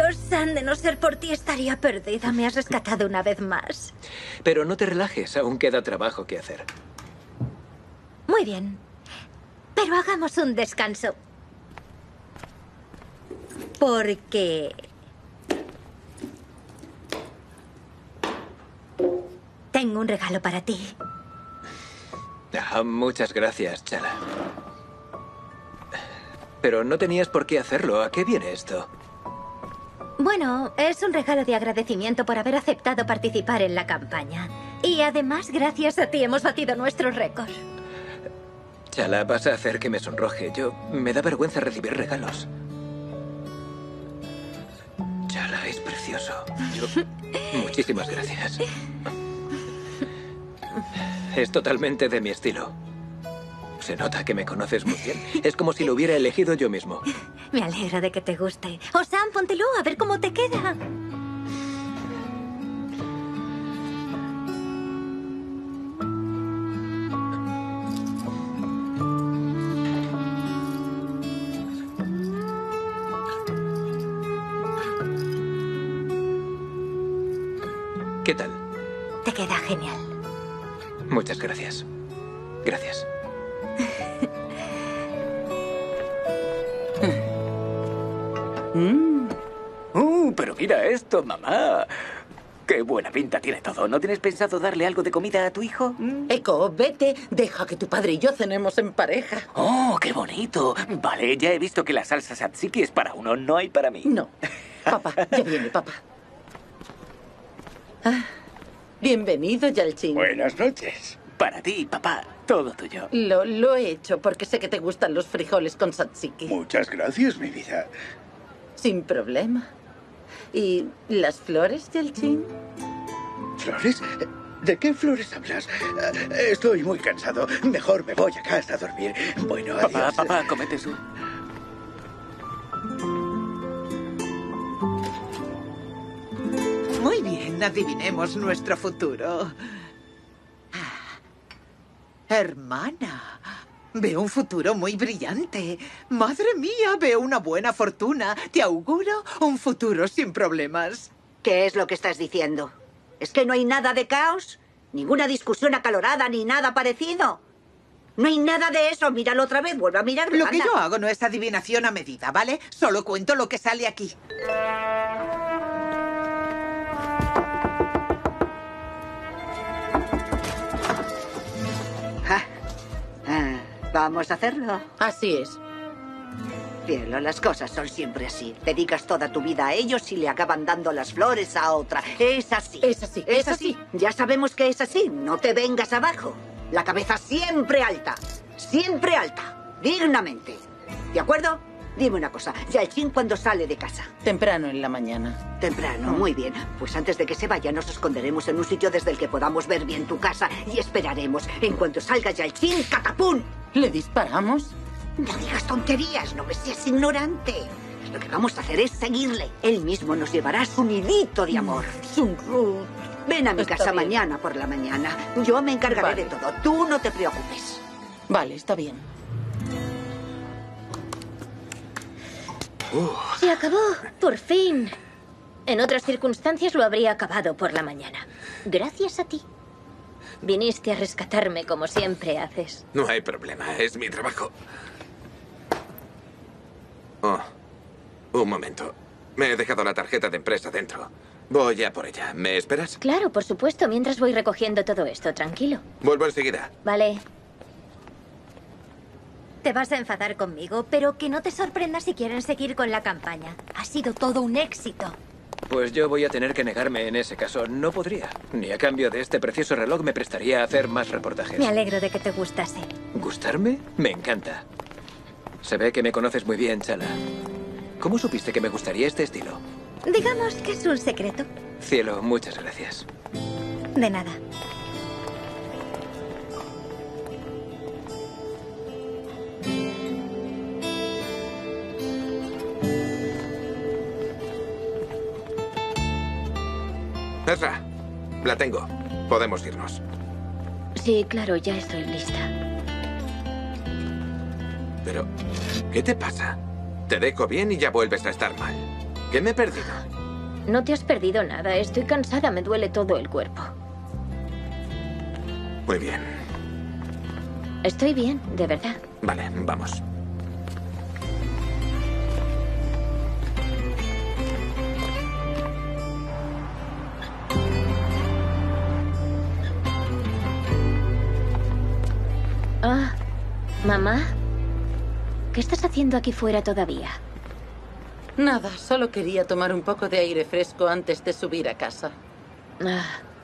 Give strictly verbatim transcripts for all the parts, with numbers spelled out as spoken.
San, de no ser por ti estaría perdida. Me has rescatado una vez más. Pero no te relajes, aún queda trabajo que hacer. Muy bien. Pero hagamos un descanso. Porque... tengo un regalo para ti. Ah, muchas gracias, Chala. Pero no tenías por qué hacerlo. ¿A qué viene esto? Bueno, es un regalo de agradecimiento por haber aceptado participar en la campaña. Y además, gracias a ti hemos batido nuestro récord. Chala, vas a hacer que me sonroje. Yo... me da vergüenza recibir regalos. Chala, es precioso. Yo... muchísimas gracias. Es totalmente de mi estilo. Se nota que me conoces muy bien. Es como si lo hubiera elegido yo mismo. Me alegro de que te guste. Oh, Sam, póntelo, a ver cómo te queda. ¿Qué tal? Te queda genial. Muchas gracias. Gracias. Mm. Uh, pero mira esto, mamá. Qué buena pinta tiene todo. ¿No tienes pensado darle algo de comida a tu hijo? ¿Mm? Echo, vete. Deja que tu padre y yo cenemos en pareja. Oh, qué bonito. Vale, ya he visto que la salsa tzatziki es para uno, no hay para mí. No. Papá, ya viene, papá. Ah, bienvenido, Yalchin. Buenas noches. Para ti, papá, todo tuyo. Lo, lo he hecho porque sé que te gustan los frijoles con tzatziki. Muchas gracias, mi vida. Sin problema. ¿Y las flores, Yalchin? ¿Flores? ¿De qué flores hablas? Estoy muy cansado. Mejor me voy a casa a dormir. Bueno, adiós. Papá, papá, cómete su... Muy bien, adivinemos nuestro futuro. Hermana, veo un futuro muy brillante. Madre mía, veo una buena fortuna. Te auguro un futuro sin problemas. ¿Qué es lo que estás diciendo? ¿Es que no hay nada de caos? ¿Ninguna discusión acalorada ni nada parecido? No hay nada de eso. Míralo otra vez, vuelve a mirarlo. Lo que anda. yo hago no es adivinación a medida, ¿vale? Solo cuento lo que sale aquí. Ah, ah, ¿vamos a hacerlo? Así es. Cielo, las cosas son siempre así. Dedicas toda tu vida a ellos y le acaban dando las flores a otra. Es así. Es así, Es es así. Ya sabemos que es así. No te vengas abajo. La cabeza siempre alta. Siempre alta. Dignamente. ¿De acuerdo? Dime una cosa. Yalchin, ¿cuándo sale de casa? Temprano en la mañana. Temprano, muy bien. Pues antes de que se vaya nos esconderemos en un sitio desde el que podamos ver bien tu casa y esperaremos. En cuanto salga Yalchin, ¡catapum! ¿Le disparamos? No digas tonterías, no me seas ignorante. Lo que vamos a hacer es seguirle. Él mismo nos llevará a su nidito de amor. Sunru. Ven a mi Está casa bien. mañana por la mañana. Yo me encargaré Vale. de todo. Tú no te preocupes. Vale, está bien. Se acabó, por fin. En otras circunstancias lo habría acabado por la mañana. Gracias a ti. Viniste a rescatarme como siempre haces. No hay problema, es mi trabajo. Oh, un momento. Me he dejado la tarjeta de empresa dentro. Voy a por ella. ¿Me esperas? Claro, por supuesto, mientras voy recogiendo todo esto, tranquilo. Vuelvo enseguida. Vale. Te vas a enfadar conmigo, pero que no te sorprenda si quieren seguir con la campaña. Ha sido todo un éxito. Pues yo voy a tener que negarme en ese caso. No podría. Ni a cambio de este precioso reloj me prestaría a hacer más reportajes. Me alegro de que te gustase. ¿Gustarme? Me encanta. Se ve que me conoces muy bien, Chala. ¿Cómo supiste que me gustaría este estilo? Digamos que es un secreto. Cielo, muchas gracias. De nada. Ezra, la tengo. Podemos irnos. Sí, claro, ya estoy lista. Pero, ¿qué te pasa? Te dejo bien y ya vuelves a estar mal. ¿Qué me he perdido? No te has perdido nada. Estoy cansada, me duele todo el cuerpo. Muy bien. Estoy bien, de verdad. Vale, vamos. Ah, mamá. ¿Qué estás haciendo aquí fuera todavía? Nada, solo quería tomar un poco de aire fresco antes de subir a casa. Ah.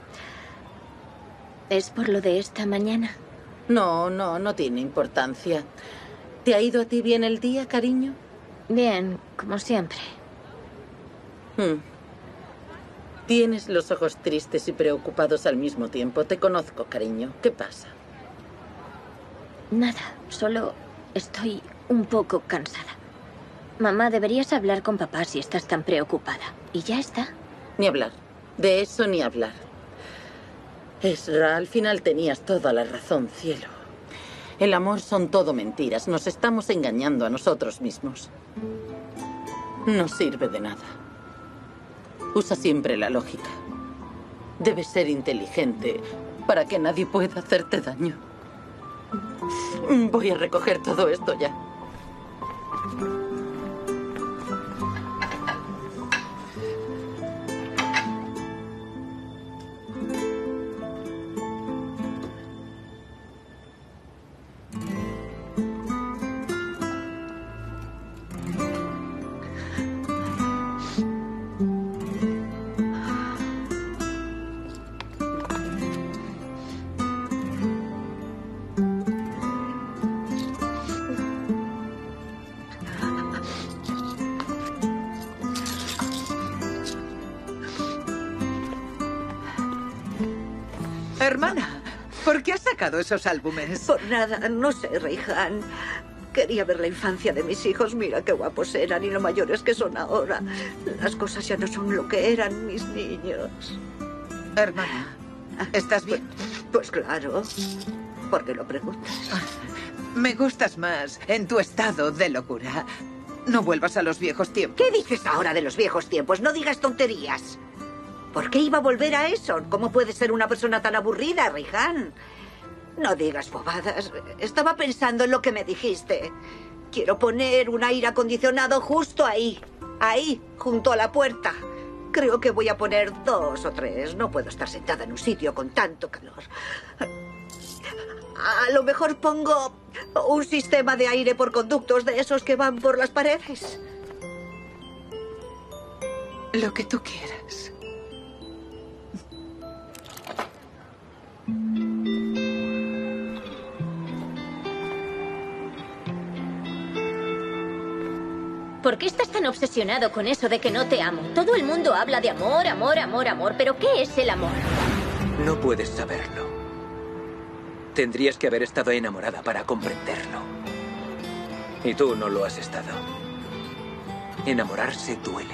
¿Es por lo de esta mañana? No, no, no tiene importancia. ¿Te ha ido a ti bien el día, cariño? Bien, como siempre. Hmm. Tienes los ojos tristes y preocupados al mismo tiempo. Te conozco, cariño. ¿Qué pasa? Nada, solo estoy un poco cansada. Mamá, deberías hablar con papá si estás tan preocupada. Y ya está. Ni hablar. De eso ni hablar. Ezra, al final tenías toda la razón, cielo. El amor son todo mentiras. Nos estamos engañando a nosotros mismos. No sirve de nada. Usa siempre la lógica. Debes ser inteligente para que nadie pueda hacerte daño. Voy a recoger todo esto ya. Hermana, ¿por qué has sacado esos álbumes? Por nada, no sé, Reihan. Quería ver la infancia de mis hijos. Mira qué guapos eran y lo mayores que son ahora. Las cosas ya no son lo que eran, mis niños. Hermana, ¿estás bien? Pues, pues claro. ¿Por qué lo preguntas? Me gustas más en tu estado de locura. No vuelvas a los viejos tiempos. ¿Qué dices ahora de los viejos tiempos? No digas tonterías. ¿Por qué iba a volver a eso? ¿Cómo puede ser una persona tan aburrida, Reihan? No digas bobadas. Estaba pensando en lo que me dijiste. Quiero poner un aire acondicionado justo ahí. Ahí, junto a la puerta. Creo que voy a poner dos o tres. No puedo estar sentada en un sitio con tanto calor. A lo mejor pongo un sistema de aire por conductos de esos que van por las paredes. Lo que tú quieras. ¿Por qué estás tan obsesionado con eso de que no te amo? Todo el mundo habla de amor, amor, amor, amor. ¿Pero qué es el amor? No puedes saberlo. Tendrías que haber estado enamorada para comprenderlo. Y tú no lo has estado. Enamorarse duele.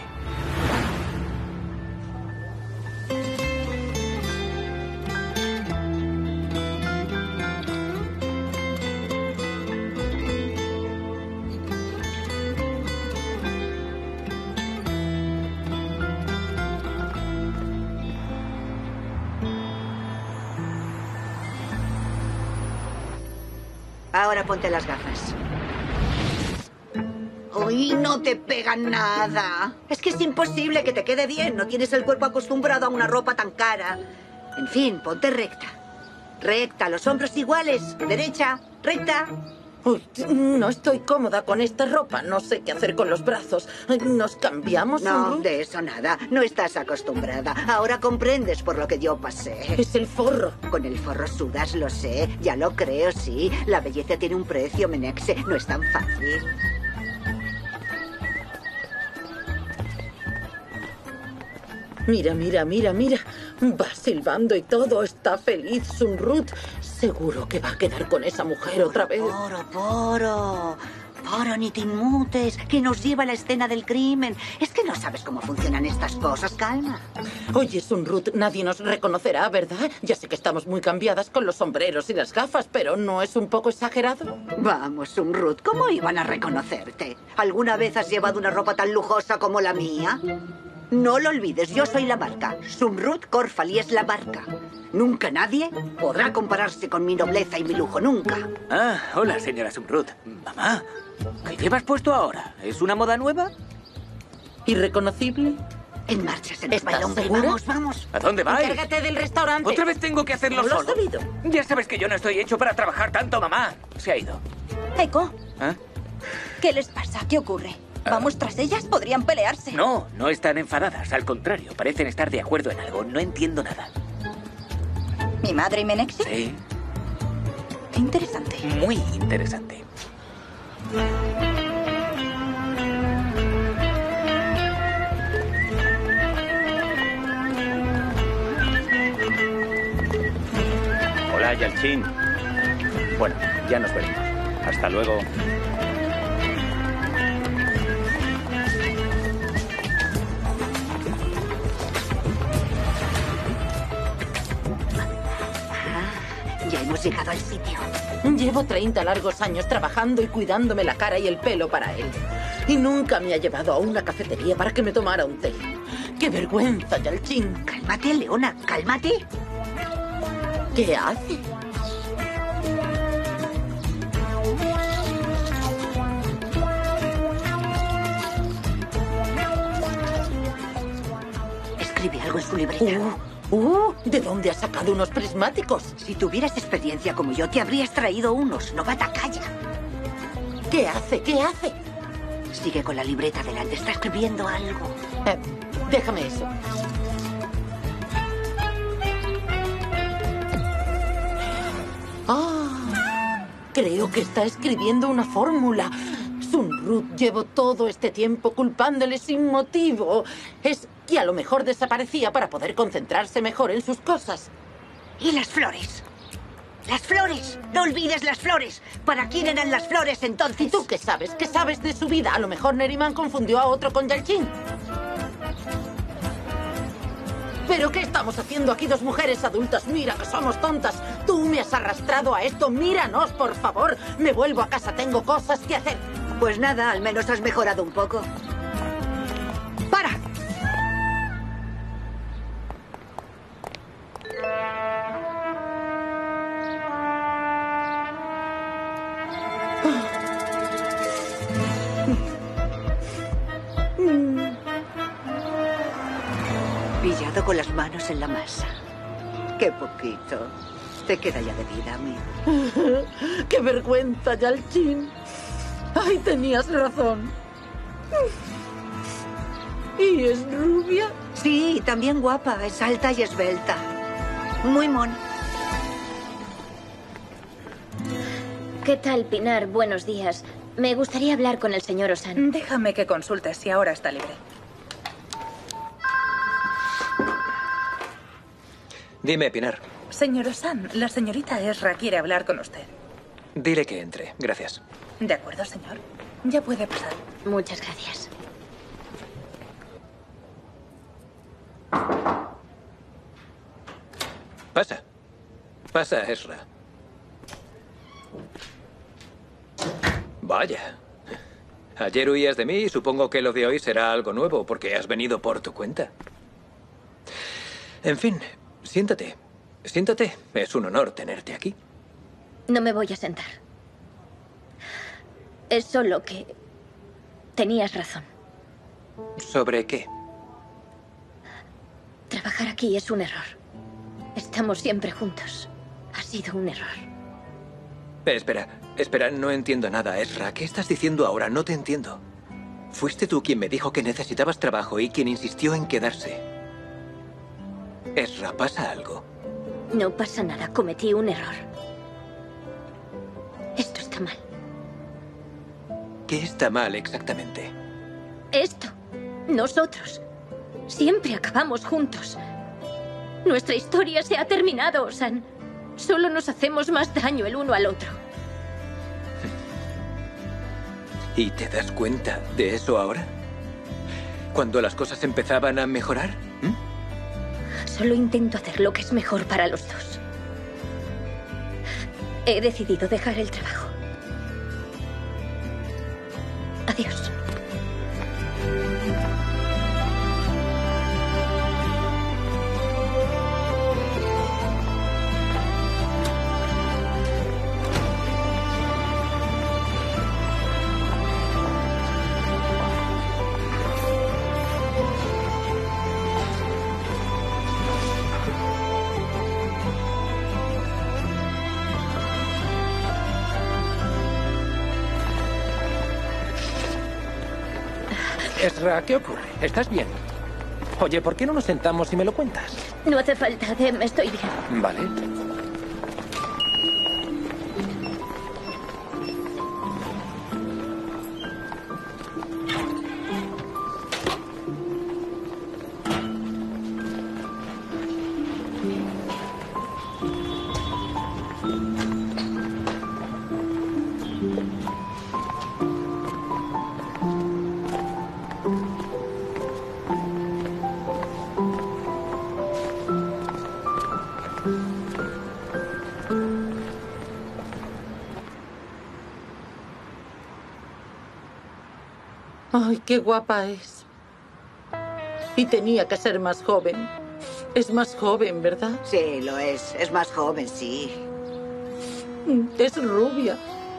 Ahora ponte las gafas. Uy, no te pegan nada. Es que es imposible que te quede bien. No tienes el cuerpo acostumbrado a una ropa tan cara. En fin, ponte recta. Recta, los hombros iguales. Derecha, recta. Uy, no estoy cómoda con esta ropa. No sé qué hacer con los brazos. ¿Nos cambiamos? No, de eso nada. No estás acostumbrada. Ahora comprendes por lo que yo pasé. Es el forro. Con el forro sudas, lo sé. Ya lo creo, sí. La belleza tiene un precio, Menexe. No es tan fácil. Mira, mira, mira, mira. Va silbando y todo. Está feliz, Sunrut. Seguro que va a quedar con esa mujer otra vez. Poro, poro. ahora ni te inmutes, que nos lleva a la escena del crimen. Es que no sabes cómo funcionan estas cosas, calma. Oye, Sunrut, nadie nos reconocerá, ¿verdad? Ya sé que estamos muy cambiadas con los sombreros y las gafas, pero ¿no es un poco exagerado? Vamos, Sunrut, ¿cómo iban a reconocerte? ¿Alguna vez has llevado una ropa tan lujosa como la mía? No lo olvides, yo soy la marca. Sunrut Corfali es la marca. Nunca nadie podrá compararse con mi nobleza y mi lujo, nunca. Ah, hola, señora Sunrut. Mamá, ¿qué llevas puesto ahora? ¿Es una moda nueva? ¿Irreconocible? En marcha, señor ¿Estás Bailonga. segura? Vamos, vamos. ¿A dónde vais? Encárgate del restaurante. Otra vez tengo que hacerlo ¿No lo has solo. sabido? Ya sabes que yo no estoy hecho para trabajar tanto, mamá. Se ha ido. Eiko, ¿Ah? ¿qué les pasa? ¿Qué ocurre? ¿Vamos tras ellas? Podrían pelearse. No, no están enfadadas. Al contrario, parecen estar de acuerdo en algo. No entiendo nada. ¿Mi madre y Menexi? Sí, Qué interesante. muy interesante. Hola, Yalchin. Bueno, ya nos veremos. Hasta luego. Ya hemos llegado al sitio. Llevo treinta largos años trabajando y cuidándome la cara y el pelo para él. Y nunca me ha llevado a una cafetería para que me tomara un té. ¡Qué vergüenza, Yalchin! Cálmate, Leona, cálmate. ¿Qué hace? Escribe algo en su libreta. Uh, uh, ¿de dónde has sacado unos prismáticos? Si tuvieras experiencia como yo, te habrías traído unos. Novata, calla. ¿Qué hace? ¿Qué hace? Sigue con la libreta delante. Está escribiendo algo. Eh, déjame eso. Ah, creo que está escribiendo una fórmula. Sunrut, llevo todo este tiempo culpándole sin motivo. Es que a lo mejor desaparecía para poder concentrarse mejor en sus cosas. ¿Y las flores? ¡Las flores! ¡No olvides las flores! ¿Para quién eran las flores entonces? ¿Y tú qué sabes? ¿Qué sabes de su vida? A lo mejor Neriman confundió a otro con Yalchin. ¿Pero qué estamos haciendo aquí dos mujeres adultas? Mira que somos tontas. Tú me has arrastrado a esto. Míranos, por favor. Me vuelvo a casa. Tengo cosas que hacer. Pues nada, al menos has mejorado un poco. ¡Para! Pillado con las manos en la masa. Qué poquito. Te queda ya de vida, amigo. ¡Qué vergüenza, Yalchin! ¡Ay, tenías razón! ¿Y es rubia? Sí, también guapa. Es alta y esbelta. Muy mona. ¿Qué tal, Pinar? Buenos días. Me gustaría hablar con el señor Osan. Déjame que consulte si ahora está libre. Dime, Pinar. Señor Osan, la señorita Ezra quiere hablar con usted. Dile que entre. Gracias. De acuerdo, señor. Ya puede pasar. Muchas gracias. Pasa. Pasa, Ezra. Vaya. Ayer huías de mí y supongo que lo de hoy será algo nuevo porque has venido por tu cuenta. En fin, siéntate. Siéntate. Es un honor tenerte aquí. No me voy a sentar. Es solo que tenías razón. ¿Sobre qué? Trabajar aquí es un error. Estamos siempre juntos. Ha sido un error. Espera, espera, no entiendo nada, Ezra. ¿Qué estás diciendo ahora? No te entiendo. Fuiste tú quien me dijo que necesitabas trabajo y quien insistió en quedarse. Ezra, ¿pasa algo? No pasa nada. Cometí un error. Esto está mal. ¿Qué está mal exactamente? Esto. Nosotros. Siempre acabamos juntos. Nuestra historia se ha terminado, Osan. Solo nos hacemos más daño el uno al otro. ¿Y te das cuenta de eso ahora? ¿Cuando las cosas empezaban a mejorar? ¿Mm? Solo intento hacer lo que es mejor para los dos. He decidido dejar el trabajo. Adiós. Ezra, ¿qué ocurre? ¿Estás bien? Oye, ¿por qué no nos sentamos y me lo cuentas? No hace falta, Dem, estoy bien. Vale. Ay, qué guapa es. Y tenía que ser más joven. Es más joven, ¿verdad? Sí, lo es. Es más joven, sí. Es rubia.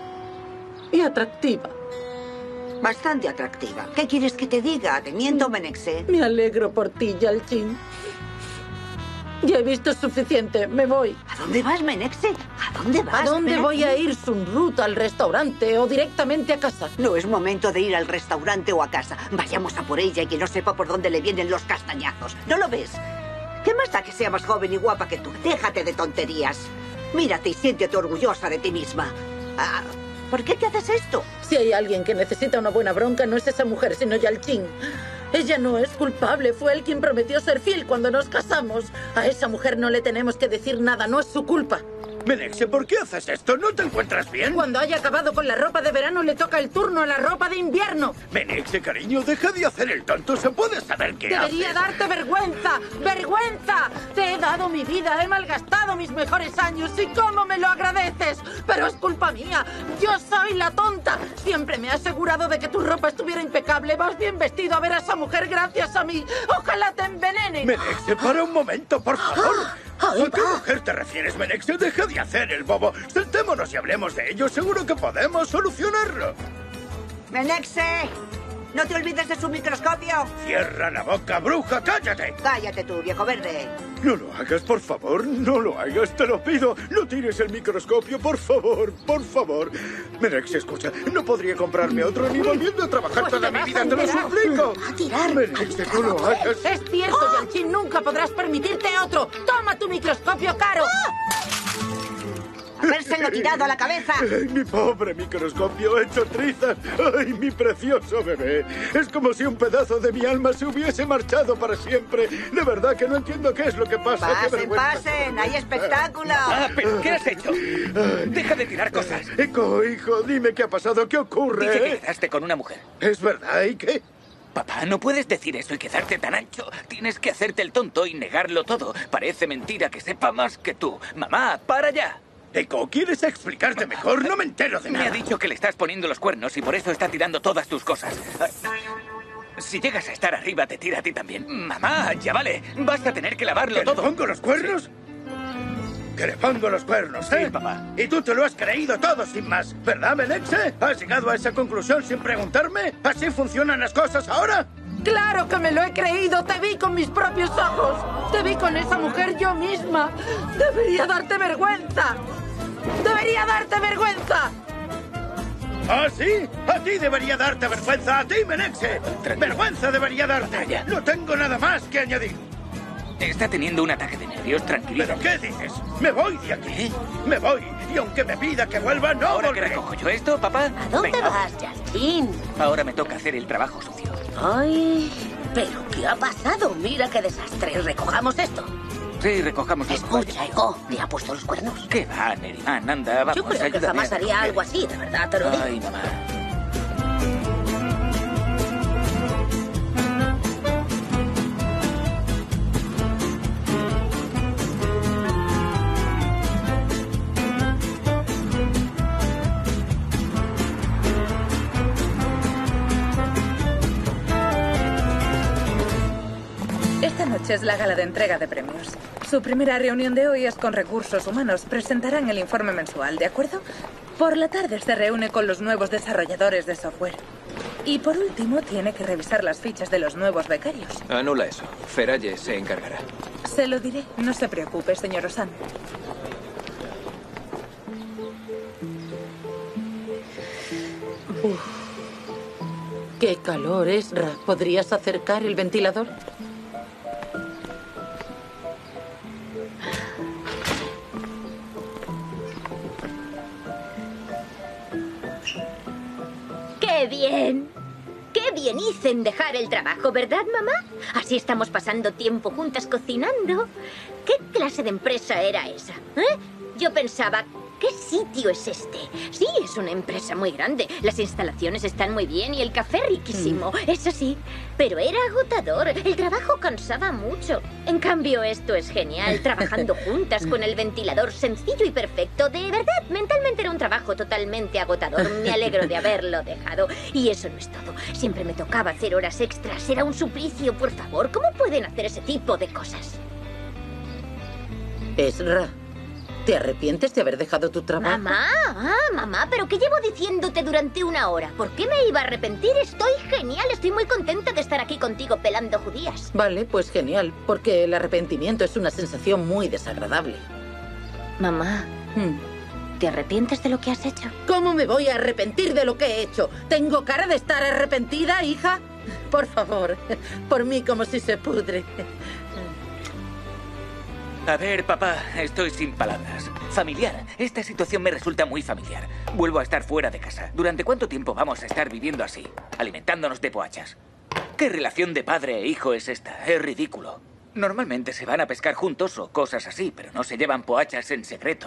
Y atractiva. Bastante atractiva. ¿Qué quieres que te diga? ¿Te miento, Menexe? Me alegro por ti, Yalchin. Ya he visto suficiente. Me voy. ¿A dónde vas, Menexe? ¿A dónde vas? ¿A dónde Ven voy aquí. a ir, Sunrut? ¿Al restaurante o directamente a casa? No es momento de ir al restaurante o a casa. Vayamos a por ella y que no sepa por dónde le vienen los castañazos. ¿No lo ves? ¿Qué más da que sea más joven y guapa que tú? Déjate de tonterías. Mírate y siéntete orgullosa de ti misma. Ah, ¿por qué te haces esto? Si hay alguien que necesita una buena bronca, no es esa mujer, sino Yalchin. Ella no es culpable. Fue él quien prometió ser fiel cuando nos casamos. A esa mujer no le tenemos que decir nada. No es su culpa. Menexe, ¿por qué haces esto? ¿No te encuentras bien? Cuando haya acabado con la ropa de verano, le toca el turno a la ropa de invierno. Menexe, cariño, deja de hacer el tonto. ¿Se puede saber qué Debería haces? darte vergüenza. ¡Vergüenza! Te he dado mi vida, he malgastado mis mejores años. ¿Y cómo me lo agradeces? Pero es culpa mía. Yo soy la tonta. Siempre me he asegurado de que tu ropa estuviera impecable. Vas bien vestido a ver a esa mujer gracias a mí. ¡Ojalá te envenene! Menexe, para un momento, por favor. ¿A qué mujer te refieres, Menexe? Deja de hacer el bobo. Sentémonos y hablemos de ello. Seguro que podemos solucionarlo. Menexe, no te olvides de su microscopio. Cierra la boca, bruja, cállate. Cállate tú, viejo verde. No lo hagas, por favor. No lo hagas, te lo pido. No tires el microscopio, por favor, por favor. Menexe, escucha, no podría comprarme otro ni volviendo a trabajar Pues toda te mi vas vida, a te lo enterar. suplico. A tirar. Menexe, no lo hagas. Es cierto, Yalchin, nunca podrás permitirte otro. Toma tu microscopio caro. Habérselo tirado a la cabeza. Ay, mi pobre microscopio hecho trizas. Ay, mi precioso bebé. Es como si un pedazo de mi alma se hubiese marchado para siempre. De verdad que no entiendo qué es lo que pasa. Qué Pasen, vergüenza. pasen, hay espectáculo. Ah, ¿pero qué has hecho? Deja de tirar cosas. Eco, hijo, dime qué ha pasado, qué ocurre. Dice que quedaste con una mujer. ¿Es verdad? ¿Y qué? Papá, no puedes decir eso y quedarte tan ancho. Tienes que hacerte el tonto y negarlo todo. Parece mentira que sepa más que tú. Mamá, para ya. Eco, ¿quieres explicarte mejor? No me entero de Me nada. ha dicho que le estás poniendo los cuernos y por eso está tirando todas tus cosas. Si llegas a estar arriba, te tira a ti también. Mamá, ya vale. Vas a tener que lavarlo ¿Que todo. le pongo los cuernos? Sí. Que le pongo los cuernos, ¿eh? Sí, papá. Y tú te lo has creído todo sin más, ¿verdad, Menexe? ¿Has llegado a esa conclusión sin preguntarme? ¿Así funcionan las cosas ahora? ¡Claro que me lo he creído! ¡Te vi con mis propios ojos! ¡Te vi con esa mujer yo misma! ¡Debería darte vergüenza! ¡Debería darte vergüenza! ¿Ah, sí? A ti debería darte vergüenza, a ti, Menexe. Vergüenza debería darte. Ya. No tengo nada más que añadir. Está teniendo un ataque de nervios, tranquilo. ¿Pero qué dices? Me voy de aquí. ¿Qué? Me voy. Y aunque me pida que vuelva, no ¿Ahora que volveré. recojo yo esto, papá? ¿A dónde Venga. vas, Yalchin? Ahora me toca hacer el trabajo sucio. Ay, ¿pero qué ha pasado? Mira qué desastre. Recojamos esto. Sí, recojamos los Escucha, Ego, ¿le ha puesto los cuernos? ¿Qué va, Neriman? Anda, vamos, Yo creo que ayúdame jamás a haría recoger. algo así, de verdad, te lo digo. Ay, mamá. Esta noche es la gala de entrega de premios. Su primera reunión de hoy es con Recursos Humanos. Presentarán el informe mensual, ¿de acuerdo? Por la tarde se reúne con los nuevos desarrolladores de software. Y por último, tiene que revisar las fichas de los nuevos becarios. Anula eso. Feraye se encargará. Se lo diré. No se preocupe, señor Osan. Uf. ¡Qué calor es, Ra! ¿Podrías acercar el ventilador? ¡Qué bien! ¡Qué bien hice en dejar el trabajo, ¿verdad, mamá? Así estamos pasando tiempo juntas cocinando. ¿Qué clase de empresa era esa? ¿Eh? Yo pensaba, ¿qué sitio es este? Sí, es una empresa muy grande. Las instalaciones están muy bien y el café riquísimo. Mm. Eso sí, pero era agotador. El trabajo cansaba mucho. En cambio, esto es genial. Trabajando juntas con el ventilador sencillo y perfecto. De verdad, mentalmente era un trabajo totalmente agotador. Me alegro de haberlo dejado. Y eso no es todo. Siempre me tocaba hacer horas extras. Era un suplicio, por favor. ¿Cómo pueden hacer ese tipo de cosas? Ezra, ¿te arrepientes de haber dejado tu trabajo? Mamá, ah, mamá, ¿pero qué llevo diciéndote durante una hora? ¿Por qué me iba a arrepentir? Estoy genial, estoy muy contenta de estar aquí contigo pelando judías. Vale, pues genial, porque el arrepentimiento es una sensación muy desagradable. Mamá, hmm. ¿te arrepientes de lo que has hecho? ¿Cómo me voy a arrepentir de lo que he hecho? ¿Tengo cara de estar arrepentida, hija? Por favor, por mí como si se pudre. A ver, papá, estoy sin palabras. Familiar. Esta situación me resulta muy familiar. Vuelvo a estar fuera de casa. ¿Durante cuánto tiempo vamos a estar viviendo así? Alimentándonos de poachas. ¿Qué relación de padre e hijo es esta? Es ridículo. Normalmente se van a pescar juntos o cosas así, pero no se llevan poachas en secreto.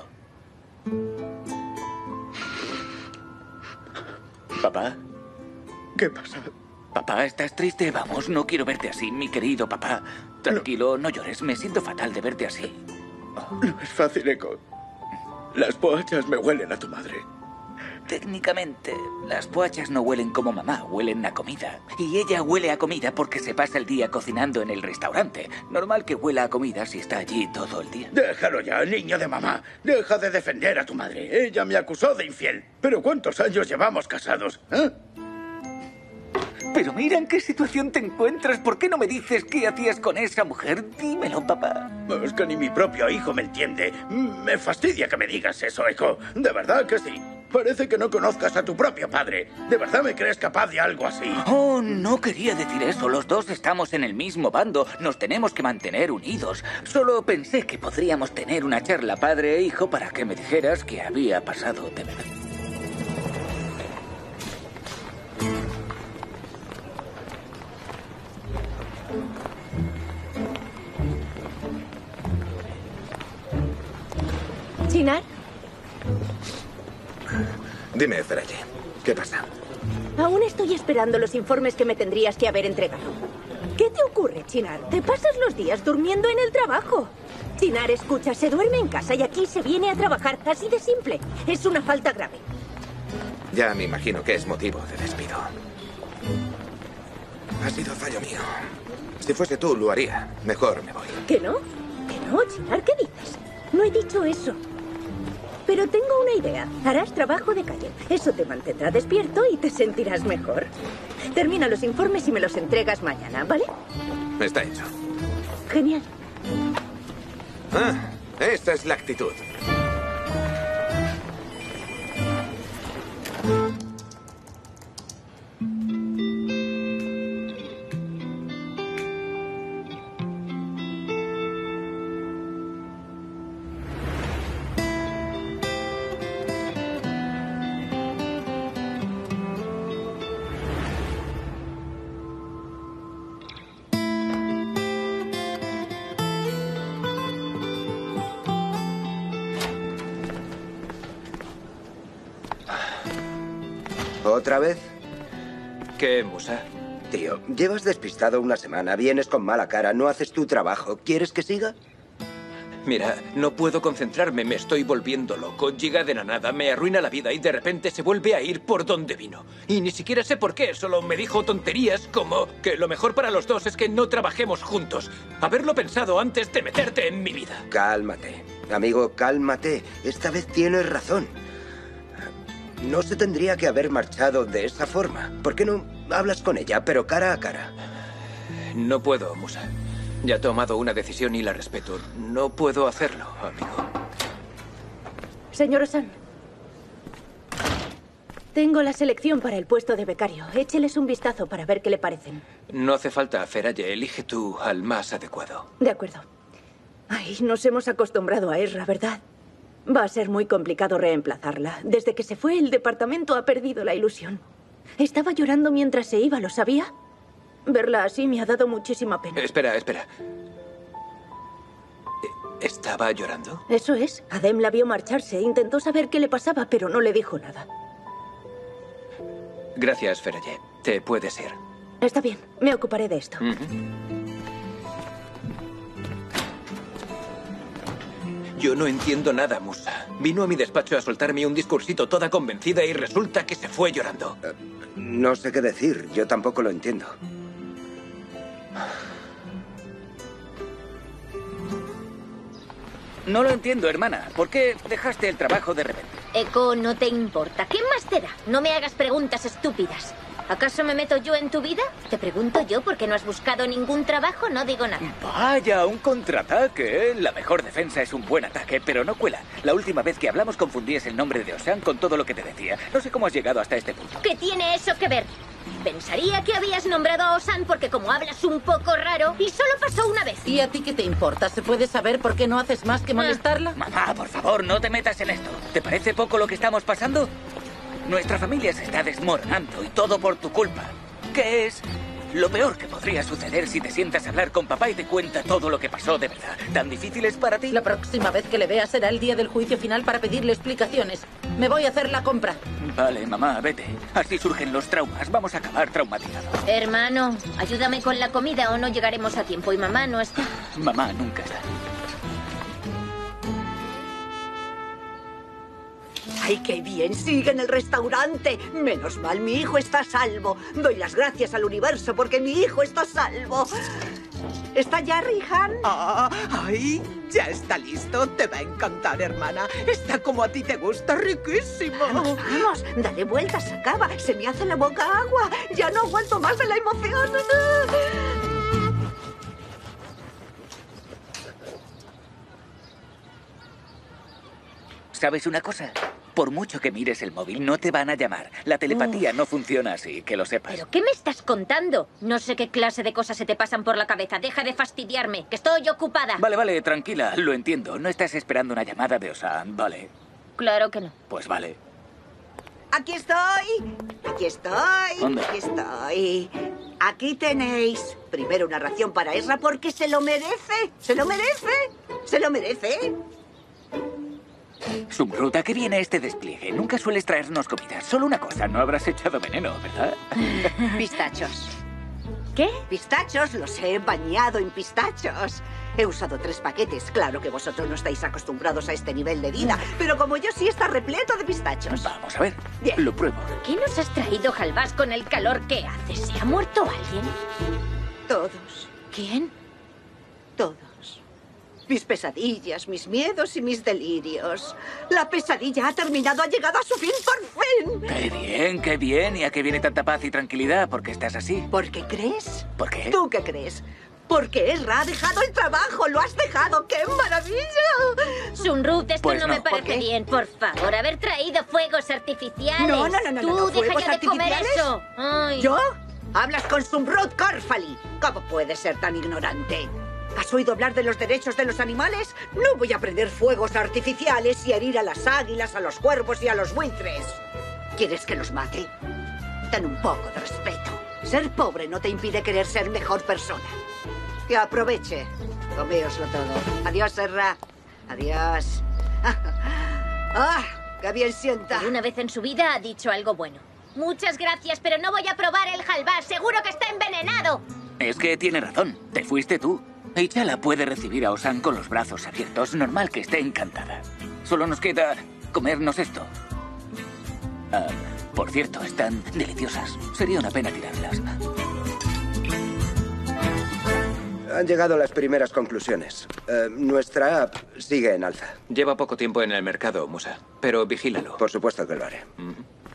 ¿Papá? ¿Qué pasa? Papá, ¿estás triste? Vamos, no quiero verte así, mi querido papá. Tranquilo, no llores. Me siento fatal de verte así. No es fácil, Echo. Las poachas me huelen a tu madre. Técnicamente, las poachas no huelen como mamá, huelen a comida. Y ella huele a comida porque se pasa el día cocinando en el restaurante. Normal que huela a comida si está allí todo el día. Déjalo ya, niño de mamá. Deja de defender a tu madre. Ella me acusó de infiel. ¿Pero cuántos años llevamos casados? ¿Eh? Pero mira en qué situación te encuentras. ¿Por qué no me dices qué hacías con esa mujer? Dímelo, papá. Es que ni mi propio hijo me entiende. Me fastidia que me digas eso, Echo. De verdad que sí. Parece que no conozcas a tu propio padre. ¿De verdad me crees capaz de algo así? Oh, no quería decir eso. Los dos estamos en el mismo bando. Nos tenemos que mantener unidos. Solo pensé que podríamos tener una charla padre e hijo para que me dijeras qué había pasado de verdad. ¿Chinar? Dime, Feraye, ¿qué pasa? Aún estoy esperando los informes que me tendrías que haber entregado. ¿Qué te ocurre, Chinar? Te pasas los días durmiendo en el trabajo. Chinar, escucha, se duerme en casa y aquí se viene a trabajar, así de simple. Es una falta grave. Ya me imagino que es motivo de despido. Ha sido fallo mío. Si fuese tú, lo haría. Mejor me voy. ¿Que no? ¿Que no, Chinar? ¿Qué dices? No he dicho eso. Pero tengo una idea. Harás trabajo de calle. Eso te mantendrá despierto y te sentirás mejor. Termina los informes y me los entregas mañana, ¿vale? Está hecho. Genial. Ah, esa es la actitud. ¿Otra vez? ¿Qué, Musa? Tío, llevas despistado una semana, vienes con mala cara, no haces tu trabajo. ¿Quieres que siga? Mira, no puedo concentrarme, me estoy volviendo loco. Llega de la nada, me arruina la vida y de repente se vuelve a ir por donde vino. Y ni siquiera sé por qué, solo me dijo tonterías como que lo mejor para los dos es que no trabajemos juntos. Haberlo pensado antes de meterte en mi vida. Cálmate. Amigo, cálmate. Esta vez tienes razón. No se tendría que haber marchado de esa forma. ¿Por qué no hablas con ella, pero cara a cara? No puedo, Musa. Ya he tomado una decisión y la respeto. No puedo hacerlo, amigo. Señor Osan. Tengo la selección para el puesto de becario. Écheles un vistazo para ver qué le parecen. No hace falta, Feraye. Elige tú al más adecuado. De acuerdo. Ay, nos hemos acostumbrado a Ezra, ¿verdad? Va a ser muy complicado reemplazarla. Desde que se fue, el departamento ha perdido la ilusión. Estaba llorando mientras se iba, ¿lo sabía? Verla así me ha dado muchísima pena. Espera, espera. ¿Estaba llorando? Eso es. Adem la vio marcharse. Intentó saber qué le pasaba, pero no le dijo nada. Gracias, Feraye. Te puedes ir. Está bien. Me ocuparé de esto. Uh-huh. Yo no entiendo nada, Musa. Vino a mi despacho a soltarme un discursito toda convencida y resulta que se fue llorando. Uh, no sé qué decir. Yo tampoco lo entiendo. No lo entiendo, hermana. ¿Por qué dejaste el trabajo de repente? Echo, no te importa. ¿Qué más te da? No me hagas preguntas estúpidas. ¿Acaso me meto yo en tu vida? Te pregunto yo por qué no has buscado ningún trabajo, no digo nada. Vaya, un contraataque. La mejor defensa es un buen ataque, pero no cuela. La última vez que hablamos confundías el nombre de Osan con todo lo que te decía. No sé cómo has llegado hasta este punto. ¿Qué tiene eso que ver? Pensaría que habías nombrado a Osan porque como hablas un poco raro y solo pasó una vez. ¿Y a ti qué te importa? ¿Se puede saber por qué no haces más que molestarla? Ah. Mamá, por favor, no te metas en esto. ¿Te parece poco lo que estamos pasando? Nuestra familia se está desmoronando y todo por tu culpa. ¿Qué es lo peor que podría suceder si te sientas a hablar con papá y te cuenta todo lo que pasó de verdad? ¿Tan difícil es para ti? La próxima vez que le veas será el día del juicio final para pedirle explicaciones. Me voy a hacer la compra. Vale, mamá, vete. Así surgen los traumas. Vamos a acabar traumatizados. Hermano, ayúdame con la comida o no llegaremos a tiempo y mamá no está. Mamá nunca está. ¡Ay, qué bien! ¡Sigue en el restaurante! Menos mal, mi hijo está a salvo. Doy las gracias al universo porque mi hijo está a salvo. ¿Está ya, Rihan? Ah, ¡Ay! Ya está listo. Te va a encantar, hermana. Está como a ti te gusta, riquísimo. Vamos, vamos. Dale vueltas, acaba. Se me hace la boca agua. Ya no aguanto más de la emoción. ¿Sabes una cosa? Por mucho que mires el móvil, no te van a llamar. La telepatía Uf. no funciona así, que lo sepas. ¿Pero qué me estás contando? No sé qué clase de cosas se te pasan por la cabeza. Deja de fastidiarme, que estoy ocupada. Vale, vale, tranquila, lo entiendo. No estás esperando una llamada de Osan, ¿vale? Claro que no. Pues vale. Aquí estoy. Aquí estoy. ¿Dónde? Aquí estoy. Aquí tenéis. Primero una ración para Ezra porque se lo merece. Se lo merece. Se lo merece. Zumruta, ¿qué viene este despliegue? Nunca sueles traernos comida. Solo una cosa, no habrás echado veneno, ¿verdad? Pistachos. ¿Qué? Pistachos, los he bañado en pistachos. He usado tres paquetes. Claro que vosotros no estáis acostumbrados a este nivel de vida, pero como yo sí está repleto de pistachos. Vamos a ver. Bien. Lo pruebo. ¿Qué nos has traído, Halvás, con el calor que hace? ¿Se ha muerto alguien? Todos. ¿Quién? Todos. Mis pesadillas, mis miedos y mis delirios. La pesadilla ha terminado, ha llegado a su fin por fin. Qué bien, qué bien. ¿Y a qué viene tanta paz y tranquilidad? ¿Por qué estás así? ¿Por qué crees? ¿Por qué? ¿Tú qué crees? Porque Ezra ha dejado el trabajo, lo has dejado. ¡Qué maravilla! Zumruta, esto Pues no, no. me parece ¿Por qué? bien. Por favor, haber traído fuegos artificiales. No, no, no, no, Tú, no, no. deja ¿Fuegos ya de comer artificiales? eso. Ay. ¿Yo? Hablas con Zumrud Karfali. ¿Cómo puedes ser tan ignorante? ¿Has oído hablar de los derechos de los animales? No voy a prender fuegos artificiales y herir a las águilas, a los cuervos y a los buitres. ¿Quieres que los mate? Ten un poco de respeto. Ser pobre no te impide querer ser mejor persona. Que aproveche. Coméoslo todo. Adiós, Serra. Adiós. ¡Ah! ¡Qué bien sienta! Por una vez en su vida ha dicho algo bueno. Muchas gracias, pero no voy a probar el halvás. Seguro que está envenenado. Es que tiene razón. Te fuiste tú. Y Chala puede recibir a Osan con los brazos abiertos. Normal que esté encantada. Solo nos queda comernos esto. Ah, por cierto, están deliciosas. Sería una pena tirarlas. Han llegado las primeras conclusiones. Eh, nuestra app sigue en alza. Lleva poco tiempo en el mercado, Musa, pero vigílalo. Por supuesto que lo haré. Mm.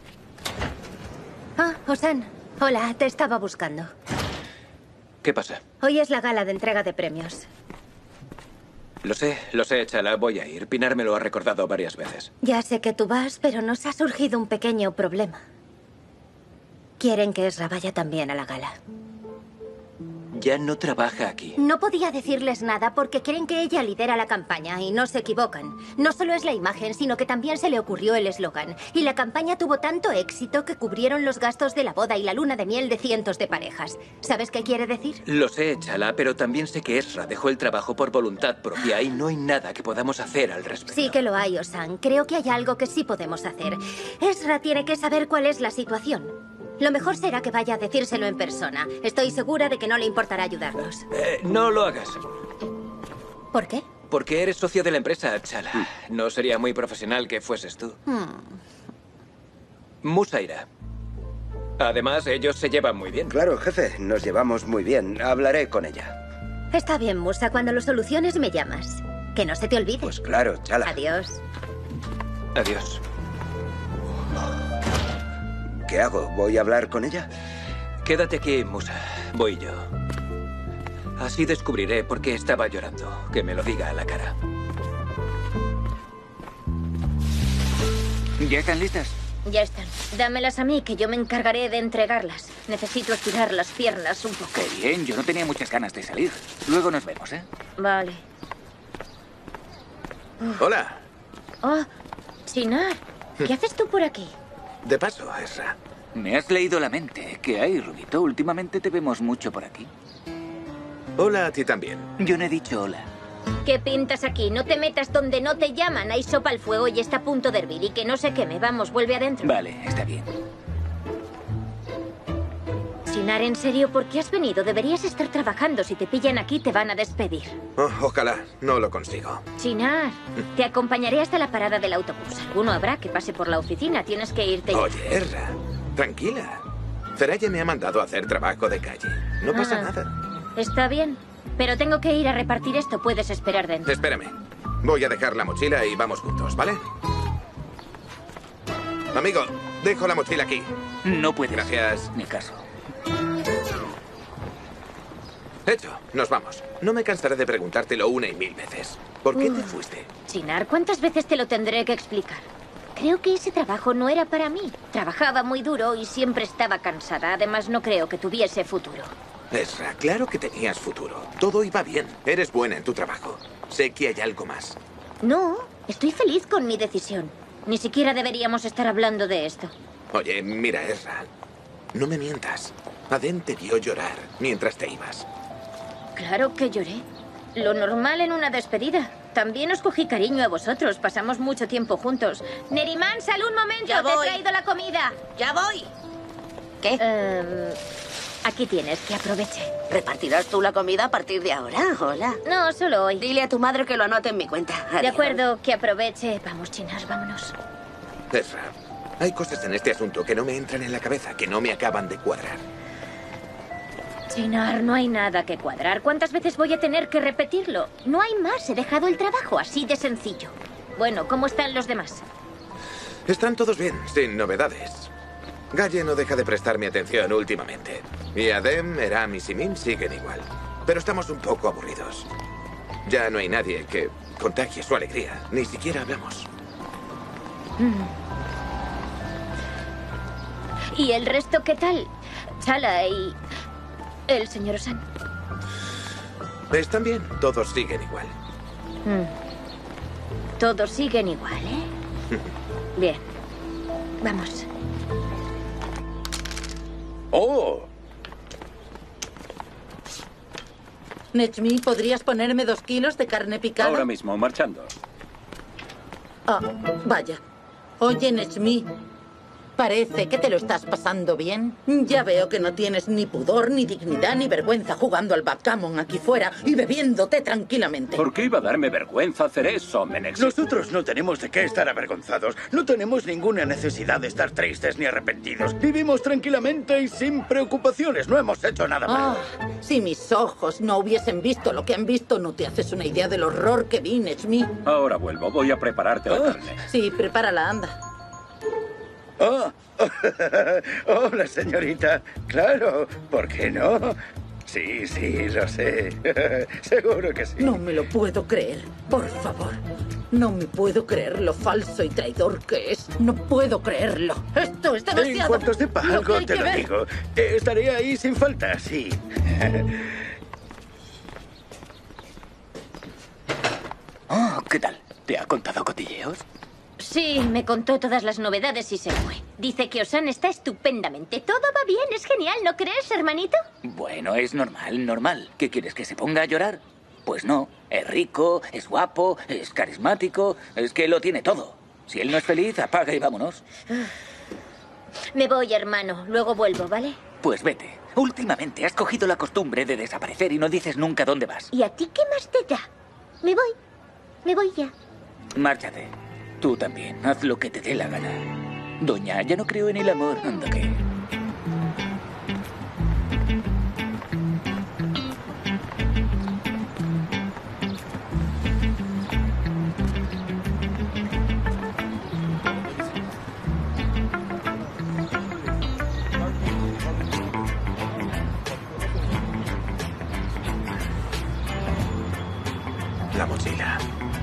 Ah, Osan. Hola, te estaba buscando. ¿Qué pasa? Hoy es la gala de entrega de premios. Lo sé, lo sé, Chala. Voy a ir. Pinar me lo ha recordado varias veces. Ya sé que tú vas, pero nos ha surgido un pequeño problema. Quieren que Ezra vaya también a la gala. Ya no trabaja aquí. No podía decirles nada porque creen que ella lidera la campaña y no se equivocan. No solo es la imagen, sino que también se le ocurrió el eslogan. Y la campaña tuvo tanto éxito que cubrieron los gastos de la boda y la luna de miel de cientos de parejas. ¿Sabes qué quiere decir? Lo sé, Chala, pero también sé que Ezra dejó el trabajo por voluntad propia y no hay nada que podamos hacer al respecto. Sí que lo hay, Osan. Creo que hay algo que sí podemos hacer. Ezra tiene que saber cuál es la situación. Lo mejor será que vaya a decírselo en persona. Estoy segura de que no le importará ayudarnos. Eh, no lo hagas. ¿Por qué? Porque eres socio de la empresa, Chala. No sería muy profesional que fueses tú. Hmm. Musa irá. Además, ellos se llevan muy bien. Claro, jefe, nos llevamos muy bien. Hablaré con ella. Está bien, Musa. Cuando lo soluciones me llamas. Que no se te olvide. Pues claro, Chala. Adiós. Adiós. ¿Qué hago? ¿Voy a hablar con ella? Quédate aquí, Musa. Voy yo. Así descubriré por qué estaba llorando. Que me lo diga a la cara. ¿Ya están listas? Ya están. Dámelas a mí, que yo me encargaré de entregarlas. Necesito estirar las piernas un poco. Qué bien, yo no tenía muchas ganas de salir. Luego nos vemos, ¿eh? Vale. Hola. Oh, Chinar. ¿Qué haces tú por aquí? De paso, Ezra. Me has leído la mente. ¿Qué hay, Rubito? Últimamente te vemos mucho por aquí. Hola a ti también. Yo no he dicho hola. ¿Qué pintas aquí? No te metas donde no te llaman. Hay sopa al fuego y está a punto de hervir. Y que no se queme. Vamos, vuelve adentro. Vale, está bien. Chinar, en serio, ¿por qué has venido? Deberías estar trabajando. Si te pillan aquí, te van a despedir. Oh, ojalá. No lo consigo. Chinar, te acompañaré hasta la parada del autobús. Alguno habrá que pase por la oficina. Tienes que irte ya. Oye, Ezra, tranquila. Zeraya me ha mandado a hacer trabajo de calle. No pasa Ah. nada. Está bien. Pero tengo que ir a repartir esto. Puedes esperar dentro. Espérame. Voy a dejar la mochila y vamos juntos, ¿vale? Amigo, dejo la mochila aquí. No puedes. Gracias. Ni caso. Hecho, nos vamos. No me cansaré de preguntártelo una y mil veces. ¿Por qué te fuiste? Chinar, ¿cuántas veces te lo tendré que explicar? Creo que ese trabajo no era para mí. Trabajaba muy duro y siempre estaba cansada. Además, no creo que tuviese futuro. Ezra, claro que tenías futuro. Todo iba bien. Eres buena en tu trabajo. Sé que hay algo más. No, estoy feliz con mi decisión. Ni siquiera deberíamos estar hablando de esto. Oye, mira, Ezra. No me mientas. Adén te vio llorar mientras te ibas. Claro que lloré. Lo normal en una despedida. También os cogí cariño a vosotros. Pasamos mucho tiempo juntos. Neriman, sal un momento. Ya Te he voy. traído la comida. Ya voy. ¿Qué? Em, aquí tienes, que aproveche. ¿Repartirás tú la comida a partir de ahora? Hola. No, solo hoy. Dile a tu madre que lo anote en mi cuenta. De Adiós. acuerdo, que aproveche. Vamos, Chinar, vámonos. Ezra, hay cosas en este asunto que no me entran en la cabeza, que no me acaban de cuadrar. Chinar, no hay nada que cuadrar. ¿Cuántas veces voy a tener que repetirlo? No hay más. He dejado el trabajo, así de sencillo. Bueno, ¿cómo están los demás? Están todos bien, sin novedades. Galle no deja de prestarme atención últimamente. Y Adem, Eram y Simin siguen igual. Pero estamos un poco aburridos. Ya no hay nadie que contagie su alegría. Ni siquiera hablamos. Mm. ¿Y el resto qué tal? Chala y el señor Osan. Están bien, todos siguen igual. Mm. Todos siguen igual, ¿eh? Bien. Vamos. ¡Oh! Nechmi, ¿podrías ponerme dos kilos de carne picada? Ahora mismo, marchando. Ah, vaya. Oye, Nechmi, Parece que te lo estás pasando bien. Ya veo que no tienes ni pudor, ni dignidad, ni vergüenza jugando al backgammon aquí fuera y bebiéndote tranquilamente. ¿Por qué iba a darme vergüenza hacer eso, Menex? Nosotros no tenemos de qué estar avergonzados. No tenemos ninguna necesidad de estar tristes ni arrepentidos. Vivimos tranquilamente y sin preocupaciones. No hemos hecho nada malo. Ah, si mis ojos no hubiesen visto lo que han visto, no te haces una idea del horror que vi, Nechmi. Ahora vuelvo. Voy a prepararte la carne. Sí, prepárala, anda. Oh. Hola, señorita. Claro, ¿por qué no? Sí, sí, lo sé. Seguro que sí. No me lo puedo creer. Por favor. No me puedo creer lo falso y traidor que es. No puedo creerlo. Esto es demasiado. En cuanto sepa Lo algo, que hay te que lo ver. digo. Eh, Estaré ahí sin falta, sí. Oh, ¿qué tal? ¿Te ha contado cotilleos? Sí, me contó todas las novedades y se fue. Dice que Osan está estupendamente. Todo va bien, es genial, ¿no crees, hermanito? Bueno, es normal, normal. ¿Qué quieres, que se ponga a llorar? Pues no. Es rico, es guapo, es carismático. Es que lo tiene todo. Si él no es feliz, apaga y vámonos. Me voy, hermano. Luego vuelvo, ¿vale? Pues vete. Últimamente has cogido la costumbre de desaparecer y no dices nunca dónde vas. ¿Y a ti qué más te da? Me voy. Me voy ya. Márchate. Tú también. Haz lo que te dé la gana. Doña, ya no creo en el amor. Anda que... La mochila.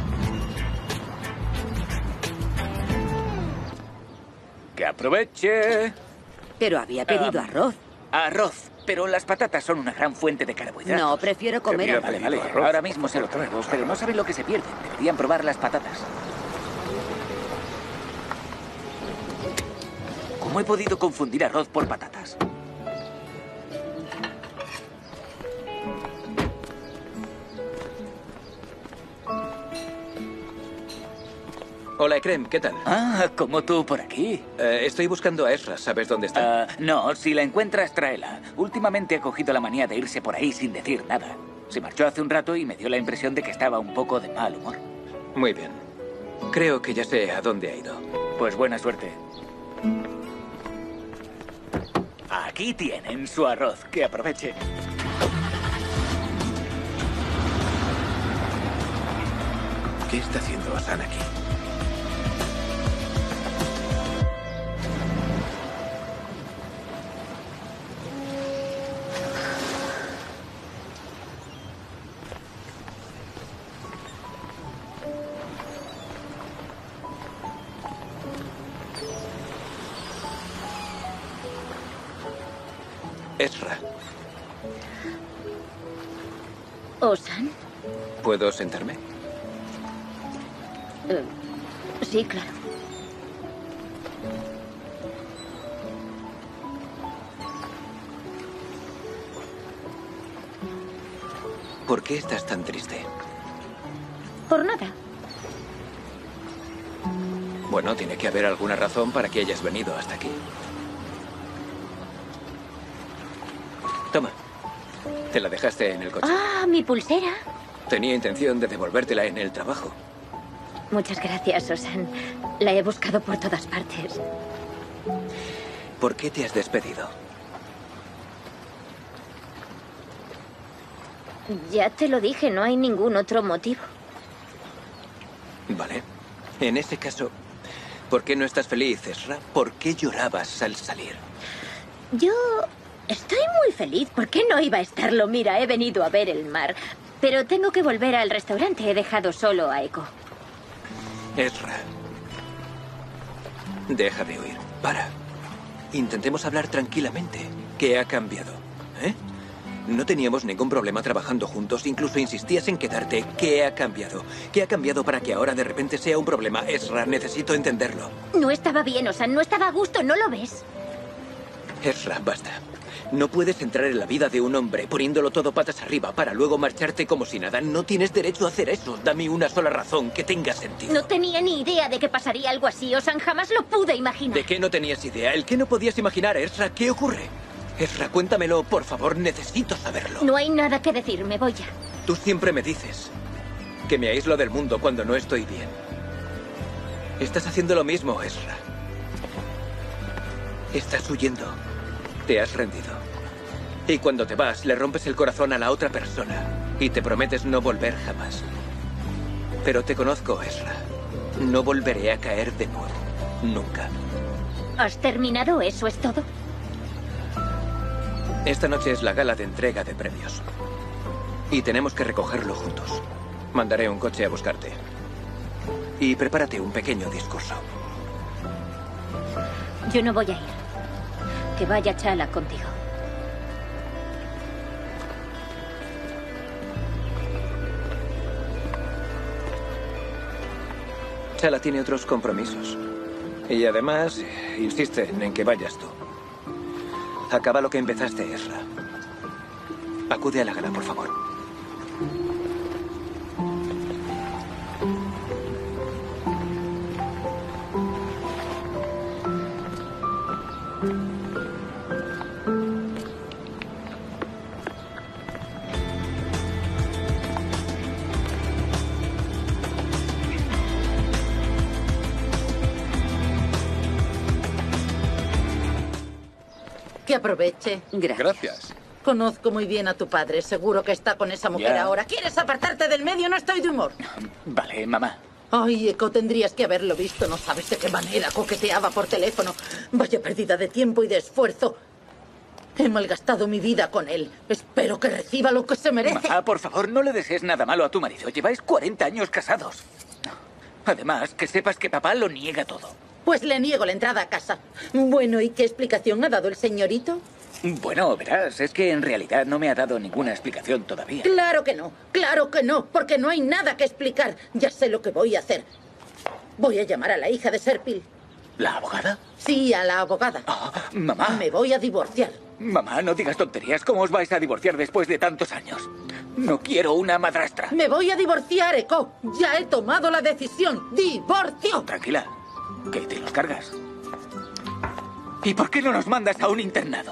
¡Que aproveche! Pero había pedido Um, arroz. Arroz. Pero las patatas son una gran fuente de carbohidratos. No, prefiero comer arroz. Vale, vale. Ahora mismo se lo traigo, pero no saben lo que se pierden. Deberían probar las patatas. ¿Cómo he podido confundir arroz por patatas? Hola, Ekrem, ¿qué tal? Ah, como tú por aquí. Eh, estoy buscando a Ezra, ¿sabes dónde está? Ah, no, si la encuentras, tráela. Últimamente ha cogido la manía de irse por ahí sin decir nada. Se marchó hace un rato y me dio la impresión de que estaba un poco de mal humor. Muy bien. Creo que ya sé a dónde ha ido. Pues buena suerte. Aquí tienen su arroz. Que aproveche. ¿Qué está haciendo Osan aquí? Ezra, ¿Osan? ¿puedo sentarme? Eh, sí, claro. ¿Por qué estás tan triste? Por nada. Bueno, tiene que haber alguna razón para que hayas venido hasta aquí. Toma. Te la dejaste en el coche. Ah, mi pulsera. Tenía intención de devolvértela en el trabajo. Muchas gracias, Osan. La he buscado por todas partes. ¿Por qué te has despedido? Ya te lo dije, no hay ningún otro motivo. Vale. En ese caso, ¿por qué no estás feliz, Ezra? ¿Por qué llorabas al salir? Yo estoy muy feliz. ¿Por qué no iba a estarlo? Mira, he venido a ver el mar. Pero tengo que volver al restaurante. He dejado solo a Echo. Ezra. Deja de oír. Para. Intentemos hablar tranquilamente. ¿Qué ha cambiado? ¿Eh? No teníamos ningún problema trabajando juntos. Incluso insistías en quedarte. ¿Qué ha cambiado? ¿Qué ha cambiado para que ahora de repente sea un problema? Ezra, necesito entenderlo. No estaba bien, Osan. No estaba a gusto. ¿No lo ves? Ezra, basta. No puedes entrar en la vida de un hombre poniéndolo todo patas arriba para luego marcharte como si nada. No tienes derecho a hacer eso. Dame una sola razón que tenga sentido. No tenía ni idea de que pasaría algo así, Osan. Jamás lo pude imaginar. ¿De qué no tenías idea? ¿El qué no podías imaginar, Ezra? ¿Qué ocurre? Ezra, cuéntamelo, por favor. Necesito saberlo. No hay nada que decir. Me voy ya. Tú siempre me dices que me aíslo del mundo cuando no estoy bien. Estás haciendo lo mismo, Ezra. Estás huyendo. Te has rendido. Y cuando te vas, le rompes el corazón a la otra persona y te prometes no volver jamás. Pero te conozco, Ezra. No volveré a caer de nuevo. Nunca. ¿Has terminado? ¿Eso es todo? Esta noche es la gala de entrega de premios. Y tenemos que recogerlo juntos. Mandaré un coche a buscarte. Y prepárate un pequeño discurso. Yo no voy a ir. Que vaya Chala contigo. Chala tiene otros compromisos. Y además, insisten en que vayas tú. Acaba lo que empezaste, Ezra. Acude a la gala, por favor. Que aproveche. Gracias. Conozco muy bien a tu padre. Seguro que está con esa mujer Ya. ahora. ¿Quieres apartarte del medio? No estoy de humor. Vale, mamá. Ay, Eco, tendrías que haberlo visto. No sabes de qué manera coqueteaba por teléfono. Vaya pérdida de tiempo y de esfuerzo. He malgastado mi vida con él. Espero que reciba lo que se merece. Mamá, por favor, no le desees nada malo a tu marido. Lleváis cuarenta años casados. Además, que sepas que papá lo niega todo. Pues le niego la entrada a casa. Bueno, ¿y qué explicación ha dado el señorito? Bueno, verás, es que en realidad no me ha dado ninguna explicación todavía. Claro que no, claro que no, porque no hay nada que explicar. Ya sé lo que voy a hacer. Voy a llamar a la hija de Serpil. ¿La abogada? Sí, a la abogada. Mamá. Me voy a divorciar. Mamá, no digas tonterías. ¿Cómo os vais a divorciar después de tantos años? No quiero una madrastra. Me voy a divorciar, Eco. Ya he tomado la decisión. ¡Divorcio! Tranquila, que te los cargas. ¿Y por qué no nos mandas a un internado?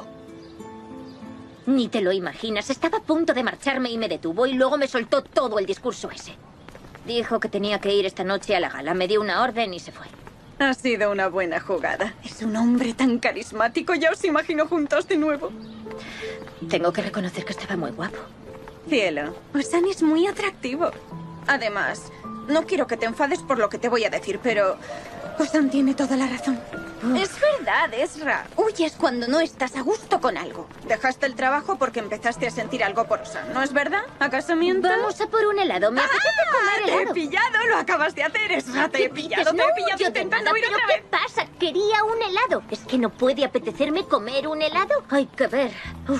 Ni te lo imaginas. Estaba a punto de marcharme y me detuvo y luego me soltó todo el discurso ese. Dijo que tenía que ir esta noche a la gala. Me dio una orden y se fue. Ha sido una buena jugada. Es un hombre tan carismático. Ya os imagino juntos de nuevo. Tengo que reconocer que estaba muy guapo. Cielo, Osan es muy atractivo. Además, no quiero que te enfades por lo que te voy a decir, pero Osan tiene toda la razón. Uf. Es verdad, Ezra. Huyes cuando no estás a gusto con algo. Dejaste el trabajo porque empezaste a sentir algo por Osan, ¿no es verdad? ¿Acaso miento? Vamos a por un helado. Me apetece ¡Ah! comer helado. Te he pillado, lo acabas de hacer, Ezra. Te he pillado, te no, he pillado yo intentando de ir nada, otra ¿pero vez. qué pasa? Quería un helado. ¿Es que no puede apetecerme comer un helado? Hay que ver. Uf.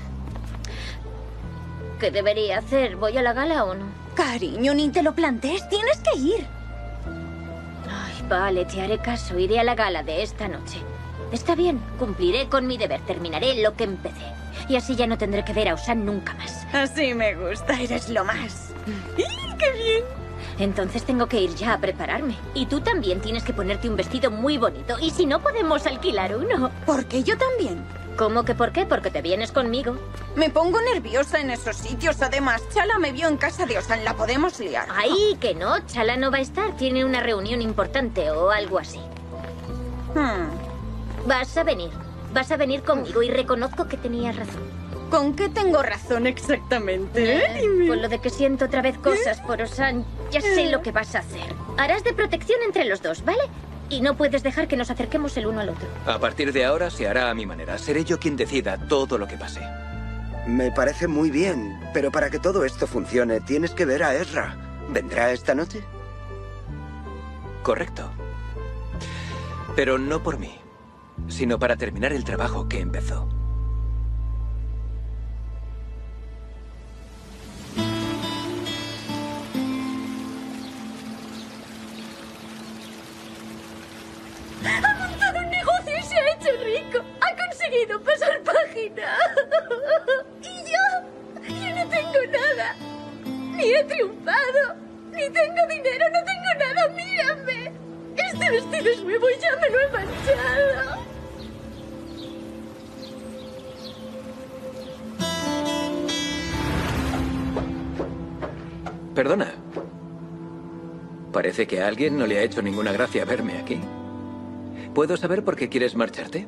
¿Qué debería hacer? ¿Voy a la gala o no? Cariño, ni te lo plantees. Tienes que ir. Ay, vale, te haré caso. Iré a la gala de esta noche. Está bien, cumpliré con mi deber. Terminaré lo que empecé. Y así ya no tendré que ver a Osan nunca más. Así me gusta, eres lo más. ¡Y qué bien! Entonces tengo que ir ya a prepararme. Y tú también tienes que ponerte un vestido muy bonito. Y si no, podemos alquilar uno. ¿Por qué yo también? ¿Cómo que por qué? Porque te vienes conmigo. Me pongo nerviosa en esos sitios. Además, Chala me vio en casa de Osan. La podemos liar. Ay, que no. Chala no va a estar. Tiene una reunión importante o algo así. Hmm. Vas a venir. Vas a venir conmigo y reconozco que tenías razón. ¿Con qué tengo razón exactamente? Eh, con lo de que siento otra vez cosas por Osan, ya sé lo que vas a hacer. Harás de protección entre los dos, ¿vale? Y no puedes dejar que nos acerquemos el uno al otro. A partir de ahora se hará a mi manera. Seré yo quien decida todo lo que pase. Me parece muy bien, pero para que todo esto funcione tienes que ver a Ezra. ¿Vendrá esta noche? Correcto. Pero no por mí, sino para terminar el trabajo que empezó. Ha montado un negocio y se ha hecho rico. Ha conseguido pasar página. página. Y yo, yo no tengo nada. Ni he triunfado, ni tengo dinero, no tengo nada. Mírame. Este vestido es nuevo y ya me lo he manchado. Perdona. Parece que a alguien no le ha hecho ninguna gracia verme aquí. ¿Puedo saber por qué quieres marcharte?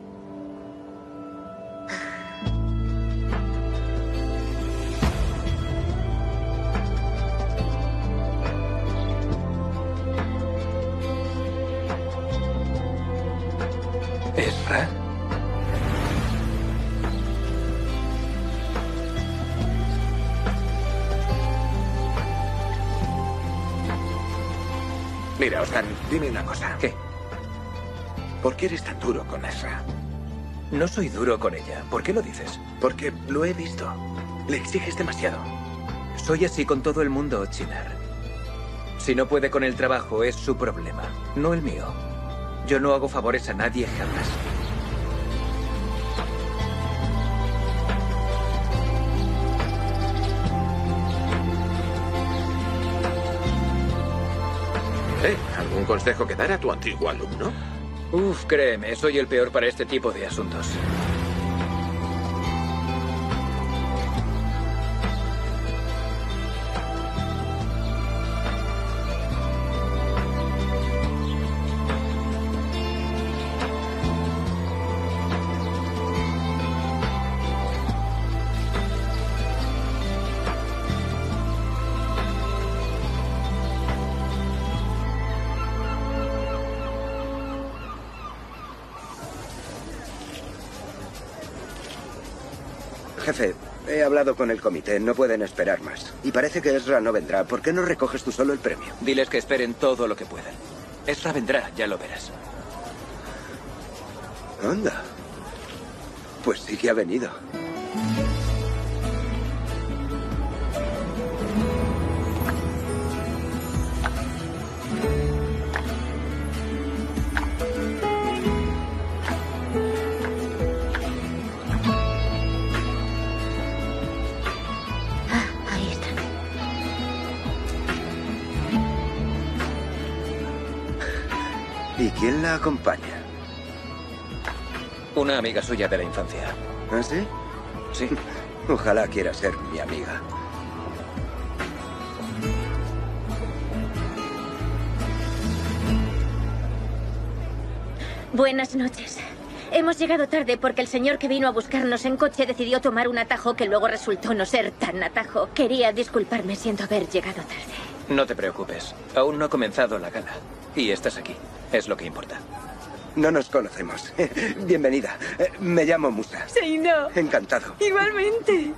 ¿Ezra? Mira, Oscar, dime una cosa. ¿Qué? ¿Por qué eres tan duro con Ezra? No soy duro con ella. ¿Por qué lo dices? Porque lo he visto. Le exiges demasiado. Soy así con todo el mundo, Chinar. Si no puede con el trabajo, es su problema, no el mío. Yo no hago favores a nadie jamás. ¿Eh? ¿Algún consejo que dar a tu antiguo alumno? Uf, créeme, soy el peor para este tipo de asuntos. Jefe, he hablado con el comité, no pueden esperar más. Y parece que Ezra no vendrá. ¿Por qué no recoges tú solo el premio? Diles que esperen todo lo que puedan. Ezra vendrá, ya lo verás. Anda. Pues sí que ha venido. ¿Y quién la acompaña? Una amiga suya de la infancia. ¿Ah, sí? Sí. Ojalá quiera ser mi amiga. Buenas noches. Hemos llegado tarde porque el señor que vino a buscarnos en coche decidió tomar un atajo que luego resultó no ser tan atajo. Quería disculparme siento haber llegado tarde. No te preocupes. Aún no ha comenzado la gala. Y estás aquí. Es lo que importa. No nos conocemos. Bienvenida. Me llamo Musa. Sí, no. Encantado. Igualmente.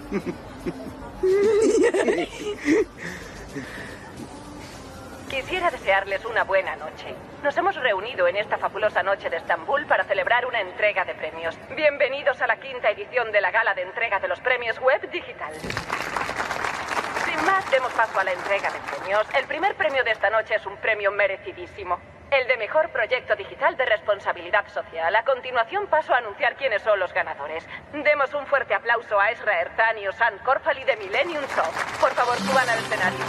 Quisiera desearles una buena noche. Nos hemos reunido en esta fabulosa noche de Estambul para celebrar una entrega de premios. Bienvenidos a la quinta edición de la gala de entrega de los premios Web Digital. Sin más, demos paso a la entrega de premios. El primer premio de esta noche es un premio merecidísimo. El de Mejor Proyecto Digital de Responsabilidad Social. A continuación paso a anunciar quiénes son los ganadores. Demos un fuerte aplauso a Ezra Erzan y Osan Korfali de Millennium Soft. Por favor, suban al escenario.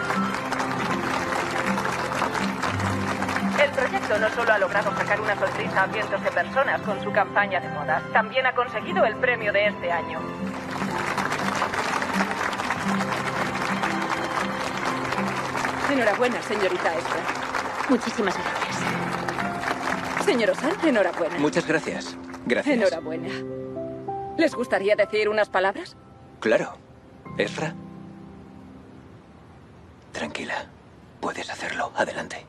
El proyecto no solo ha logrado sacar una sonrisa a cientos de personas con su campaña de modas, también ha conseguido el premio de este año. Enhorabuena, señorita Ezra. Muchísimas gracias. Señor Osan, enhorabuena. Muchas gracias. Gracias. Enhorabuena. ¿Les gustaría decir unas palabras? Claro. Ezra. Tranquila. Puedes hacerlo. Adelante.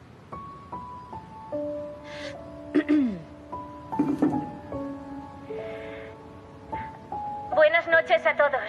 Buenas noches a todos.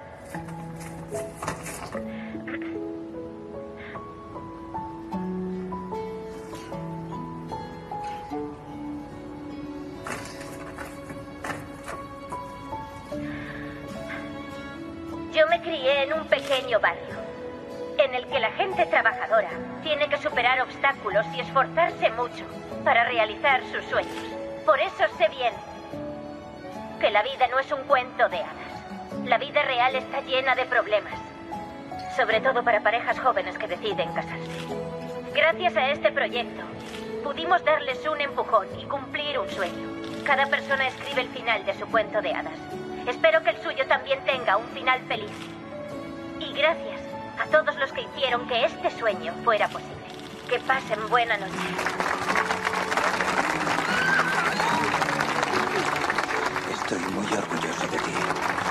Yo me crié en un pequeño barrio, en el que la gente trabajadora tiene que superar obstáculos y esforzarse mucho para realizar sus sueños. Por eso sé bien que la vida no es un cuento de hadas. La vida real está llena de problemas, sobre todo para parejas jóvenes que deciden casarse. Gracias a este proyecto, pudimos darles un empujón y cumplir un sueño. Cada persona escribe el final de su cuento de hadas. Espero que el suyo también tenga un final feliz. Y gracias a todos los que hicieron que este sueño fuera posible. Que pasen buena noche. Estoy muy orgulloso de ti.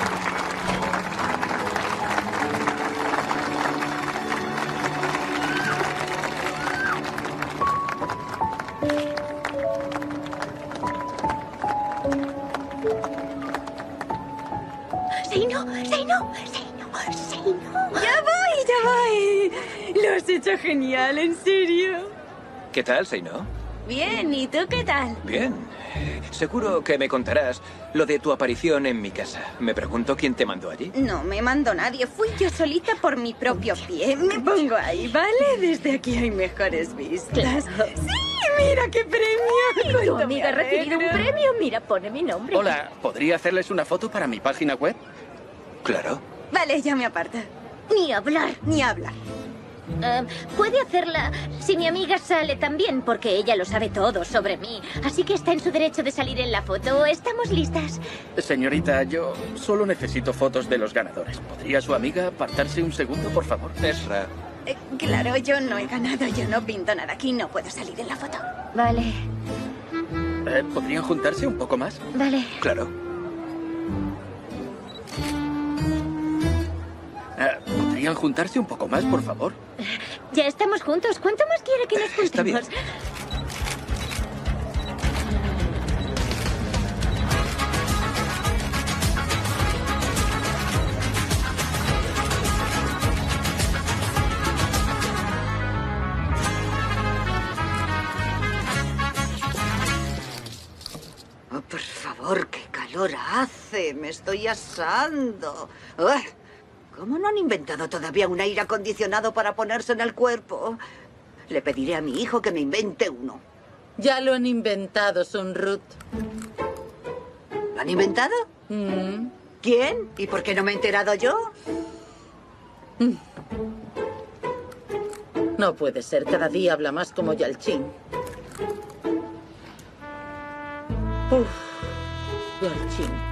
¡Seino! ¡Seino! ¡Seino! ¡Seino! ¡Ya voy, ya voy! Lo has hecho genial, en serio. ¿Qué tal, Seino? Bien, ¿y tú qué tal? Bien. Seguro que me contarás lo de tu aparición en mi casa. Me pregunto quién te mandó allí. No me mandó nadie, fui yo solita por mi propio pie. Me pongo ahí, ¿vale? Desde aquí hay mejores vistas. ¡Sí! ¡Mira qué premio! Tu amiga ha recibido un premio. Mira, pone mi nombre. Hola, ¿podría hacerles una foto para mi página web? Claro. Vale, ya me aparta. Ni hablar. Ni hablar. Uh, puede hacerla si mi amiga sale también, porque ella lo sabe todo sobre mí. Así que está en su derecho de salir en la foto. ¿Estamos listas? Señorita, yo solo necesito fotos de los ganadores. ¿Podría su amiga apartarse un segundo, por favor? Ezra. Eh, claro, yo no he ganado, yo no pinto nada aquí, no puedo salir en la foto. Vale. Eh, ¿Podrían juntarse un poco más? Vale. Claro. Eh, ¿Podrían juntarse un poco más, por favor? Ya estamos juntos. ¿Cuánto más quiere que nos juntemos? Está bien. Oh, por favor, qué calor hace. Me estoy asando. ¡Ugh! ¿Cómo no han inventado todavía un aire acondicionado para ponerse en el cuerpo? Le pediré a mi hijo que me invente uno. Ya lo han inventado, Sun Ruth. ¿Lo han inventado? Mm. ¿Quién? ¿Y por qué no me he enterado yo? Mm. No puede ser. Cada día habla más como Yalchin. Uf, Yalchin.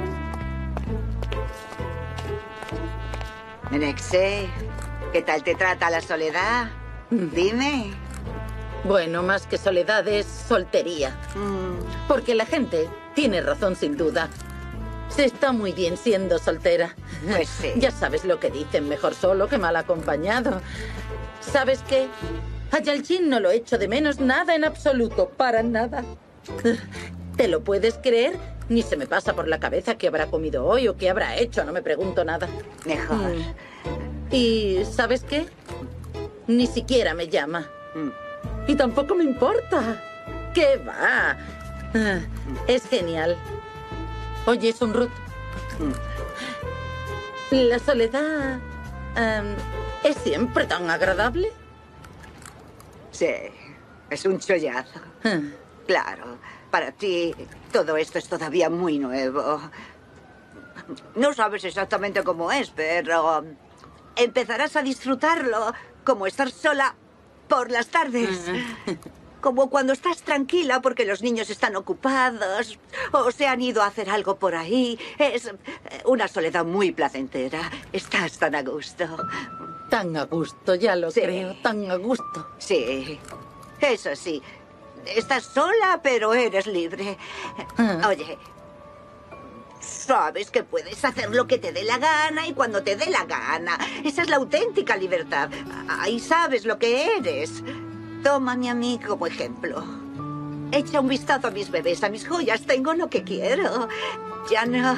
Menexé, ¿qué tal te trata la soledad? Dime. Bueno, más que soledad es soltería. Mm. Porque la gente tiene razón, sin duda. Se está muy bien siendo soltera. Pues sí. Ya sabes lo que dicen, mejor solo que mal acompañado. ¿Sabes qué? A Yalchin no lo echo de menos nada en absoluto, para nada. ¿Te lo puedes creer? Ni se me pasa por la cabeza qué habrá comido hoy o qué habrá hecho, no me pregunto nada. Mejor. Mm. ¿Y sabes qué? Ni siquiera me llama. Mm. Y tampoco me importa. ¿Qué va? Ah, es genial. Oye, Sun Ruth. Mm. La soledad... Um, ¿es siempre tan agradable? Sí, es un chollazo. Ah. Claro, para ti todo esto es todavía muy nuevo. No sabes exactamente cómo es, pero empezarás a disfrutarlo como estar sola por las tardes. Como cuando estás tranquila porque los niños están ocupados o se han ido a hacer algo por ahí. Es una soledad muy placentera. Estás tan a gusto. Tan a gusto, ya lo Sí. creo, tan a gusto. Sí, eso sí. Estás sola, pero eres libre. Ah. Oye, sabes que puedes hacer lo que te dé la gana y cuando te dé la gana. Esa es la auténtica libertad. Ahí sabes lo que eres. Tómame a mí como ejemplo. Echa un vistazo a mis bebés, a mis joyas. Tengo lo que quiero. Ya no...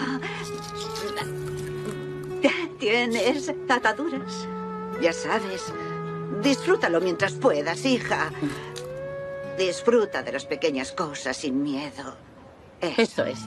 Tienes ataduras. Ya sabes. Disfrútalo mientras puedas, hija. Disfruta de las pequeñas cosas sin miedo. Eso, Eso es.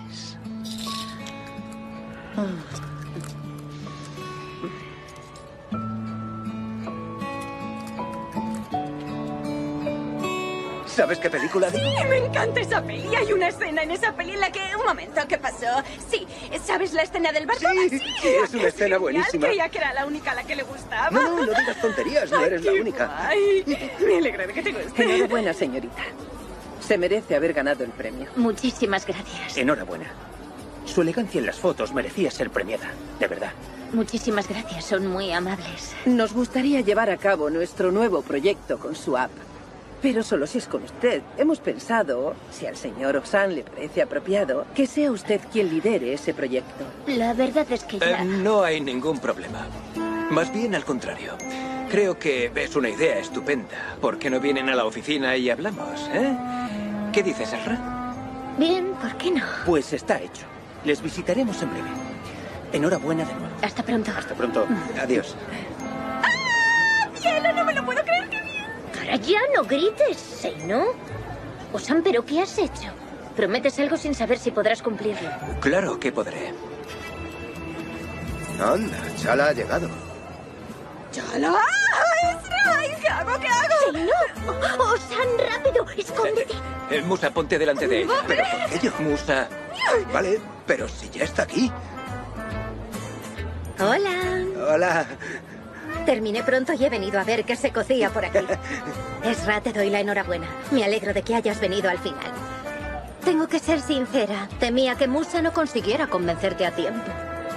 ¿Sabes qué película digo? Sí, me encanta esa peli. Hay una escena en esa peli en la que... Un momento, ¿qué pasó? Sí, ¿sabes la escena del barco? Sí, sí, es una escena genial. buenísima. Creía que era la única a la que le gustaba. No, no, no digas tonterías, no eres la única. Ay, me alegra de que te guste. Enhorabuena, señorita. Se merece haber ganado el premio. Muchísimas gracias. Enhorabuena. Su elegancia en las fotos merecía ser premiada, de verdad. Muchísimas gracias, son muy amables. Nos gustaría llevar a cabo nuestro nuevo proyecto con su app. Pero solo si es con usted. Hemos pensado, si al señor Osan le parece apropiado, que sea usted quien lidere ese proyecto. La verdad es que ya... Eh, no hay ningún problema. Más bien al contrario. Creo que es una idea estupenda. ¿Por qué no vienen a la oficina y hablamos, eh? ¿Qué dices, Ezra? Bien, ¿por qué no? Pues está hecho. Les visitaremos en breve. Enhorabuena de nuevo. Hasta pronto. Hasta pronto. Adiós. ¡Ah, cielo! No me lo puedo creer. ¡Qué bien! Ahora ya no grites, Seino. Osan, ¿pero qué has hecho? Prometes algo sin saber si podrás cumplirlo. Claro que podré. Anda, Chala ha llegado. ¡Chala! ¡Ezra! ¿Qué hago? ¿Qué hago? ¡Seino! ¡Osan, rápido! ¡Escóndete! Eh, Musa, ponte delante de ella. ¿Pero por qué yo? Musa. Vale, pero si ya está aquí. Hola. Hola. Terminé pronto y he venido a ver qué se cocía por aquí. Ezra, te doy la enhorabuena. Me alegro de que hayas venido al final. Tengo que ser sincera. Temía que Musa no consiguiera convencerte a tiempo.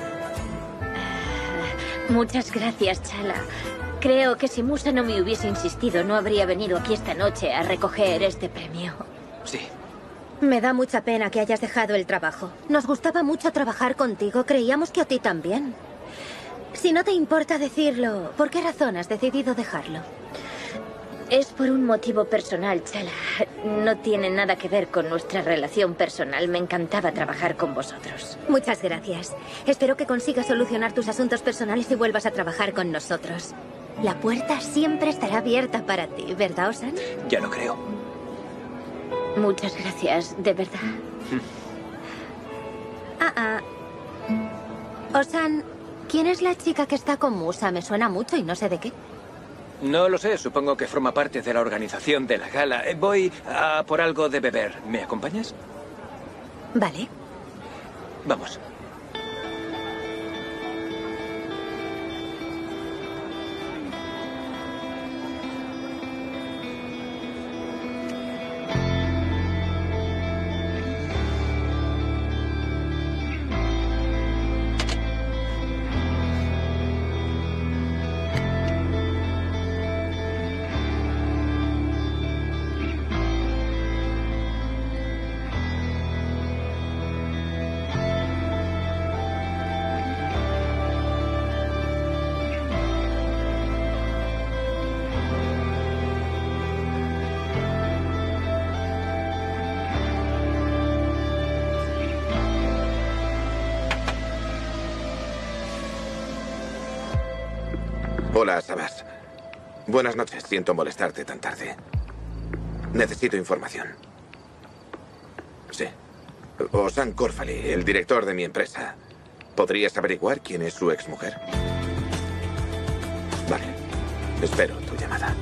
Muchas gracias, Chala. Creo que si Musa no me hubiese insistido, no habría venido aquí esta noche a recoger este premio. Sí. Me da mucha pena que hayas dejado el trabajo. Nos gustaba mucho trabajar contigo. Creíamos que a ti también. Si no te importa decirlo, ¿por qué razón has decidido dejarlo? Es por un motivo personal, Chala. No tiene nada que ver con nuestra relación personal. Me encantaba trabajar con vosotros. Muchas gracias. Espero que consigas solucionar tus asuntos personales y vuelvas a trabajar con nosotros. La puerta siempre estará abierta para ti, ¿verdad, Osan? Ya lo creo. Muchas gracias, de verdad. Ah, ah. Osan, ¿quién es la chica que está con Musa? Me suena mucho y no sé de qué. No lo sé, supongo que forma parte de la organización de la gala. Eh, Voy a por algo de beber. ¿Me acompañas? Vale. Vamos. Hola, Sabas. Buenas noches. Siento molestarte tan tarde. Necesito información. Sí. Osan Korfali, el director de mi empresa. ¿Podrías averiguar quién es su exmujer? Vale. Espero tu llamada.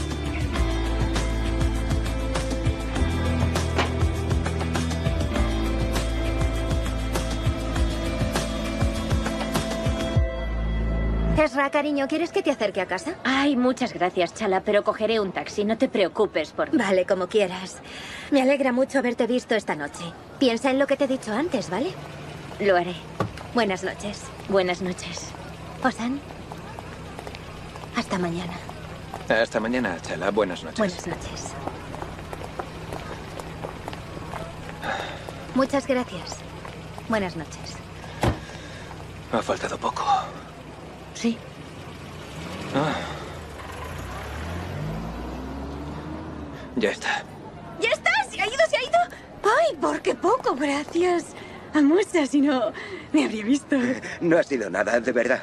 Ezra, cariño, ¿quieres que te acerque a casa? Ay, muchas gracias, Chala, pero cogeré un taxi. No te preocupes por mí. Vale, como quieras. Me alegra mucho haberte visto esta noche. Piensa en lo que te he dicho antes, ¿vale? Lo haré. Buenas noches. Buenas noches. Osan. Hasta mañana. Hasta mañana, Chala. Buenas noches. Buenas noches. Muchas gracias. Buenas noches. Ha faltado poco. Sí. Ah. Ya está. ¡Ya está! ¡Se ha ido, se ha ido! ¡Ay, por qué poco! Gracias. A Musa, si no, me habría visto. No ha sido nada, de verdad.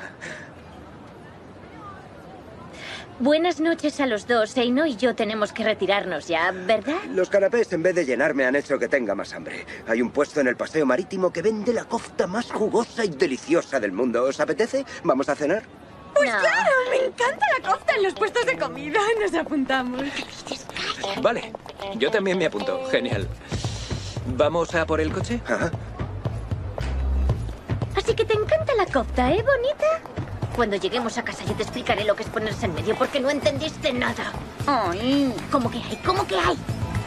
Buenas noches a los dos. Seino y yo tenemos que retirarnos ya, ¿verdad? Los canapés, en vez de llenarme, han hecho que tenga más hambre. Hay un puesto en el paseo marítimo que vende la kofta más jugosa y deliciosa del mundo. ¿Os apetece? ¿Vamos a cenar? Pues no. Claro, me encanta la kofta en los puestos de comida. Nos apuntamos. Vale. Yo también me apunto. Genial. ¿Vamos a por el coche? Ajá. Así que te encanta la copta, ¿eh, bonita? Cuando lleguemos a casa yo te explicaré lo que es ponerse en medio porque no entendiste nada. Ay, ¿Cómo que hay? ¿Cómo que hay?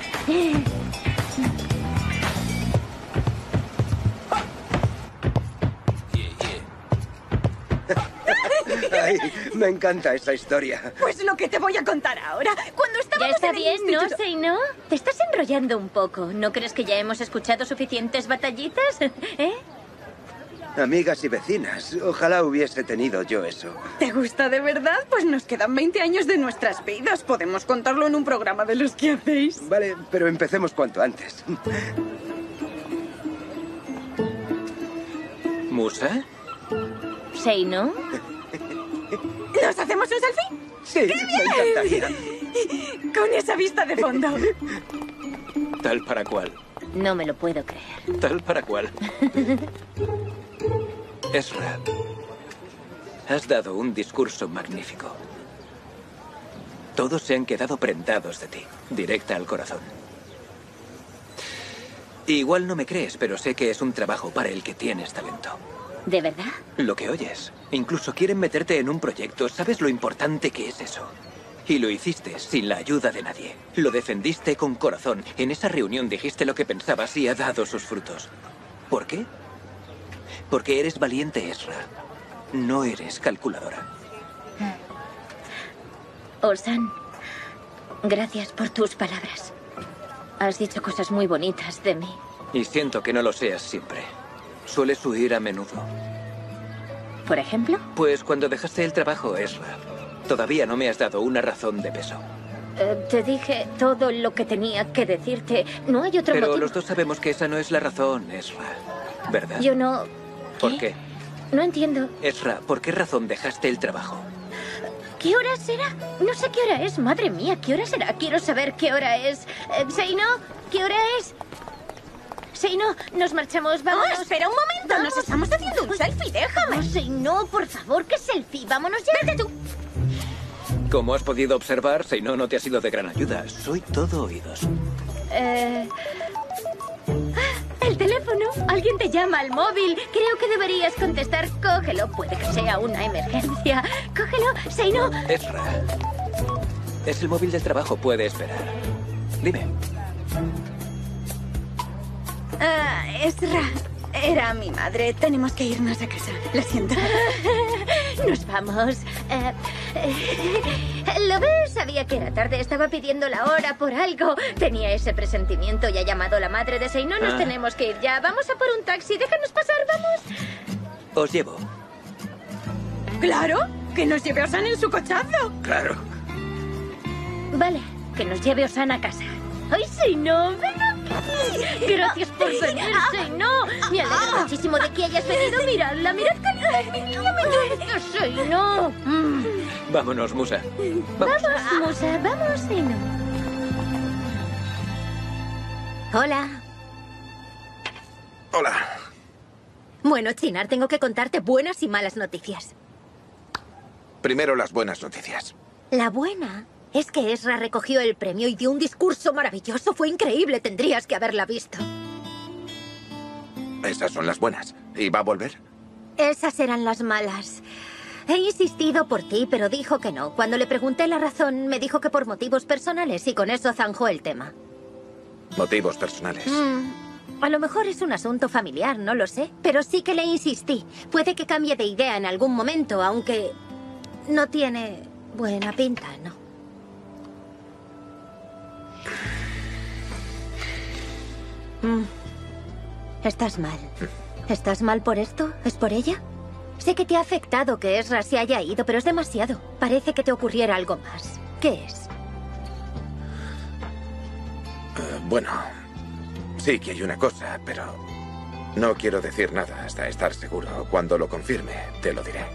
Ay, me encanta esa historia. pues lo que te voy a contar ahora. Cuando Ya estábamos está en el bien, ¿no, instituto- Seino? Te estás enrollando un poco. ¿No crees que ya hemos escuchado suficientes batallitas? ¿Eh? Amigas y vecinas, ojalá hubiese tenido yo eso. ¿Te gusta de verdad? Pues nos quedan veinte años de nuestras vidas. Podemos contarlo en un programa de los que hacéis. Vale, pero empecemos cuanto antes. ¿Musa? ¿Seino? ¿Nos hacemos un selfie? Sí, me encantaría. Con esa vista de fondo. Tal para cual. No me lo puedo creer. Tal para cual. Ezra, has dado un discurso magnífico. Todos se han quedado prendados de ti, directa al corazón. Igual no me crees, pero sé que es un trabajo para el que tienes talento. ¿De verdad? Lo que oyes. Incluso quieren meterte en un proyecto. ¿Sabes lo importante que es eso? Y lo hiciste sin la ayuda de nadie. Lo defendiste con corazón. En esa reunión dijiste lo que pensabas y ha dado sus frutos. ¿Por qué? Porque eres valiente, Ezra. No eres calculadora. Olsan, gracias por tus palabras. Has dicho cosas muy bonitas de mí. Y siento que no lo seas siempre. Sueles huir a menudo. ¿Por ejemplo? Pues cuando dejaste el trabajo, Ezra, todavía no me has dado una razón de peso. Eh, te dije todo lo que tenía que decirte. No hay otro Pero motivo. los dos sabemos que esa no es la razón, Ezra. ¿Verdad? Yo no... ¿Por qué? No entiendo. Ezra, ¿por qué razón dejaste el trabajo? ¿Qué hora será? No sé qué hora es. Madre mía, ¿qué hora será? Quiero saber qué hora es. Eh, Seino, ¿qué hora es? Seino, nos marchamos, vámonos. Oh, espera un momento, nos estamos haciendo un selfie, déjame. No, Seino, por favor, ¿qué selfie? Vámonos ya. Vete tú. Como has podido observar, Seino no te ha sido de gran ayuda. Soy todo oídos. Eh... El teléfono. Alguien te llama al móvil. Creo que deberías contestar. Cógelo. Puede que sea una emergencia. Cógelo. Seino. Ezra. Es el móvil del trabajo. Puede esperar. Dime. Ah, Ezra, era mi madre. Tenemos que irnos a casa. Lo siento. Nos vamos. Eh, eh, ¿Lo ves? Sabía que era tarde. Estaba pidiendo la hora por algo. Tenía ese presentimiento y ha llamado la madre de Seino. Nos Ah. tenemos que ir ya. Vamos a por un taxi. Déjanos pasar, vamos. Os llevo. Claro, que nos lleve Osan en su cochazo. Claro. Vale, que nos lleve Osan a casa. ¡Ay, Seino! ¡Ven aquí! Gracias por venir, Seino. Me alegro muchísimo de que hayas venido. Miradla, mirad qué niña me Seino. Mm. Vámonos, Musa. Vamos, Musa, vamos, Seino. Hola. Hola. Bueno, Chinar, tengo que contarte buenas y malas noticias. Primero las buenas noticias. La buena es que Ezra recogió el premio y dio un discurso maravilloso. Fue increíble, tendrías que haberla visto. Esas son las buenas. ¿Y va a volver? Esas eran las malas. He insistido por ti, pero dijo que no. Cuando le pregunté la razón, me dijo que por motivos personales y con eso zanjó el tema. Motivos personales. Mm, a lo mejor es un asunto familiar, no lo sé. Pero sí que le insistí. Puede que cambie de idea en algún momento, aunque no tiene buena pinta, ¿no? Mm. Estás mal. ¿Estás mal por esto? ¿Es por ella? Sé que te ha afectado que Ezra se haya ido, pero es demasiado. Parece que te ocurriera algo más. ¿Qué es? Eh, bueno, sí que hay una cosa, pero no quiero decir nada hasta estar seguro. Cuando lo confirme, te lo diré.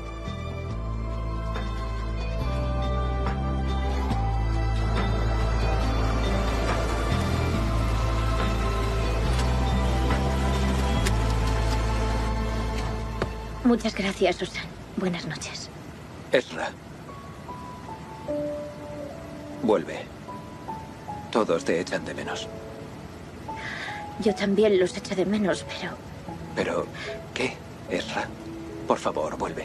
Muchas gracias, Susan. Buenas noches. Ezra. Vuelve. Todos te echan de menos. Yo también los echo de menos, pero... Pero, ¿qué, Ezra? Por favor, vuelve.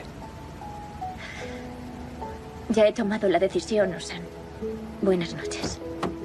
Ya he tomado la decisión, Osan. Buenas noches.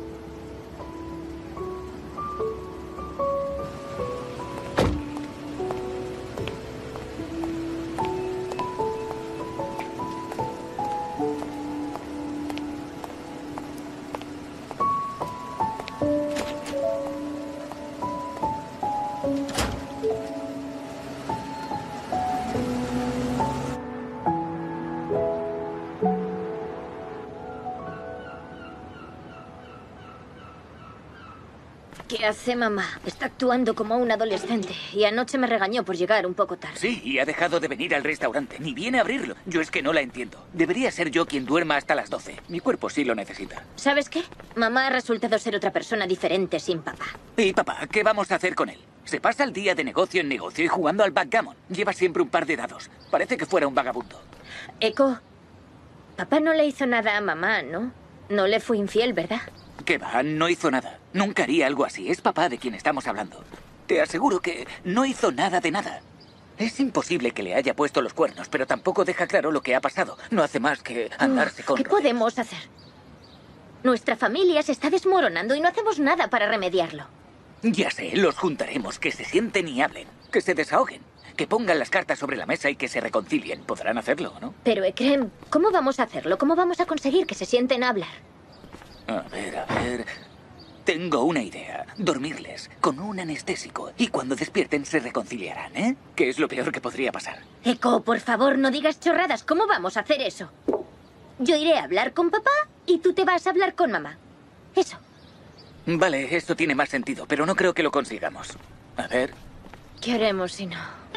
¿Qué hace mamá? Está actuando como un adolescente y anoche me regañó por llegar un poco tarde. Sí, y ha dejado de venir al restaurante. Ni viene a abrirlo. Yo es que no la entiendo. Debería ser yo quien duerma hasta las doce. Mi cuerpo sí lo necesita. ¿Sabes qué? Mamá ha resultado ser otra persona diferente sin papá. ¿Y papá? ¿Qué vamos a hacer con él? Se pasa el día de negocio en negocio y jugando al backgammon. Lleva siempre un par de dados. Parece que fuera un vagabundo. Eco, papá no le hizo nada a mamá, ¿no? No le fue infiel, ¿verdad? ¿Qué va? No hizo nada. Nunca haría algo así. Es papá de quien estamos hablando. Te aseguro que no hizo nada de nada. Es imposible que le haya puesto los cuernos, pero tampoco deja claro lo que ha pasado. No hace más que andarse con... ¿Qué podemos hacer? Nuestra familia se está desmoronando y no hacemos nada para remediarlo. Ya sé, los juntaremos, que se sienten y hablen, que se desahoguen, que pongan las cartas sobre la mesa y que se reconcilien. Podrán hacerlo, ¿no? Pero, Ekrem, ¿cómo vamos a hacerlo? ¿Cómo vamos a conseguir que se sienten a hablar? A ver, a ver... Tengo una idea. Dormirles con un anestésico y cuando despierten se reconciliarán, ¿eh? Que es lo peor que podría pasar. Eco, por favor, no digas chorradas. ¿Cómo vamos a hacer eso? Yo iré a hablar con papá y tú te vas a hablar con mamá. Eso. Vale, esto tiene más sentido, pero no creo que lo consigamos. A ver... ¿Qué haremos si no?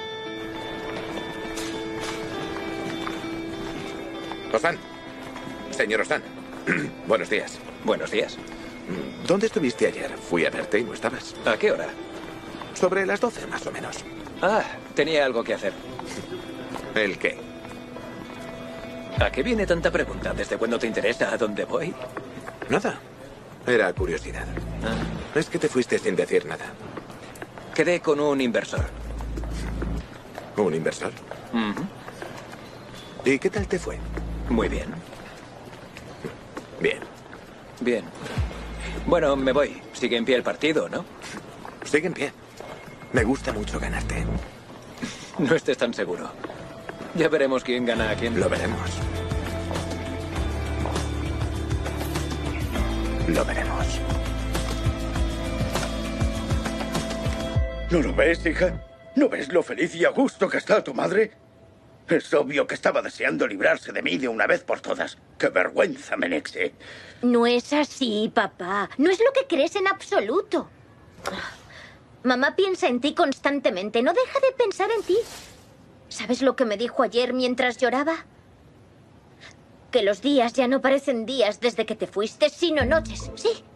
Osan. Señor Osan. Buenos días. Buenos días. ¿Dónde estuviste ayer? Fui a verte y no estabas. ¿A qué hora? Sobre las doce, más o menos. Ah, tenía algo que hacer. ¿El qué? ¿A qué viene tanta pregunta? ¿Desde cuándo te interesa a dónde voy? Nada. Era curiosidad. Ah. Es que te fuiste sin decir nada. Quedé con un inversor. ¿Un inversor? Uh-huh. ¿Y qué tal te fue? Muy bien. Bien. Bien. Bueno, me voy. Sigue en pie el partido, ¿no? Sigue en pie. Me gusta mucho ganarte. No estés tan seguro. Ya veremos quién gana a quién. Lo veremos. Lo veremos. ¿No lo ves, hija? ¿No ves lo feliz y a gusto que está tu madre? Es obvio que estaba deseando librarse de mí de una vez por todas. ¡Qué vergüenza, Menexe! No es así, papá. No es lo que crees en absoluto. Mamá piensa en ti constantemente. No deja de pensar en ti. ¿Sabes lo que me dijo ayer mientras lloraba? Que los días ya no parecen días desde que te fuiste, sino noches. Sí.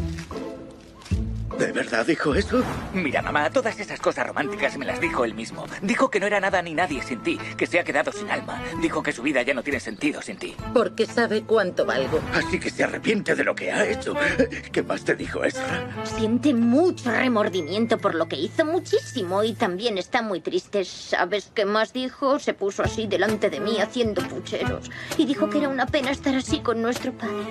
¿De verdad dijo eso? Mira, mamá, todas esas cosas románticas me las dijo él mismo. Dijo que no era nada ni nadie sin ti, que se ha quedado sin alma. Dijo que su vida ya no tiene sentido sin ti. Porque sabe cuánto valgo. Así que se arrepiente de lo que ha hecho. ¿Qué más te dijo Ezra? Siente mucho remordimiento por lo que hizo, muchísimo. Y también está muy triste. ¿Sabes qué más dijo? Se puso así delante de mí haciendo pucheros. Y dijo que era una pena estar así con nuestro padre.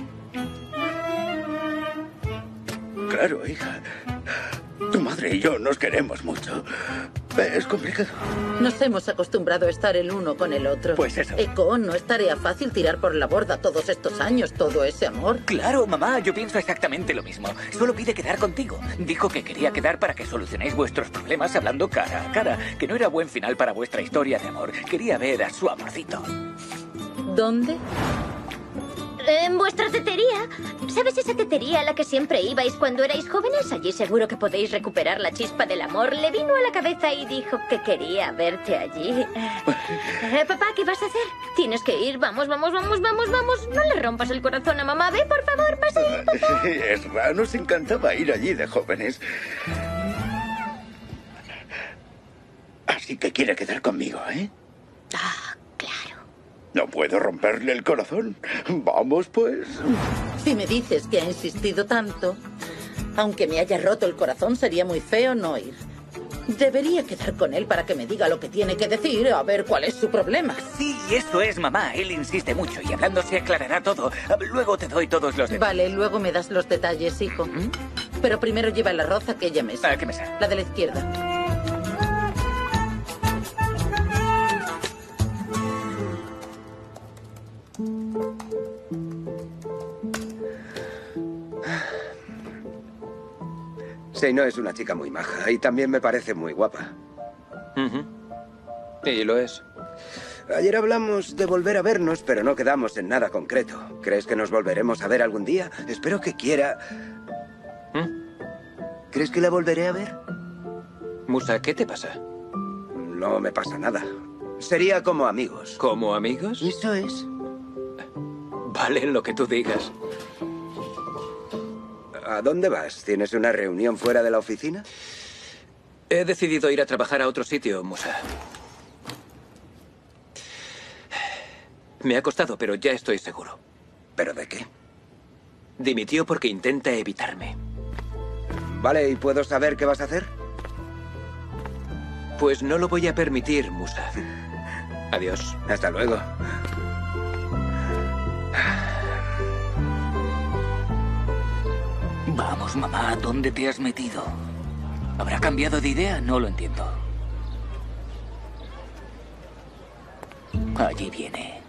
Claro, hija. Tu madre y yo nos queremos mucho. Es complicado. Nos hemos acostumbrado a estar el uno con el otro. Pues eso. Eco, no es tarea fácil tirar por la borda todos estos años, todo ese amor. Claro, mamá, yo pienso exactamente lo mismo. Solo pide quedar contigo. Dijo que quería quedar para que solucionéis vuestros problemas hablando cara a cara. Que no era buen final para vuestra historia de amor. Quería ver a su amorcito. ¿Dónde? En vuestra tetería. ¿Sabes esa tetería a la que siempre ibais cuando erais jóvenes? Allí seguro que podéis recuperar la chispa del amor. Le vino a la cabeza y dijo que quería verte allí. Eh, papá, ¿qué vas a hacer? Tienes que ir. Vamos, vamos, vamos, vamos, vamos. No le rompas el corazón a mamá. Ve, por favor, pasa ahí, papá. Ezra, nos encantaba ir allí de jóvenes. Así que quiere quedar conmigo, ¿eh? Ah, claro. No puedo romperle el corazón. Vamos, pues. Si me dices que ha insistido tanto, aunque me haya roto el corazón, sería muy feo no ir. Debería quedar con él para que me diga lo que tiene que decir, a ver cuál es su problema. Sí, eso es, mamá. Él insiste mucho y hablando se aclarará todo. Luego te doy todos los detalles. Vale, luego me das los detalles, hijo. ¿Mm? Pero primero lleva el arroz a aquella mesa. ¿A qué mesa? La de la izquierda. Seino es una chica muy maja y también me parece muy guapa. Uh-huh. Y lo es. Ayer hablamos de volver a vernos, pero no quedamos en nada concreto. ¿Crees que nos volveremos a ver algún día? Espero que quiera... ¿Mm? ¿Crees que la volveré a ver? Musa, ¿qué te pasa? No me pasa nada. Sería como amigos. ¿Como amigos? Eso es. Vale, lo que tú digas. ¿A dónde vas? ¿Tienes una reunión fuera de la oficina? He decidido ir a trabajar a otro sitio, Musa. Me ha costado, pero ya estoy seguro. ¿Pero de qué? Dimitió porque intenta evitarme. Vale, ¿y puedo saber qué vas a hacer? Pues no lo voy a permitir, Musa. Adiós. Hasta luego. Vamos, mamá, ¿dónde te has metido? ¿Habrá cambiado de idea? No lo entiendo. Allí viene.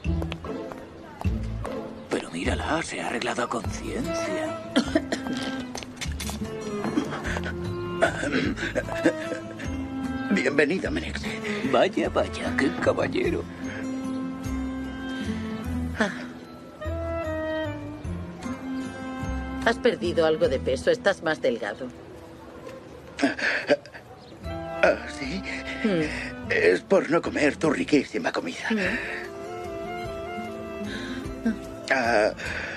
Pero mírala, se ha arreglado a conciencia. Bienvenida, Menexe. Vaya, vaya, qué caballero. Has perdido algo de peso, estás más delgado. ¿Ah, sí? Mm. Es por no comer tu riquísima comida. Mm. Ah,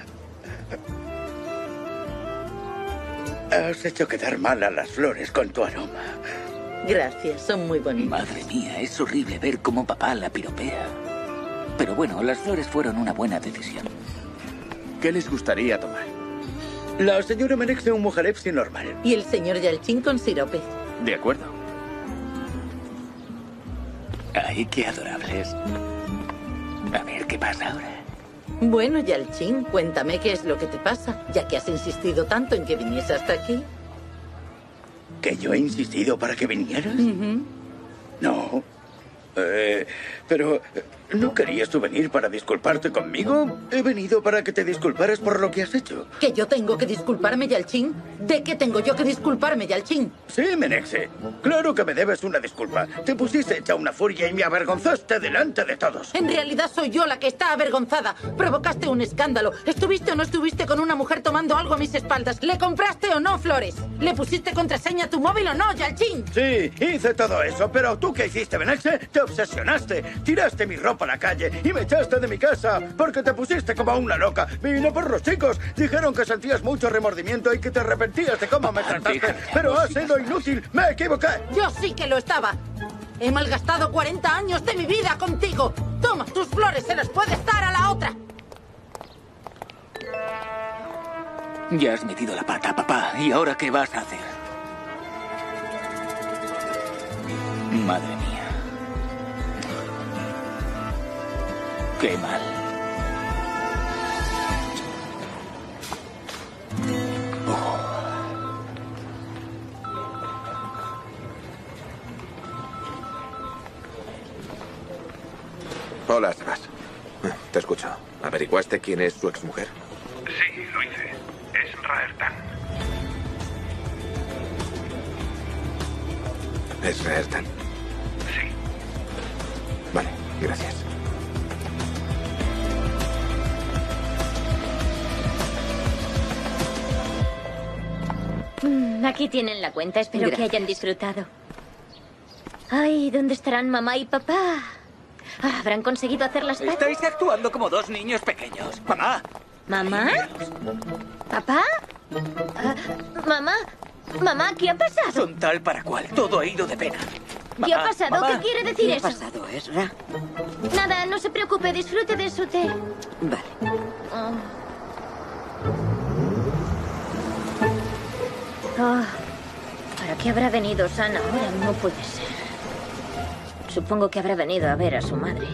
has hecho quedar mal a las flores con tu aroma. Gracias, son muy bonitas. Madre mía, es horrible ver cómo papá la piropea. Pero bueno, las flores fueron una buena decisión. ¿Qué les gustaría tomar? La señora Menexe un mojarepsi normal. Y el señor Yalchin con sirope. De acuerdo. Ay, qué adorables. A ver, ¿qué pasa ahora? Bueno, Yalchin, cuéntame qué es lo que te pasa, ya que has insistido tanto en que viniese hasta aquí. ¿Que yo he insistido para que vinieras? Uh-huh. No. Eh, pero, ¿no querías tú venir para disculparte conmigo? He venido para que te disculparas por lo que has hecho. ¿Que yo tengo que disculparme, Yalchin? ¿De qué tengo yo que disculparme, Yalchin? Sí, Menexe. Claro que me debes una disculpa. Te pusiste hecha una furia y me avergonzaste delante de todos. En realidad soy yo la que está avergonzada. Provocaste un escándalo. ¿Estuviste o no estuviste con una mujer tomando algo a mis espaldas? ¿Le compraste o no flores? ¿Le pusiste contraseña a tu móvil o no, Yalchin? Sí, hice todo eso. Pero ¿tú qué hiciste, Menexe? Te obsesionaste. Tiraste mi ropa a la calle y me echaste de mi casa porque te pusiste como una loca. Vine por los chicos. Dijeron que sentías mucho remordimiento y que te arrepentías de cómo me trataste. Pero ha sido inútil. Me equivoqué. Yo sí que lo estaba. He malgastado cuarenta años de mi vida contigo. Toma, tus flores se las puedes dar a la otra. Ya has metido la pata, papá. ¿Y ahora qué vas a hacer? Madre mía. Qué mal. Oh. Hola, Sebas. Te escucho. ¿Averiguaste quién es su exmujer? Sí, lo hice. Es Raertan. ¿Es Raertan? Sí. Vale, gracias. Mm, aquí tienen la cuenta. Espero Gracias. que hayan disfrutado. Ay, ¿dónde estarán mamá y papá? Ah, ¿habrán conseguido hacer las patas? Estáis actuando como dos niños pequeños. Mamá. ¿Mamá? ¿Papá? Ah, mamá. Mamá, ¿qué ha pasado? Son tal para cual. Todo ha ido de pena. ¿Qué ha pasado? Mamá, ¿Qué quiere decir ¿qué eso? ha pasado, Ezra? Nada, no se preocupe, disfrute de su té. Vale. Oh. Oh. ¿Para qué habrá venido San ahora? No puede ser. Supongo que habrá venido a ver a su madre.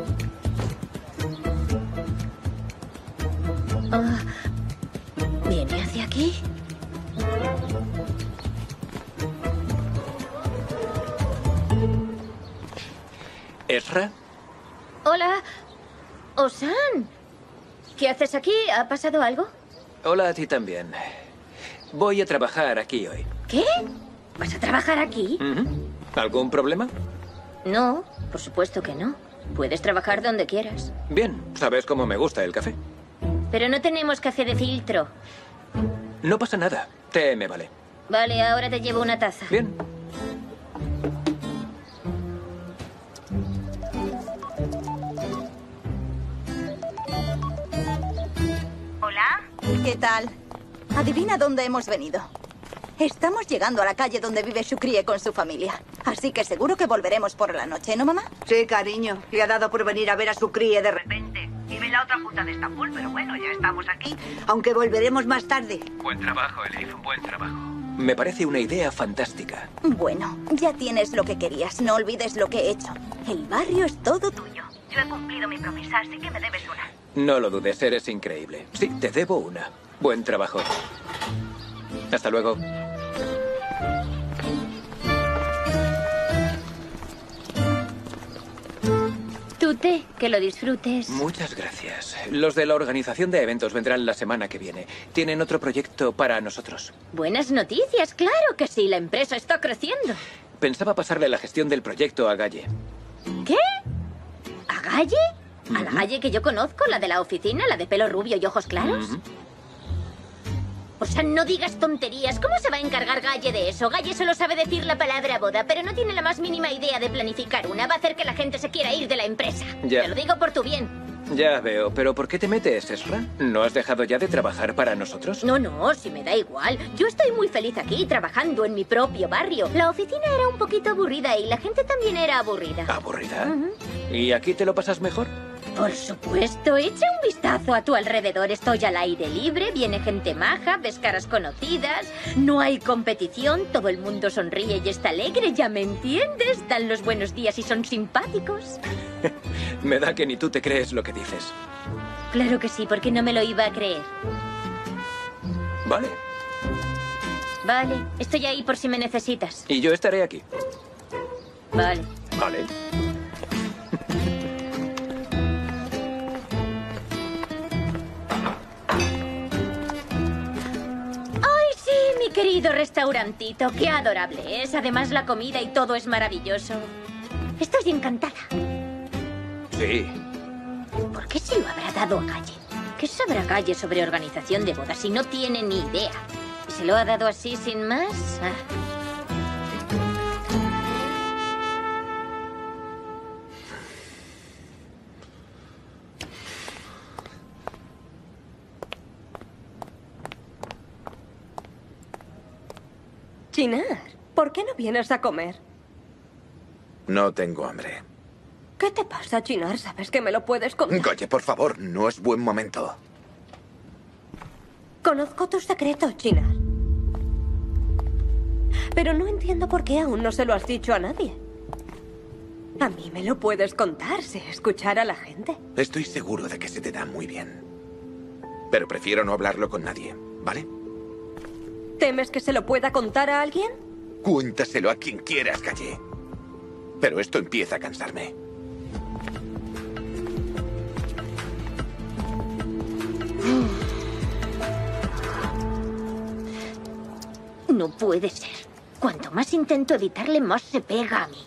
Oh. ¿Viene hacia aquí? ¿Ezra? Hola. Osan. ¿Qué haces aquí? ¿Ha pasado algo? Hola a ti también. Voy a trabajar aquí hoy. ¿Qué? ¿Vas a trabajar aquí? Ujú. ¿Algún problema? No, por supuesto que no. Puedes trabajar donde quieras. Bien, sabes cómo me gusta el café. Pero no tenemos café de filtro. No pasa nada. Té me vale. Vale, ahora te llevo una taza. Bien. Hola. ¿Qué tal? Adivina dónde hemos venido. Estamos llegando a la calle donde vive Shukriye con su familia. Así que seguro que volveremos por la noche, ¿no, mamá? Sí, cariño. Le ha dado por venir a ver a Shukriye de repente. Vive en la otra punta de Estambul, pero bueno, ya estamos aquí. Aunque volveremos más tarde. Buen trabajo, Elif. Buen trabajo. Me parece una idea fantástica. Bueno, ya tienes lo que querías. No olvides lo que he hecho. El barrio es todo tuyo. Yo he cumplido mi promesa, así que me debes una. No lo dudes, eres increíble. Sí, te debo una. Buen trabajo. Hasta luego. Tu té, que lo disfrutes. Muchas gracias. Los de la organización de eventos vendrán la semana que viene. Tienen otro proyecto para nosotros. Buenas noticias, claro que sí. La empresa está creciendo. Pensaba pasarle la gestión del proyecto a Galle. ¿Qué? ¿A Galle? ¿A la Galle que yo conozco? ¿La de la oficina? ¿La de pelo rubio y ojos claros? Uh-huh. O sea, no digas tonterías. ¿Cómo se va a encargar Galle de eso? Galle solo sabe decir la palabra boda, pero no tiene la más mínima idea de planificar una. Va a hacer que la gente se quiera ir de la empresa. Ya. Te lo digo por tu bien. Ya veo, pero ¿por qué te metes, Ezra? ¿No has dejado ya de trabajar para nosotros? No, no, si me da igual. Yo estoy muy feliz aquí, trabajando en mi propio barrio. La oficina era un poquito aburrida y la gente también era aburrida. ¿Aburrida? Uh-huh. ¿Y aquí te lo pasas mejor? Por supuesto, echa un vistazo a tu alrededor. Estoy al aire libre, viene gente maja, ves caras conocidas, no hay competición, todo el mundo sonríe y está alegre, ¿ya me entiendes? Dan los buenos días y son simpáticos. Me da que ni tú te crees lo que dices. Claro que sí, porque no me lo iba a creer. Vale. Vale, estoy ahí por si me necesitas. Y yo estaré aquí. Vale. Vale. Querido restaurantito, qué adorable es. Además, la comida y todo es maravilloso. Estoy encantada. Sí. ¿Por qué se lo habrá dado a Galle? ¿Qué sabrá Galle sobre organización de bodas si no tiene ni idea? ¿Y se lo ha dado así sin más? Ah. Chinar, ¿por qué no vienes a comer? No tengo hambre. ¿Qué te pasa, Chinar? ¿Sabes que me lo puedes contar? Oye, por favor, no es buen momento. Conozco tus secretos, Chinar. Pero no entiendo por qué aún no se lo has dicho a nadie. A mí me lo puedes contar, sé escuchar a la gente. Estoy seguro de que se te da muy bien. Pero prefiero no hablarlo con nadie, ¿vale? ¿Temes que se lo pueda contar a alguien? Cuéntaselo a quien quieras, Galle. Pero esto empieza a cansarme. No puede ser. Cuanto más intento evitarle, más se pega a mí.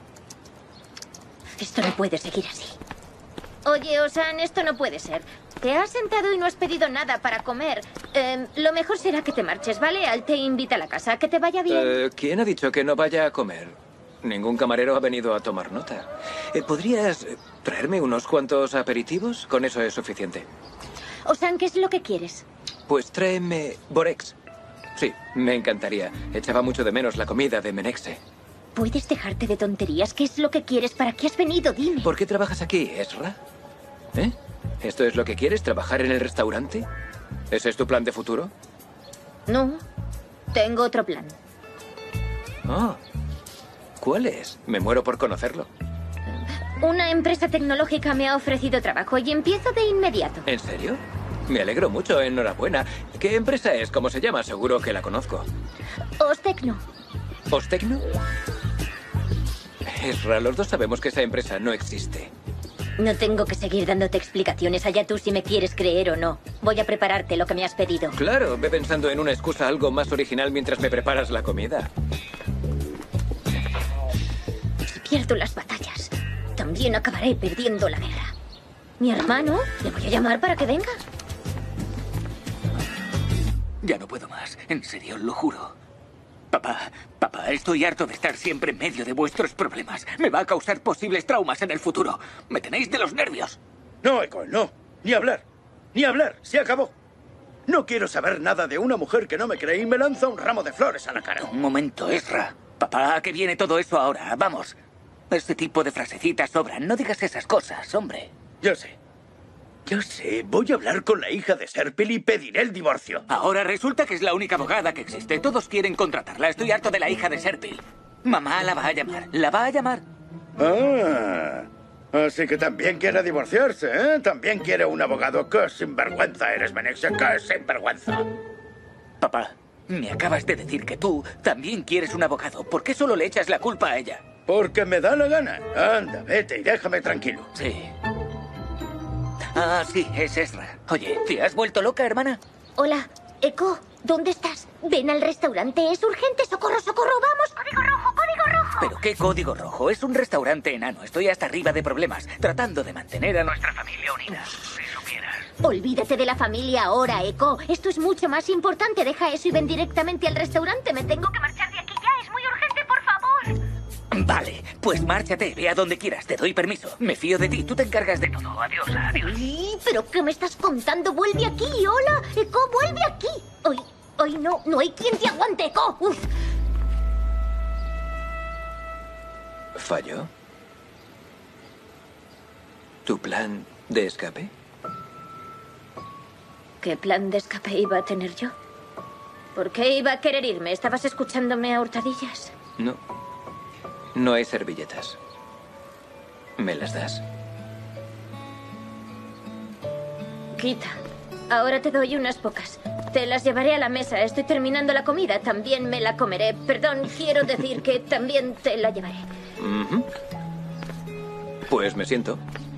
Esto no puede seguir así. Oye, Osan, esto no puede ser. Te has sentado y no has pedido nada para comer. Eh, lo mejor será que te marches, ¿vale? Al te invita a la casa. Que te vaya bien. Eh, ¿Quién ha dicho que no vaya a comer? Ningún camarero ha venido a tomar nota. Eh, ¿Podrías traerme unos cuantos aperitivos? Con eso es suficiente. Osan, ¿qué es lo que quieres? Pues tráeme Borex. Sí, me encantaría. Echaba mucho de menos la comida de Menexe. ¿Puedes dejarte de tonterías? ¿Qué es lo que quieres? ¿Para qué has venido? Dime. ¿Por qué trabajas aquí, Ezra? ¿Eh? ¿Esto es lo que quieres? ¿Trabajar en el restaurante? ¿Ese es tu plan de futuro? No, tengo otro plan. Ah, ¿cuál es? Me muero por conocerlo. Una empresa tecnológica me ha ofrecido trabajo y empiezo de inmediato. ¿En serio? Me alegro mucho, enhorabuena. ¿Qué empresa es? ¿Cómo se llama? Seguro que la conozco. Ostecno. ¿Ostecno? Ezra, los dos sabemos que esa empresa no existe. No tengo que seguir dándote explicaciones. Allá tú si me quieres creer o no. Voy a prepararte lo que me has pedido. Claro, ve pensando en una excusa algo más original mientras me preparas la comida. Si pierdo las batallas, también acabaré perdiendo la guerra. Mi hermano, le voy a llamar para que venga. Ya no puedo más. En serio, lo juro. Papá, papá, estoy harto de estar siempre en medio de vuestros problemas. Me va a causar posibles traumas en el futuro. Me tenéis de los nervios. No, Echo, no. Ni hablar. Ni hablar. Se acabó. No quiero saber nada de una mujer que no me cree y me lanza un ramo de flores a la cara. Un momento, Ezra. Papá, ¿a qué viene todo eso ahora? Vamos. Este tipo de frasecitas sobran. No digas esas cosas, hombre. Yo sé. Yo sé. Voy a hablar con la hija de Serpil y pediré el divorcio. Ahora resulta que es la única abogada que existe. Todos quieren contratarla. Estoy harto de la hija de Serpil. Mamá la va a llamar. La va a llamar. Ah, así que también quiere divorciarse, ¿eh? También quiere un abogado. ¡Qué sinvergüenza eres, Menexia! ¡Qué sinvergüenza! Papá, me acabas de decir que tú también quieres un abogado. ¿Por qué solo le echas la culpa a ella? Porque me da la gana. Anda, vete y déjame tranquilo. Sí. Ah, sí, es Ezra. Oye, ¿te has vuelto loca, hermana? Hola, Echo, ¿dónde estás? Ven al restaurante, es urgente, socorro, socorro, vamos, código rojo, código rojo. ¿Pero qué código rojo? Es un restaurante enano. Estoy hasta arriba de problemas, tratando de mantener a nuestra familia unida. Si supieras. Olvídate de la familia ahora, Echo. Esto es mucho más importante. Deja eso y ven directamente al restaurante. Me tengo que marchar de aquí ya. Es muy urgente, por favor. Vale, pues márchate. Ve a donde quieras. Te doy permiso. Me fío de ti. Tú te encargas de todo. Adiós, adiós. Ay, ¿pero qué me estás contando? Vuelve aquí. Hola, Echo, vuelve aquí. Hoy, hoy no, no hay quien te aguante, Echo. Uf. ¿Falló? ¿Tu plan de escape? ¿Qué plan de escape iba a tener yo? ¿Por qué iba a querer irme? ¿Estabas escuchándome a hurtadillas? No. No hay servilletas. ¿Me las das? Quita. Ahora te doy unas pocas. Te las llevaré a la mesa. Estoy terminando la comida. También me la comeré. Perdón, quiero decir que también te la llevaré. Uh-huh. Pues me siento.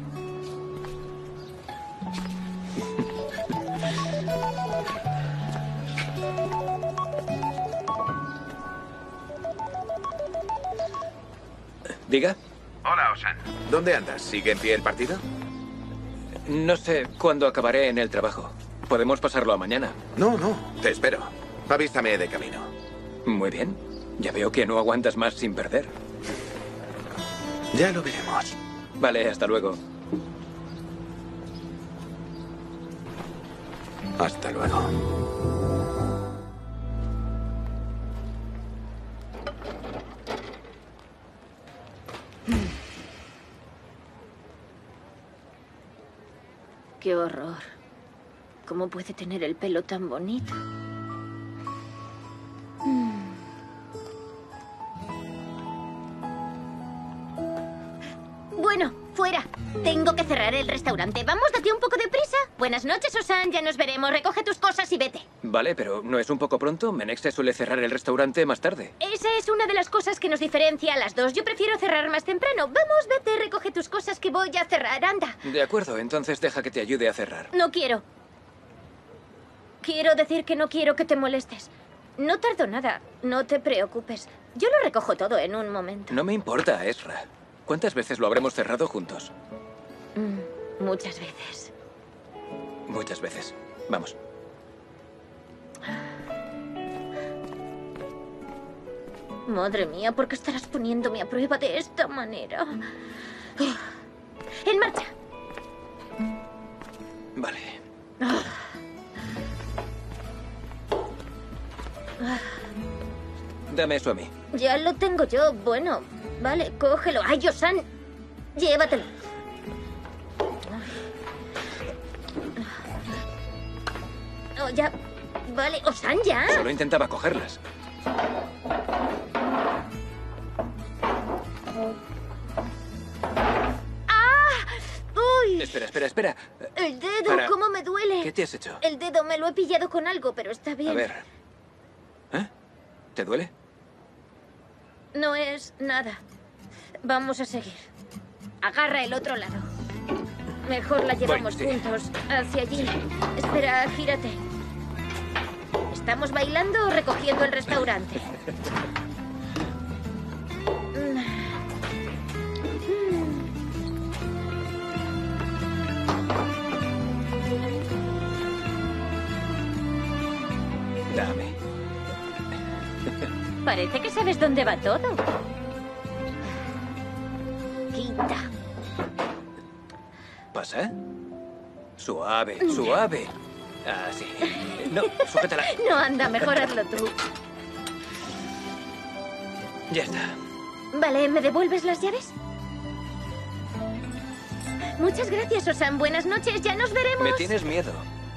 ¿Diga? Hola, Osan. ¿Dónde andas? ¿Sigue en pie el partido? No sé cuándo acabaré en el trabajo. ¿Podemos pasarlo a mañana? No, no. Te espero. Avísame de camino. Muy bien. Ya veo que no aguantas más sin perder. Ya lo veremos. Vale, hasta luego. Hasta luego. Qué horror. ¿Cómo puede tener el pelo tan bonito? Mm. Bueno, fuera. Tengo que cerrar el restaurante. ¿Vamos? Date un poco de prisa. Buenas noches, Osan. Ya nos veremos. Recoge tus cosas y vete. Vale, pero ¿no es un poco pronto? Menexe suele cerrar el restaurante más tarde. Esa es una de las cosas que nos diferencia a las dos. Yo prefiero cerrar más temprano. Vamos, vete, recoge tus cosas que voy a cerrar. Anda. De acuerdo, entonces deja que te ayude a cerrar. No quiero. Quiero decir que no quiero que te molestes. No tardo nada. No te preocupes. Yo lo recojo todo en un momento. No me importa, Ezra. ¿Cuántas veces lo habremos cerrado juntos? Mm, muchas veces. Muchas veces. Vamos. Madre mía, ¿por qué estarás poniéndome a prueba de esta manera? ¡En marcha! Vale. Dame eso a mí. Ya lo tengo yo. Bueno, vale, cógelo. ¡Ay, Osan! Llévatelo. Oh, ya. Vale, Osan, ya. Solo intentaba cogerlas. ¡Ah! ¡Uy! Espera, espera, espera. El dedo, Para. ¿cómo me duele? ¿Qué te has hecho? El dedo me lo he pillado con algo, pero está bien. A ver. ¿Eh? ¿Te duele? No es nada. Vamos a seguir. Agarra el otro lado. Mejor la llevamos Voy, sí. juntos. Hacia allí. Espera, gírate. ¿Estamos bailando o recogiendo el restaurante? Dame. Parece que sabes dónde va todo. Quita. ¿Pasa? Suave, suave. Ah, sí. No, sujétala. No, anda, mejor hazlo tú. Ya está. Vale, ¿me devuelves las llaves? Muchas gracias, Osan. Buenas noches, ya nos veremos. Me tienes miedo.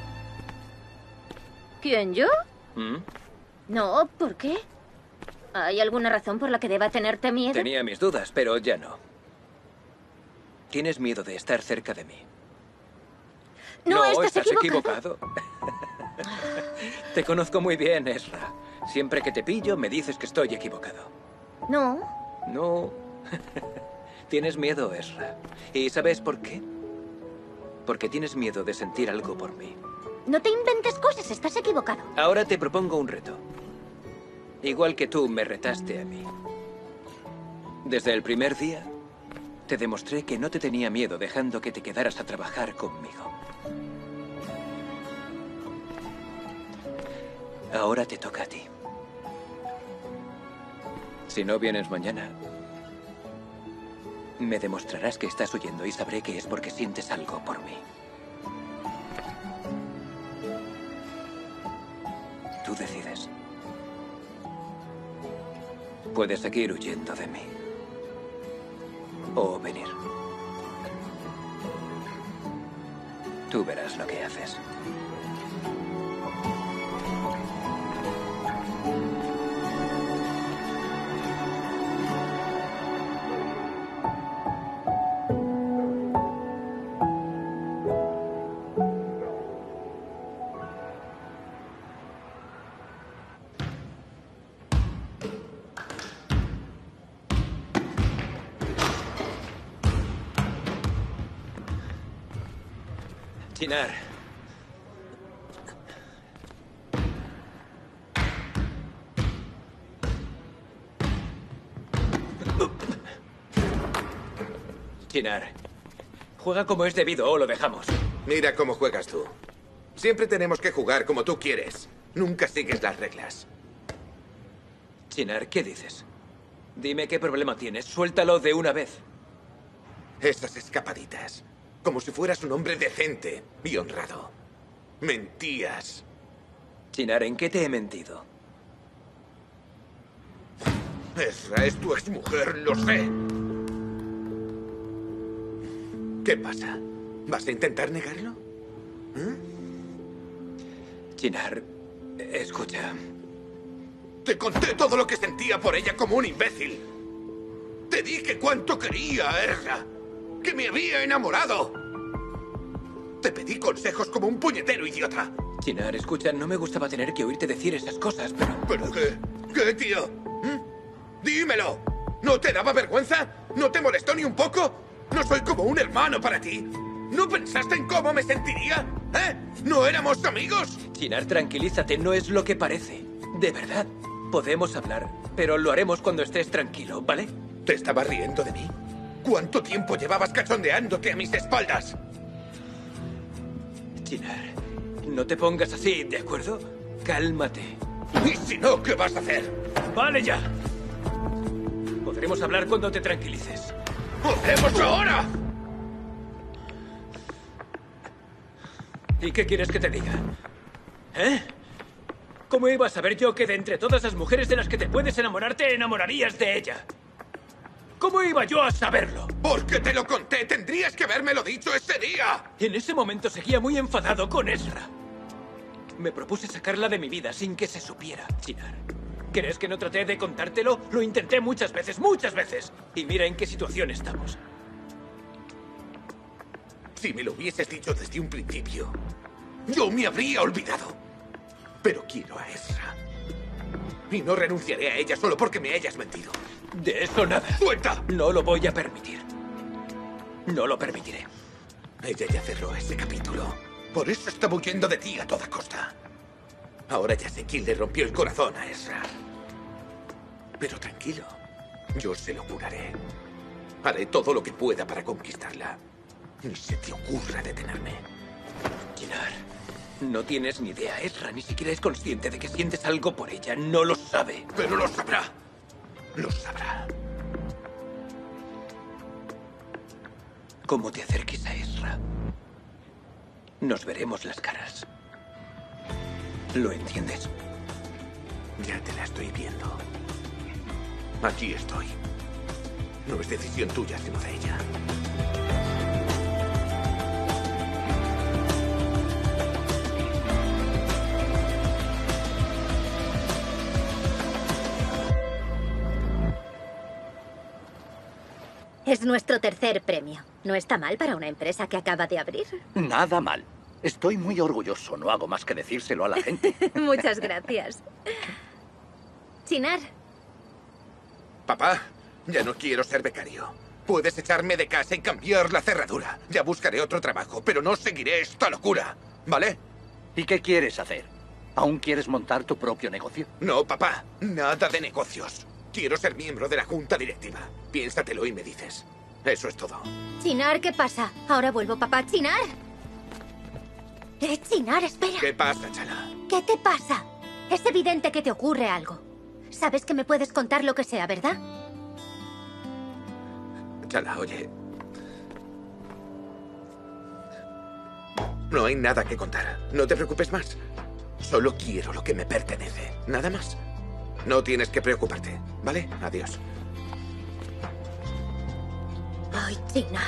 ¿Quién, yo? ¿Mm? No, ¿por qué? ¿Hay alguna razón por la que deba tenerte miedo? Tenía mis dudas, pero ya no. Tienes miedo de estar cerca de mí. No, estás equivocado. Te conozco muy bien, Ezra. Siempre que te pillo, me dices que estoy equivocado. No. No. Tienes miedo, Ezra. ¿Y sabes por qué? Porque tienes miedo de sentir algo por mí. No te inventes cosas, estás equivocado. Ahora te propongo un reto. Igual que tú me retaste a mí. Desde el primer día, te demostré que no te tenía miedo dejando que te quedaras a trabajar conmigo. Ahora te toca a ti. Si no vienes mañana, me demostrarás que estás huyendo y sabré que es porque sientes algo por mí. Tú decides. Puedes seguir huyendo de mí. O venir. Tú verás lo que haces. Chinar. Chinar. Juega como es debido o lo dejamos. Mira cómo juegas tú. Siempre tenemos que jugar como tú quieres. Nunca sigues las reglas. Chinar, ¿qué dices? Dime qué problema tienes. Suéltalo de una vez. Esas escapaditas. Como si fueras un hombre decente y honrado. Mentías. Chinar, ¿en qué te he mentido? Ezra es tu exmujer, lo sé. ¿Qué pasa? ¿Vas a intentar negarlo? ¿Eh? Chinar, escucha. Te conté todo lo que sentía por ella como un imbécil. Te dije cuánto quería a Ezra. Que me había enamorado. Te pedí consejos como un puñetero idiota. Chinar, escucha, no me gustaba tener que oírte decir esas cosas, pero... ¿Pero qué? ¿Qué, tío? ¿Mm? ¡Dímelo! ¿No te daba vergüenza? ¿No te molestó ni un poco? ¿No soy como un hermano para ti? ¿No pensaste en cómo me sentiría? ¿Eh? ¿No éramos amigos? Chinar, tranquilízate, no es lo que parece. De verdad. Podemos hablar, pero lo haremos cuando estés tranquilo, ¿vale? ¿Te estabas riendo de mí? ¿Cuánto tiempo llevabas cachondeándote a mis espaldas? Chinar, no te pongas así, ¿de acuerdo? Cálmate. ¿Y si no, qué vas a hacer? ¡Vale ya! Podremos hablar cuando te tranquilices. ¡Podemos ahora! ¿Y qué quieres que te diga? ¿Eh? ¿Cómo iba a saber yo que de entre todas las mujeres de las que te puedes enamorar, te enamorarías de ella? ¿Cómo iba yo a saberlo? Porque te lo conté. Tendrías que habérmelo dicho ese día. En ese momento seguía muy enfadado con Ezra. Me propuse sacarla de mi vida sin que se supiera, Chinar. ¿Crees que no traté de contártelo? Lo intenté muchas veces, muchas veces. Y mira en qué situación estamos. Si me lo hubieses dicho desde un principio, yo me habría olvidado. Pero quiero a Ezra. Y no renunciaré a ella solo porque me hayas mentido. De eso nada. ¡Suelta! No lo voy a permitir. No lo permitiré. Ella ya cerró ese capítulo. Por eso estaba huyendo de ti a toda costa. Ahora ya sé quién le rompió el corazón a Ezra. Pero tranquilo, yo se lo curaré. Haré todo lo que pueda para conquistarla. Ni se te ocurra detenerme. Chinar, no tienes ni idea. Ezra ni siquiera es consciente de que sientes algo por ella. No lo sabe. Pero lo sabrá. Lo sabrá. Como te acerques a Ezra, nos veremos las caras. ¿Lo entiendes? Ya te la estoy viendo. Aquí estoy. No es decisión tuya, sino de ella. Es nuestro tercer premio. ¿No está mal para una empresa que acaba de abrir? Nada mal. Estoy muy orgulloso. No hago más que decírselo a la gente. Muchas gracias. Chinar. Papá, ya no quiero ser becario. Puedes echarme de casa y cambiar la cerradura. Ya buscaré otro trabajo, pero no seguiré esta locura, ¿vale? ¿Y qué quieres hacer? ¿Aún quieres montar tu propio negocio? No, papá. Nada de negocios. Quiero ser miembro de la junta directiva. Piénsatelo y me dices. Eso es todo. Chinar, ¿qué pasa? Ahora vuelvo, papá. ¡Chinar! Eh, Chinar, espera. ¿Qué pasa, Chala? ¿Qué te pasa? Es evidente que te ocurre algo. Sabes que me puedes contar lo que sea, ¿verdad? Chala, oye. No hay nada que contar. No te preocupes más. Solo quiero lo que me pertenece. Nada más. No tienes que preocuparte, ¿vale? Adiós. Ay, Chinar.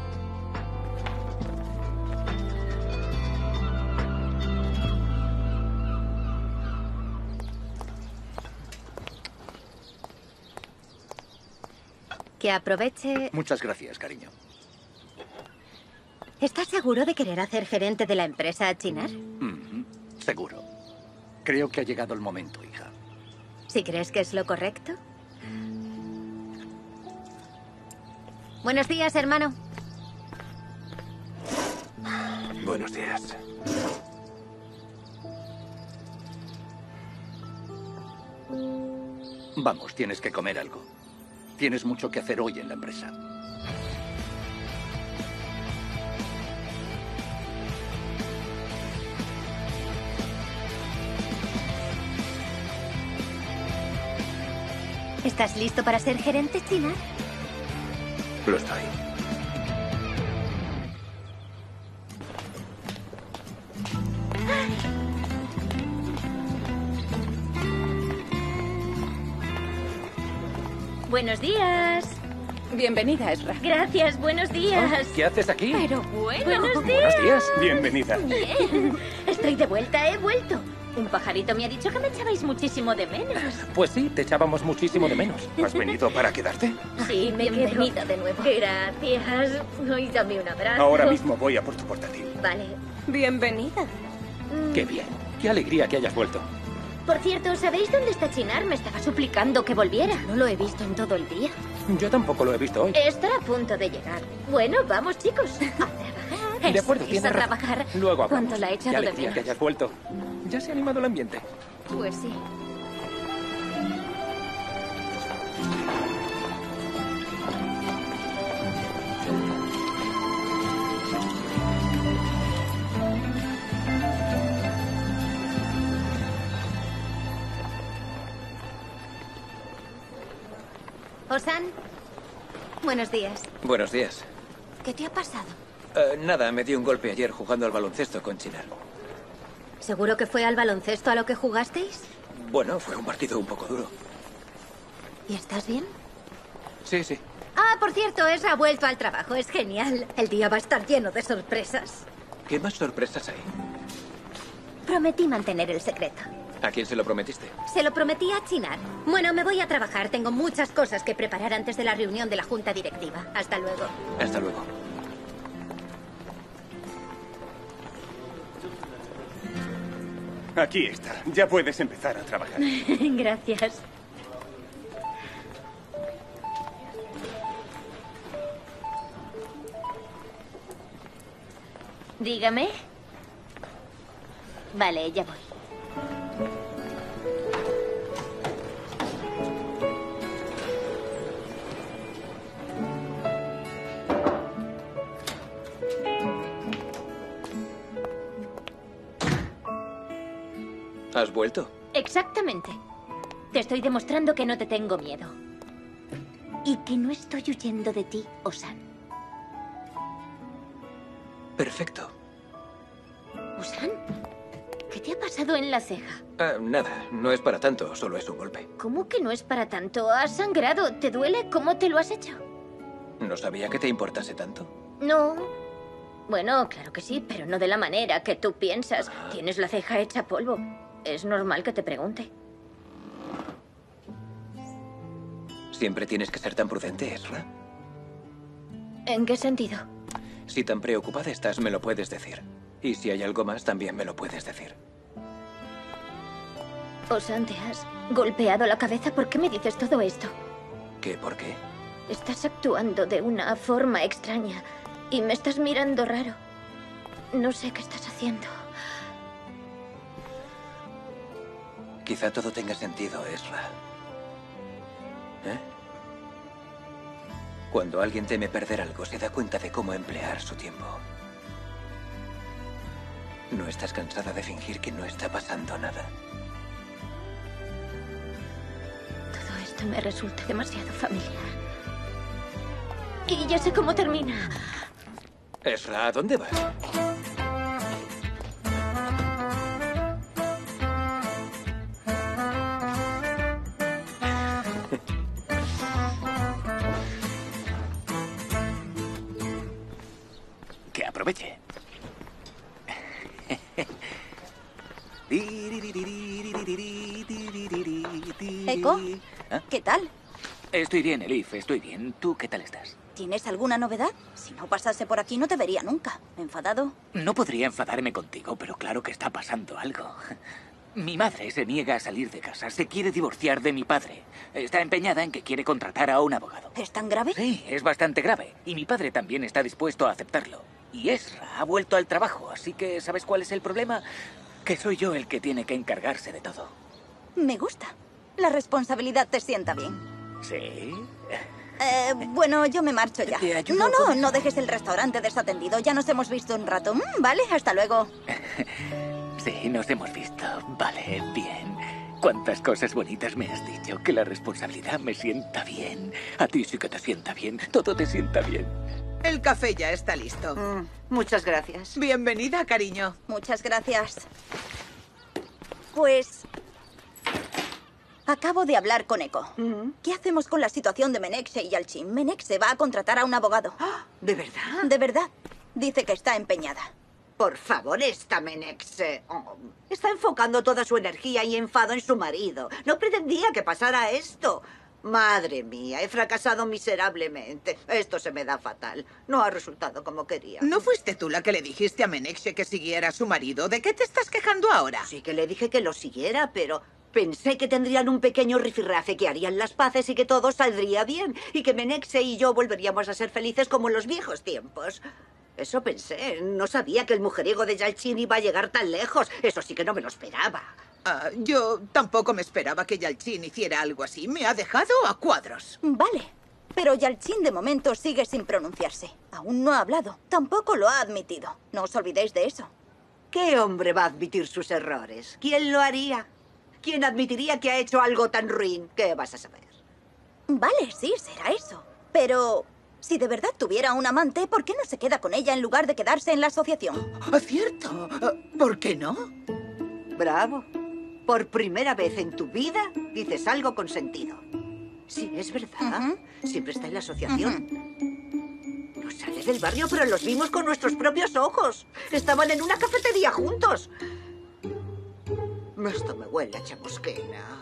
Que aproveche... Muchas gracias, cariño. ¿Estás seguro de querer hacer gerente de la empresa, Chinar? Mm-hmm. Seguro. Creo que ha llegado el momento, hija. ¿Si crees que es lo correcto? Buenos días, hermano. Buenos días. Vamos, tienes que comer algo. Tienes mucho que hacer hoy en la empresa. ¿Estás listo para ser gerente, Chinar? Lo estoy. Buenos días. Bienvenida, Ezra. Gracias, buenos días. ¿Qué haces aquí? Pero bueno. Buenos días. Buenos días. Bienvenida. Bien. Estoy de vuelta, he vuelto. Un pajarito me ha dicho que me echabais muchísimo de menos. Pues sí, te echábamos muchísimo de menos. ¿Has venido para quedarte? Sí, me bienvenida de nuevo. Gracias. Ay, dame un abrazo. Ahora mismo voy a por tu portátil. Vale. Bienvenida. Qué bien. Qué alegría que hayas vuelto. Por cierto, ¿sabéis dónde está Chinar? Me estaba suplicando que volviera. No lo he visto en todo el día. Yo tampoco lo he visto hoy. Está a punto de llegar. Bueno, vamos, chicos. A trabajar. De acuerdo, Eso tienes es, a razón. trabajar. Luego hablamos. ¿Cuánto la he echado Qué de alegría menos? que hayas vuelto. Ya se ha animado el ambiente. Pues sí. Osan, buenos días. Buenos días. ¿Qué te ha pasado? Eh, nada, me di un golpe ayer jugando al baloncesto con Chinar. ¿Seguro que fue al baloncesto a lo que jugasteis? Bueno, fue un partido un poco duro. ¿Y estás bien? Sí, sí. Ah, por cierto, Ezra ha vuelto al trabajo. Es genial. El día va a estar lleno de sorpresas. ¿Qué más sorpresas hay? Prometí mantener el secreto. ¿A quién se lo prometiste? Se lo prometí a Chinar. Bueno, me voy a trabajar. Tengo muchas cosas que preparar antes de la reunión de la junta directiva. Hasta luego. Hasta luego. Aquí está. Ya puedes empezar a trabajar. Gracias. Dígame. Vale, ya voy. ¿Has vuelto? Exactamente. Te estoy demostrando que no te tengo miedo. Y que no estoy huyendo de ti, Osan. Perfecto. ¿Osan? ¿Qué te ha pasado en la ceja? Ah, nada, no es para tanto, solo es un golpe. ¿Cómo que no es para tanto? ¿Has sangrado? ¿Te duele? ¿Cómo te lo has hecho? No sabía que te importase tanto. No. Bueno, claro que sí, pero no de la manera que tú piensas. Tienes la ceja hecha polvo. Es normal que te pregunte. ¿Siempre tienes que ser tan prudente, Ezra? ¿En qué sentido? Si tan preocupada estás, me lo puedes decir. Y si hay algo más, también me lo puedes decir. Osan, ¿te has golpeado la cabeza? ¿Por qué me dices todo esto? ¿Qué? ¿Por qué? Estás actuando de una forma extraña y me estás mirando raro. No sé qué estás haciendo. Quizá todo tenga sentido, Ezra. ¿Eh? Cuando alguien teme perder algo, se da cuenta de cómo emplear su tiempo. ¿No estás cansada de fingir que no está pasando nada? Todo esto me resulta demasiado familiar. Y ya sé cómo termina. Ezra, ¿a dónde vas? Que aproveche. Echo, ¿Ah? ¿qué tal? Estoy bien, Elif, estoy bien. ¿Tú qué tal estás? ¿Tienes alguna novedad? Si no pasase por aquí no te vería nunca. ¿Enfadado? No podría enfadarme contigo, pero claro que está pasando algo. Mi madre se niega a salir de casa. Se quiere divorciar de mi padre. Está empeñada en que quiere contratar a un abogado. ¿Es tan grave? Sí, es bastante grave. Y mi padre también está dispuesto a aceptarlo. Y Ezra ha vuelto al trabajo, así que ¿sabes cuál es el problema? Que soy yo el que tiene que encargarse de todo. Me gusta. La responsabilidad te sienta bien. ¿Sí? Eh, bueno, yo me marcho ya. ¿Te ayudo No, no, con- no dejes el restaurante desatendido. Ya nos hemos visto un rato. Mm, vale, hasta luego. Sí, nos hemos visto. Vale, bien. Cuántas cosas bonitas me has dicho. Que la responsabilidad me sienta bien. A ti sí que te sienta bien. Todo te sienta bien. El café ya está listo. muchas gracias. Bienvenida, cariño. Muchas gracias. Pues... acabo de hablar con Echo. ¿Qué hacemos con la situación de Menekse y Yalchin? Menekse va a contratar a un abogado. ¿De verdad? De verdad. Dice que está empeñada. Por favor, esta Menekse. Oh, está enfocando toda su energía y enfado en su marido. No pretendía que pasara esto. Madre mía, he fracasado miserablemente. Esto se me da fatal. No ha resultado como quería. ¿No fuiste tú la que le dijiste a Menekse que siguiera a su marido? ¿De qué te estás quejando ahora? Sí que le dije que lo siguiera, pero pensé que tendrían un pequeño rifirrafe, que harían las paces y que todo saldría bien. Y que Menekse y yo volveríamos a ser felices como en los viejos tiempos. Eso pensé. No sabía que el mujeriego de Yalchin iba a llegar tan lejos. Eso sí que no me lo esperaba. Ah, yo tampoco me esperaba que Yalchin hiciera algo así. Me ha dejado a cuadros. Vale. Pero Yalchin de momento sigue sin pronunciarse. Aún no ha hablado. Tampoco lo ha admitido. No os olvidéis de eso. ¿Qué hombre va a admitir sus errores? ¿Quién lo haría? ¿Quién admitiría que ha hecho algo tan ruin? ¿Qué vas a saber? Vale, sí, será eso. Pero si de verdad tuviera un amante, ¿por qué no se queda con ella en lugar de quedarse en la asociación? Ah, cierto. Ah, ¿por qué no? Bravo. Por primera vez en tu vida dices algo con sentido. Sí, es verdad. Uh-huh. Siempre está en la asociación. Uh-huh. No sale del barrio, pero los vimos con nuestros propios ojos. Estaban en una cafetería juntos. Esto me huele a chamusquena.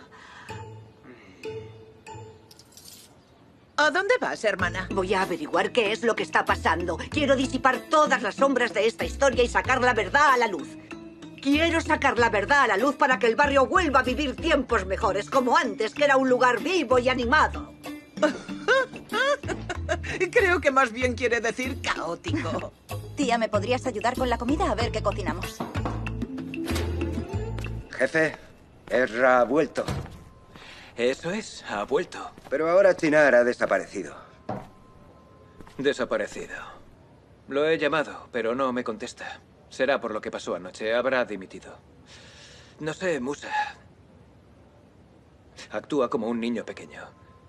¿A dónde vas, hermana? Voy a averiguar qué es lo que está pasando. Quiero disipar todas las sombras de esta historia y sacar la verdad a la luz. Quiero sacar la verdad a la luz para que el barrio vuelva a vivir tiempos mejores, como antes, que era un lugar vivo y animado. Creo que más bien quiere decir caótico. Tía, ¿me podrías ayudar con la comida? A ver qué cocinamos. Jefe, Ezra ha vuelto. Eso es, ha vuelto. Pero ahora Chinar ha desaparecido. Desaparecido. Lo he llamado, pero no me contesta. Será por lo que pasó anoche. Habrá dimitido. No sé, Musa. Actúa como un niño pequeño.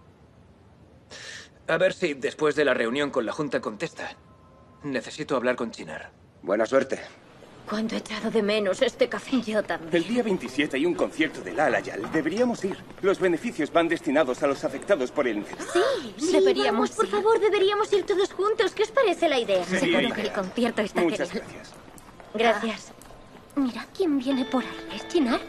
A ver si después de la reunión con la Junta contesta. Necesito hablar con Chinar. Buena suerte. ¿Cuánto he echado de menos este café? Yo también. El día veintisiete hay un concierto de Lala Yal. Deberíamos ir. Los beneficios van destinados a los afectados por el incendio. Sí, sí, deberíamos. Vamos, por favor, deberíamos ir todos juntos. ¿Qué os parece la idea? Sí, Seguro idea. que el concierto está Muchas genial. gracias. Gracias. Ah. Mira quién viene por ahí. ¿Es Chinar?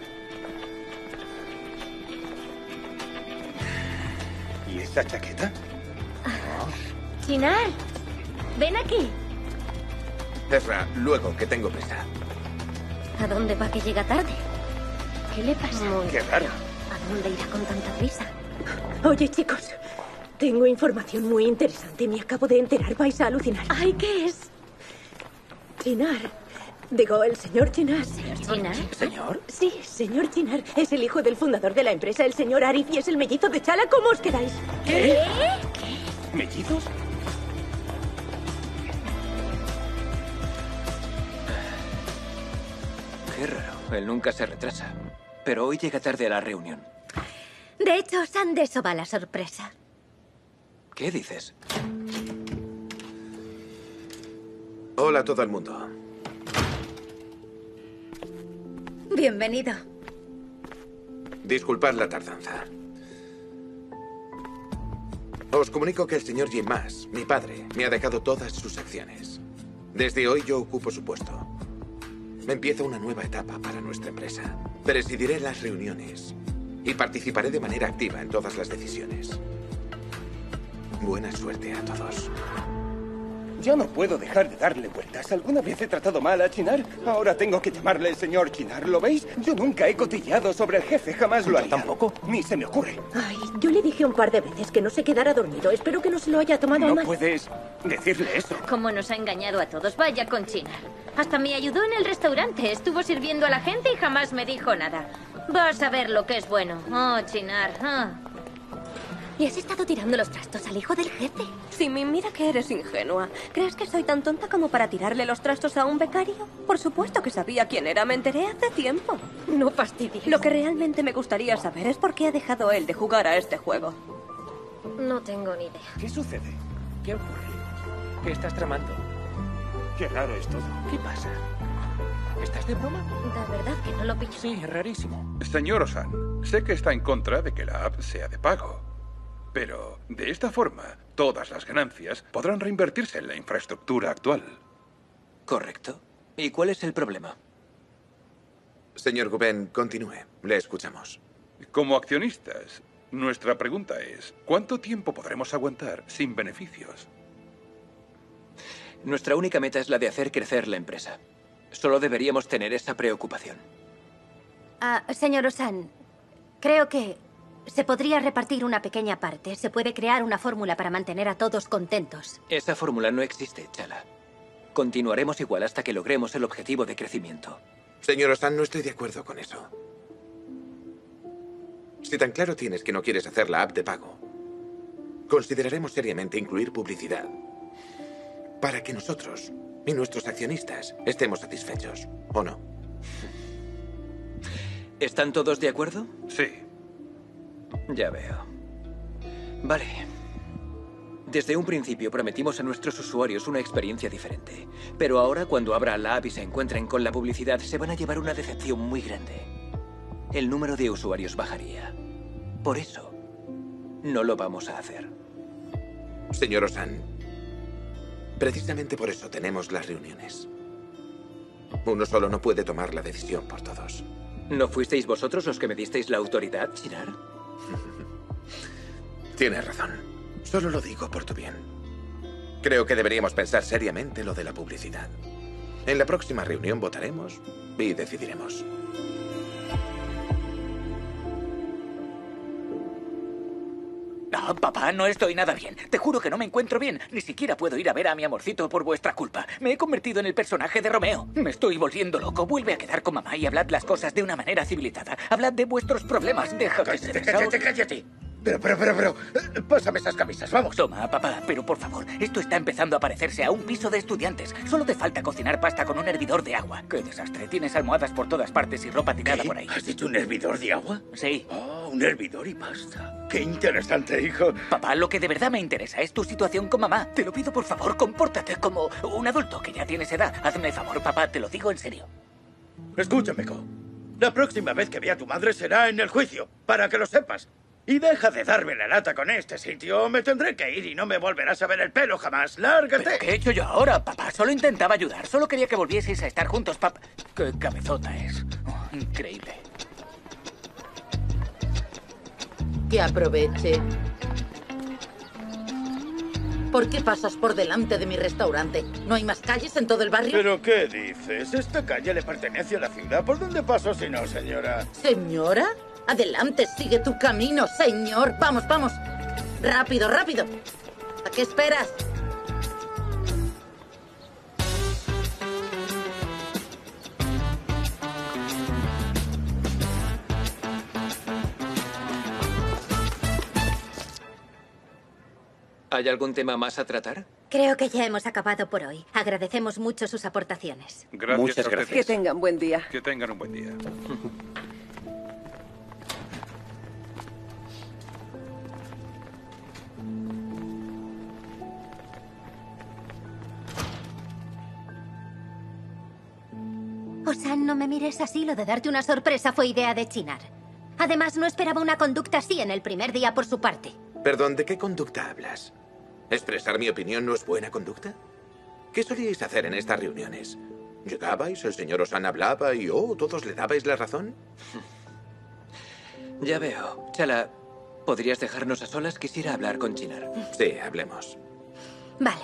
¿Y esa chaqueta? Ah. Chinar, ven aquí. Ezra, luego, que tengo prisa. ¿A dónde va que llega tarde? ¿Qué le pasa? Muy Qué raro. ¿A dónde irá con tanta prisa? Oye, chicos, tengo información muy interesante. Me acabo de enterar. Vais a alucinar. Ay, ¿qué es? Chinar. Digo, el señor Chinar. ¿Señor Chinar? ¿Señor? Sí, señor Chinar. Es el hijo del fundador de la empresa, el señor Arif, y es el mellizo de Chala. ¿Cómo os quedáis? ¿Qué? ¿Qué? ¿Mellizos? Qué raro. Él nunca se retrasa. Pero hoy llega tarde a la reunión. De hecho, San de eso va la sorpresa. ¿Qué dices? Hola a todo el mundo. Bienvenido. Disculpad la tardanza. Os comunico que el señor Jim Mas, mi padre, me ha dejado todas sus acciones. Desde hoy yo ocupo su puesto. Empieza una nueva etapa para nuestra empresa. Presidiré las reuniones y participaré de manera activa en todas las decisiones. Buena suerte a todos. Yo no puedo dejar de darle vueltas. ¿Alguna vez he tratado mal a Chinar? Ahora tengo que llamarle el señor Chinar. ¿Lo veis? Yo nunca he cotilleado sobre el jefe. Jamás lo haría. ¿Tampoco? Ni se me ocurre. Ay, yo le dije un par de veces que no se quedara dormido. Espero que no se lo haya tomado a No mal. puedes decirle eso. Cómo nos ha engañado a todos. Vaya con Chinar. Hasta me ayudó en el restaurante. Estuvo sirviendo a la gente y jamás me dijo nada. Vas a ver lo que es bueno. Oh, Chinar. Ah. ¿Y has estado tirando los trastos al hijo del jefe? Simi, mira que eres ingenua. ¿Crees que soy tan tonta como para tirarle los trastos a un becario? Por supuesto que sabía quién era. Me enteré hace tiempo. No fastidies. Lo que realmente me gustaría saber es por qué ha dejado él de jugar a este juego. No tengo ni idea. ¿Qué sucede? ¿Qué ocurre? ¿Qué estás tramando? Qué raro es todo. ¿Qué pasa? ¿Estás de broma? La verdad que no lo pillo. Sí, rarísimo. Señor Osan, sé que está en contra de que la app sea de pago. Pero, de esta forma, todas las ganancias podrán reinvertirse en la infraestructura actual. Correcto. ¿Y cuál es el problema? Señor Guben, continúe. Le escuchamos. Como accionistas, nuestra pregunta es, ¿cuánto tiempo podremos aguantar sin beneficios? Nuestra única meta es la de hacer crecer la empresa. Solo deberíamos tener esa preocupación. Ah, señor Osan, creo que se podría repartir una pequeña parte. Se puede crear una fórmula para mantener a todos contentos. Esa fórmula no existe, Chala. Continuaremos igual hasta que logremos el objetivo de crecimiento. Señor Osan, no estoy de acuerdo con eso. Si tan claro tienes que no quieres hacer la app de pago, consideraremos seriamente incluir publicidad para que nosotros y nuestros accionistas estemos satisfechos, ¿o no? ¿Están todos de acuerdo? Sí. Ya veo. Vale. Desde un principio prometimos a nuestros usuarios una experiencia diferente. Pero ahora, cuando abra la app y se encuentren con la publicidad, se van a llevar una decepción muy grande. El número de usuarios bajaría. Por eso, no lo vamos a hacer. Señor Osan, precisamente por eso tenemos las reuniones. Uno solo no puede tomar la decisión por todos. ¿No fuisteis vosotros los que me disteis la autoridad, Chinar? Tienes razón. Solo lo digo por tu bien. Creo que deberíamos pensar seriamente lo de la publicidad. En la próxima reunión votaremos y decidiremos. No, papá, no estoy nada bien. Te juro que no me encuentro bien. Ni siquiera puedo ir a ver a mi amorcito por vuestra culpa. Me he convertido en el personaje de Romeo. Me estoy volviendo loco. Vuelve a quedar con mamá y hablad las cosas de una manera civilizada. Hablad de vuestros problemas. Deja que se Cállate, desahogue. cállate, cállate. Pero, pero, pero, pero... eh, Pásame esas camisas, vamos. Toma, papá, pero por favor, esto está empezando a parecerse a un piso de estudiantes. Solo te falta cocinar pasta con un hervidor de agua. ¡Qué desastre! Tienes almohadas por todas partes y ropa tirada por ahí. ¿Has dicho un hervidor de agua? Sí. Oh, un hervidor y pasta. Qué interesante, hijo. Papá, lo que de verdad me interesa es tu situación con mamá. Te lo pido, por favor, compórtate como un adulto que ya tienes edad. Hazme favor, papá, te lo digo en serio. Escúchame, Co. La próxima vez que vea a tu madre será en el juicio, para que lo sepas. Y deja de darme la lata con este sitio. Me tendré que ir y no me volverás a ver el pelo jamás. ¡Lárgate! ¿Pero qué he hecho yo ahora, papá? Solo intentaba ayudar. Solo quería que volvieseis a estar juntos, papá. ¡Qué cabezota es! Oh, increíble. Que aproveche. ¿Por qué pasas por delante de mi restaurante? ¿No hay más calles en todo el barrio? ¿Pero qué dices? Esta calle le pertenece a la ciudad. ¿Por dónde paso si no, señora? ¿Señora? Adelante, sigue tu camino, señor. Vamos, vamos. Rápido, rápido. ¿A qué esperas? ¿Hay algún tema más a tratar? Creo que ya hemos acabado por hoy. Agradecemos mucho sus aportaciones. Gracias Muchas a ustedes. gracias. Que tengan buen día. Que tengan un buen día. Osan, no me mires así. Lo de darte una sorpresa fue idea de Chinar. Además, no esperaba una conducta así en el primer día por su parte. Perdón, ¿de qué conducta hablas? ¿Expresar mi opinión no es buena conducta? ¿Qué solíais hacer en estas reuniones? ¿Llegabais, el señor Osan hablaba y, oh, todos le dabais la razón? Ya veo. Chala, ¿podrías dejarnos a solas? Quisiera hablar con Chinar. Sí, hablemos. Vale.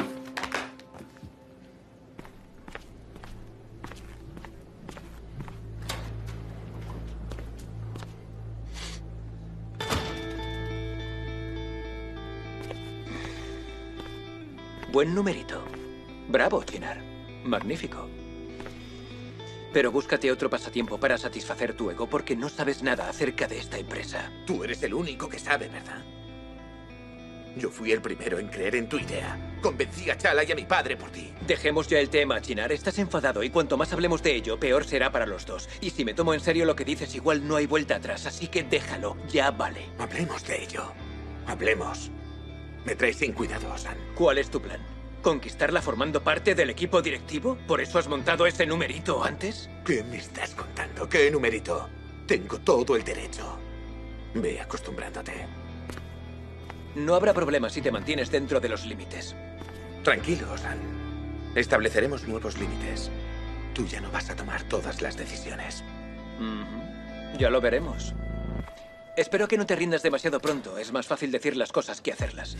Buen numerito. Bravo, Chinar. Magnífico. Pero búscate otro pasatiempo para satisfacer tu ego porque no sabes nada acerca de esta empresa. Tú eres el único que sabe, ¿verdad? Yo fui el primero en creer en tu idea. Convencí a Chala y a mi padre por ti. Dejemos ya el tema, Chinar. Estás enfadado y cuanto más hablemos de ello, peor será para los dos. Y si me tomo en serio lo que dices, igual no hay vuelta atrás. Así que déjalo. Ya vale. Hablemos de ello. Hablemos. Me traes sin cuidado, Osan. ¿Cuál es tu plan? ¿Conquistarla formando parte del equipo directivo? ¿Por eso has montado ese numerito antes? ¿Qué me estás contando? ¿Qué numerito? Tengo todo el derecho. Ve acostumbrándote. No habrá problema si te mantienes dentro de los límites. Tranquilo, Osan. Estableceremos nuevos límites. Tú ya no vas a tomar todas las decisiones. Ujú. Ya lo veremos. Espero que no te rindas demasiado pronto. Es más fácil decir las cosas que hacerlas.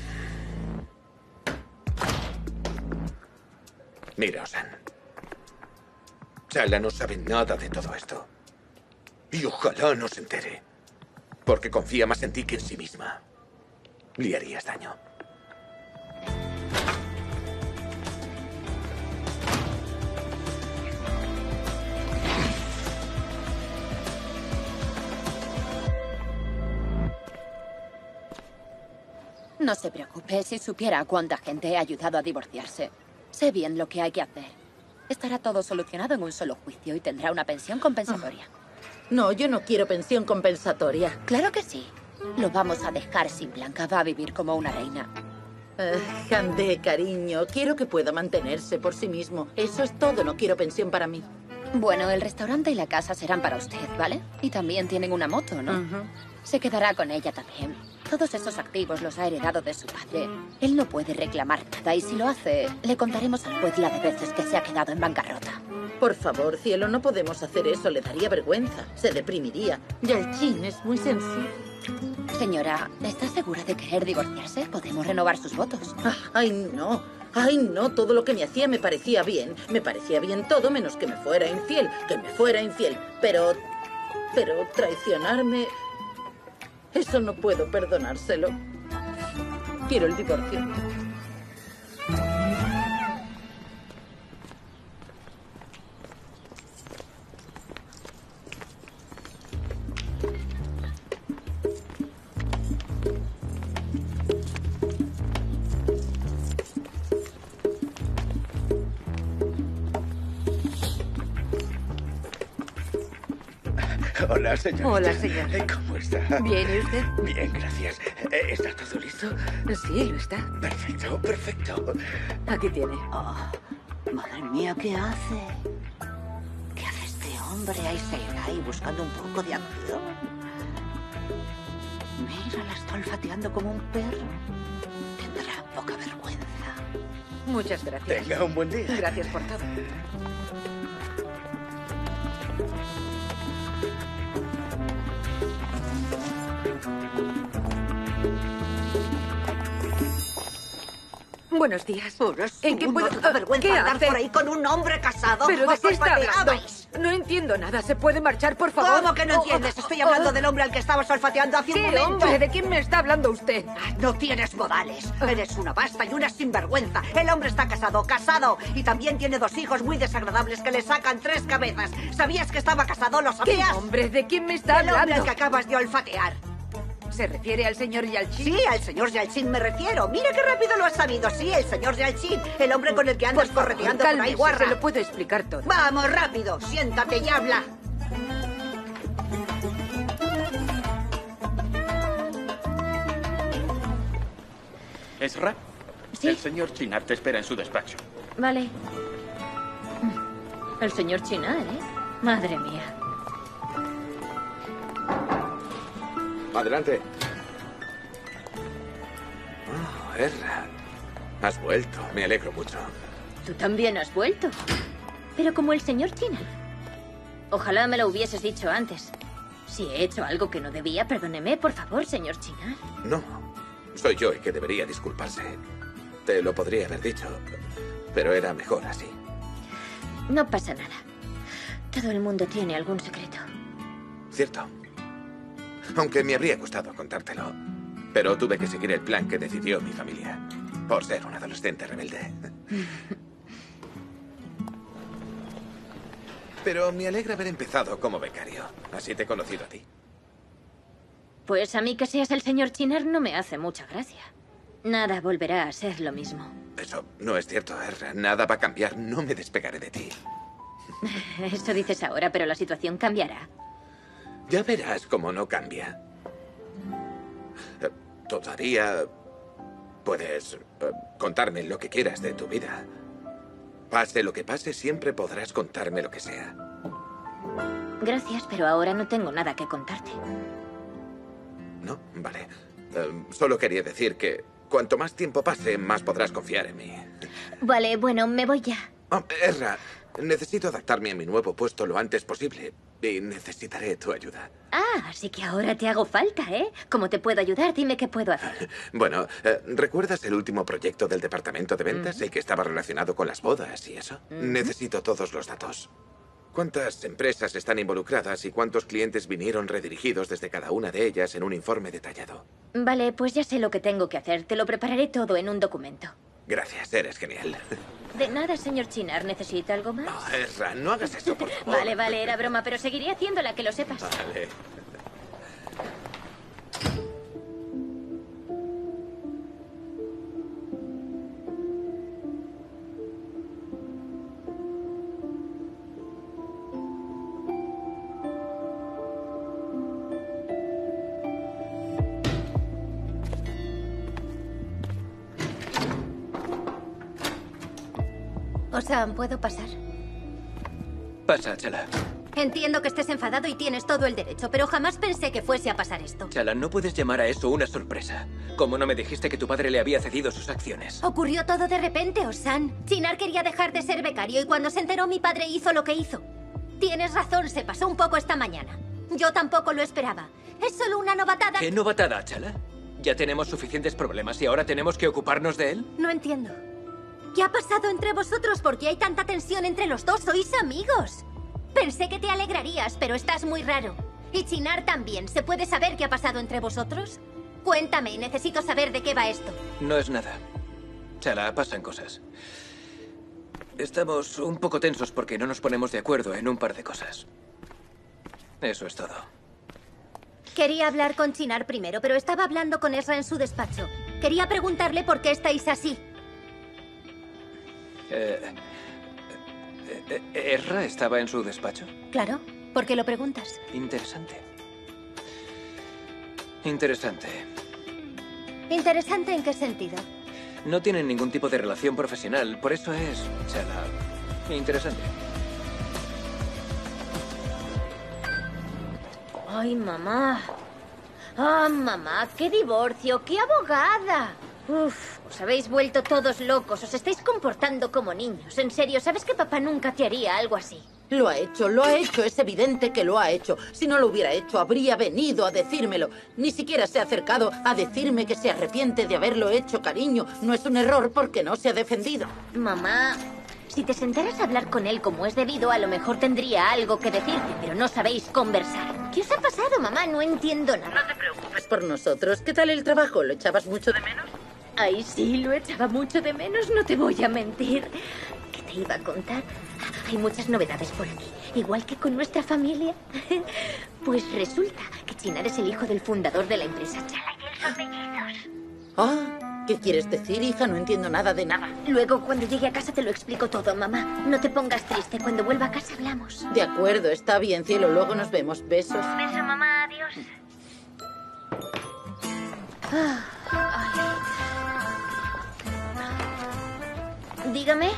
Mira, Osan. Chala no sabe nada de todo esto. Y ojalá no se entere. Porque confía más en ti que en sí misma. Le harías daño. No se preocupe, si supiera cuánta gente he ayudado a divorciarse. Sé bien lo que hay que hacer. Estará todo solucionado en un solo juicio y tendrá una pensión compensatoria. No, yo no quiero pensión compensatoria. Claro que sí. Lo vamos a dejar sin Blanca. Va a vivir como una reina. Eh, Handé, cariño, quiero que pueda mantenerse por sí mismo. Eso es todo, no quiero pensión para mí. Bueno, el restaurante y la casa serán para usted, ¿vale? Y también tienen una moto, ¿no? Uh-huh. Se quedará con ella también. Todos esos activos los ha heredado de su padre. Él no puede reclamar nada y si lo hace, le contaremos al juez la de veces que se ha quedado en bancarrota. Por favor, cielo, no podemos hacer eso. Le daría vergüenza. Se deprimiría. Yalchin es muy sencillo. Señora, ¿está segura de querer divorciarse? Podemos renovar sus votos. Ah, ay, no. Ay, no. Todo lo que me hacía me parecía bien. Me parecía bien todo menos que me fuera infiel. Que me fuera infiel. Pero... Pero traicionarme... Eso no puedo perdonárselo. Quiero el divorcio. Hola, señor. Hola, señor. ¿Cómo está? Bien, ¿y usted? Bien, gracias. Eh, ¿Está todo listo? Sí, lo está. Perfecto, perfecto. Aquí tiene. Oh, madre mía, ¿qué hace? ¿Qué hace este hombre? Ahí se irá ahí buscando un poco de acción. Mira, la está olfateando como un perro. Tendrá poca vergüenza. Muchas gracias. Tenga un buen día. Gracias por todo. Buenos días. ¿En qué puedo...? ¿No te da vergüenza ¿Qué andar hace? por ahí con un hombre casado? ¿Pero de ¿Os qué está hablando? olfateabais? No entiendo nada. ¿Se puede marchar, por favor? ¿Cómo que no Oh, entiendes? oh, Estoy oh, hablando oh. del hombre al que estabas olfateando hace un ¿Qué momento. hombre? ¿De quién me está hablando usted? No tienes modales. Eres una basta y una sinvergüenza. El hombre está casado, casado. Y también tiene dos hijos muy desagradables que le sacan tres cabezas. ¿Sabías que estaba casado? ¿Lo sabías? ¿Qué hombre? ¿De quién me está El hablando? hombre al que acabas de olfatear. ¿Se refiere al señor Yalchin? Sí, al señor Yalchin me refiero. Mira qué rápido lo has sabido. Sí, el señor Yalchin. El hombre con el que andas correteando por ahí, Cálmese, guarra. se lo puedo explicar todo. Vamos, rápido. Siéntate y habla. ¿Ezra? Sí. El señor Chinar te espera en su despacho. Vale. El señor Chinar, ¿eh? Madre mía. Adelante. Oh, Ezra. Has vuelto. Me alegro mucho. Tú también has vuelto. Pero como el señor Chinar. Ojalá me lo hubieses dicho antes. Si he hecho algo que no debía, perdóneme, por favor, señor Chinar. No. Soy yo el que debería disculparse. Te lo podría haber dicho, pero era mejor así. No pasa nada. Todo el mundo tiene algún secreto. Cierto. Aunque me habría gustado contártelo. Pero tuve que seguir el plan que decidió mi familia. Por ser un adolescente rebelde. Pero me alegra haber empezado como becario. Así te he conocido a ti. Pues a mí que seas el señor Chinar no me hace mucha gracia. Nada volverá a ser lo mismo. Eso no es cierto, Ezra. Nada va a cambiar. No me despegaré de ti. Eso dices ahora, pero la situación cambiará. Ya verás cómo no cambia. Eh, Todavía puedes eh, contarme lo que quieras de tu vida. Pase lo que pase, siempre podrás contarme lo que sea. Gracias, pero ahora no tengo nada que contarte. ¿No? Vale. Eh, solo quería decir que cuanto más tiempo pase, más podrás confiar en mí. Vale, bueno, me voy ya. Oh, Ezra, necesito adaptarme a mi nuevo puesto lo antes posible y necesitaré tu ayuda. Ah, así que ahora te hago falta, ¿eh? ¿Cómo te puedo ayudar? Dime qué puedo hacer. Bueno, eh, ¿recuerdas el último proyecto del departamento de ventas, Ujú. el que estaba relacionado con las bodas y eso? Ujú. Necesito todos los datos. ¿Cuántas empresas están involucradas y cuántos clientes vinieron redirigidos desde cada una de ellas en un informe detallado? Vale, pues ya sé lo que tengo que hacer. Te lo prepararé todo en un documento. Gracias, eres genial. De nada, señor Chinar. ¿Necesita algo más? No, Ezra, no hagas eso, por favor. Vale, vale, era broma, pero seguiré haciéndola, que lo sepas. Vale. Osan, ¿puedo pasar? Pasa, Chala. Entiendo que estés enfadado y tienes todo el derecho, pero jamás pensé que fuese a pasar esto. Chala, no puedes llamar a eso una sorpresa. ¿Cómo no me dijiste que tu padre le había cedido sus acciones? Ocurrió todo de repente, Osan. Chinar quería dejar de ser becario y cuando se enteró mi padre hizo lo que hizo. Tienes razón, se pasó un poco esta mañana. Yo tampoco lo esperaba. Es solo una novatada. ¿Qué novatada, Chala? Ya tenemos suficientes problemas y ahora tenemos que ocuparnos de él. No entiendo. ¿Qué ha pasado entre vosotros? ¿Por qué hay tanta tensión entre los dos? ¿Sois amigos? Pensé que te alegrarías, pero estás muy raro. Y Chinar también. ¿Se puede saber qué ha pasado entre vosotros? Cuéntame, necesito saber de qué va esto. No es nada. Chala, pasan cosas. Estamos un poco tensos porque no nos ponemos de acuerdo en un par de cosas. Eso es todo. Quería hablar con Chinar primero, pero estaba hablando con Ezra en su despacho. Quería preguntarle por qué estáis así. Eh, eh, eh, ¿Ezra estaba en su despacho? Claro, ¿por qué lo preguntas? Interesante. Interesante. ¿Interesante en qué sentido? No tienen ningún tipo de relación profesional, por eso es, Chala, interesante. Ay, mamá. Ah, mamá, qué divorcio, qué abogada. Uf, os habéis vuelto todos locos, os estáis comportando como niños. En serio, ¿sabes que papá nunca te haría algo así? Lo ha hecho, lo ha hecho, es evidente que lo ha hecho. Si no lo hubiera hecho, habría venido a decírmelo. Ni siquiera se ha acercado a decirme que se arrepiente de haberlo hecho, cariño. No es un error porque no se ha defendido. Mamá, si te sentaras a hablar con él como es debido, a lo mejor tendría algo que decirte, pero no sabéis conversar. ¿Qué os ha pasado, mamá? No entiendo nada. No te preocupes por nosotros. ¿Qué tal el trabajo? ¿Lo echabas mucho de menos? Ay, sí, lo echaba mucho de menos, no te voy a mentir. ¿Qué te iba a contar? Hay muchas novedades por aquí, igual que con nuestra familia. Pues resulta que Chinar es el hijo del fundador de la empresa. Chala y él son mellizos. Ah, ¿qué quieres decir, hija? No entiendo nada de nada. Luego, cuando llegue a casa, te lo explico todo, mamá. No te pongas triste. Cuando vuelva a casa, hablamos. De acuerdo, está bien, cielo. Luego nos vemos. Besos. Beso, mamá. Adiós. Ah, ay. Dígame.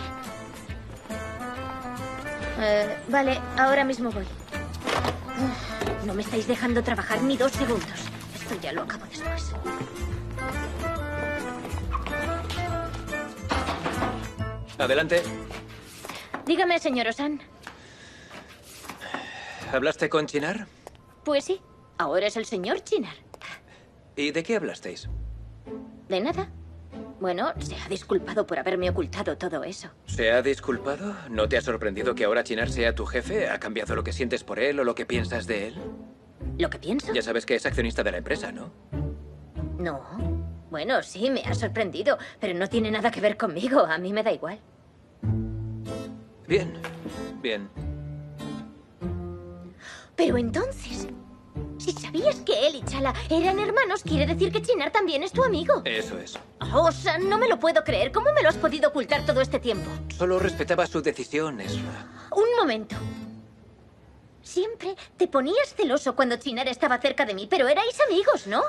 Eh, vale, ahora mismo voy. Uf, no me estáis dejando trabajar ni dos segundos. Esto ya lo acabo después. Adelante. Dígame, señor Osan. ¿Hablaste con Chinar? Pues sí, ahora es el señor Chinar. ¿Y de qué hablasteis? De nada. Bueno, se ha disculpado por haberme ocultado todo eso. ¿Se ha disculpado? ¿No te ha sorprendido que ahora Chinar sea tu jefe? ¿Ha cambiado lo que sientes por él o lo que piensas de él? ¿Lo que pienso? Ya sabes que es accionista de la empresa, ¿no? No. Bueno, sí, me ha sorprendido, pero no tiene nada que ver conmigo. A mí me da igual. Bien, bien. Pero entonces, si sabías que él y Chala eran hermanos, quiere decir que Chinar también es tu amigo. Eso es. Oh, Osan, no me lo puedo creer. ¿Cómo me lo has podido ocultar todo este tiempo? Solo respetaba su decisión, Ezra. Un momento. Siempre te ponías celoso cuando Chinar estaba cerca de mí, pero erais amigos, ¿no?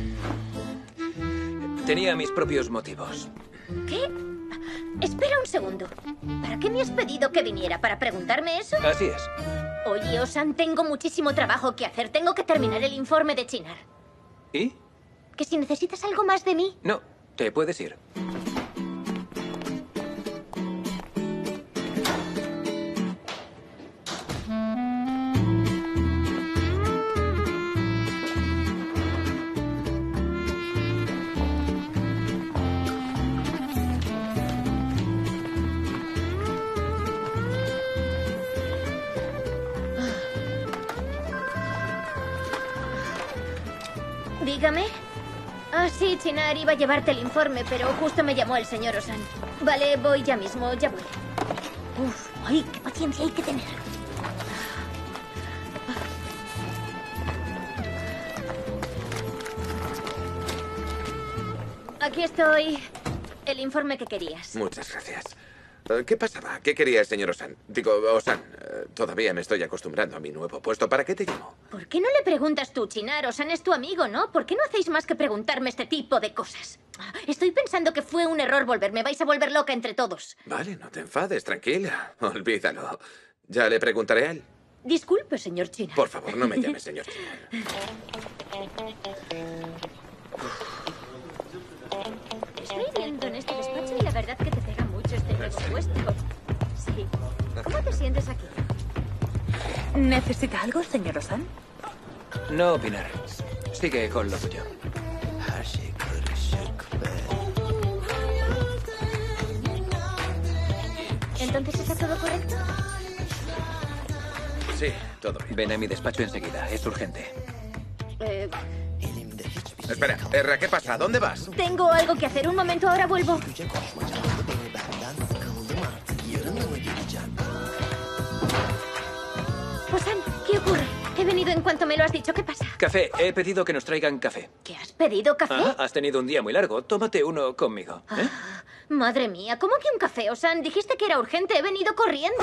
Tenía mis propios motivos. ¿Qué? Espera un segundo. ¿Para qué me has pedido que viniera? ¿Para preguntarme eso? Así es. Oye, Osan, tengo muchísimo trabajo que hacer. Tengo que terminar el informe de Chinar. ¿Y? ¿Que si necesitas algo más de mí? No, te puedes ir. Dígame. Ah, sí, Chinar iba a llevarte el informe, pero justo me llamó el señor Osan. Vale, voy ya mismo, ya voy. Uf, ay, qué paciencia hay que tener. Aquí estoy. El informe que querías. Muchas gracias. ¿Qué pasaba? ¿Qué quería el señor Osan? Digo, Osan. todavía me estoy acostumbrando a mi nuevo puesto. ¿Para qué te llamo? ¿Por qué no le preguntas tú, Chinar? Osan es tu amigo, ¿no? ¿Por qué no hacéis más que preguntarme este tipo de cosas? Estoy pensando que fue un error volverme. Vais a volver loca entre todos. Vale, no te enfades, tranquila. Olvídalo. Ya le preguntaré a él. Disculpe, señor Chinar. Por favor, no me llames señor Chinar. Estoy viendo en este despacho y la verdad que te pega mucho este nuevo puesto. Sí. ¿Cómo te sientes aquí? ¿Necesita algo, señor Osan? No opinar. Sigue con lo tuyo. ¿Entonces está todo correcto? Sí, todo bien. Ven a mi despacho enseguida. Es urgente. Eh, Espera, Erra, ¿qué pasa? ¿Dónde vas? tengo algo que hacer. Un momento, ahora vuelvo. Osan, ¿qué ocurre? He venido en cuanto me lo has dicho. ¿Qué pasa? Café. He pedido que nos traigan café. ¿Qué has pedido, café? Ah, has tenido un día muy largo. Tómate uno conmigo. ¿eh? Ah, madre mía, ¿cómo que un café, Osan? Dijiste que era urgente. He venido corriendo.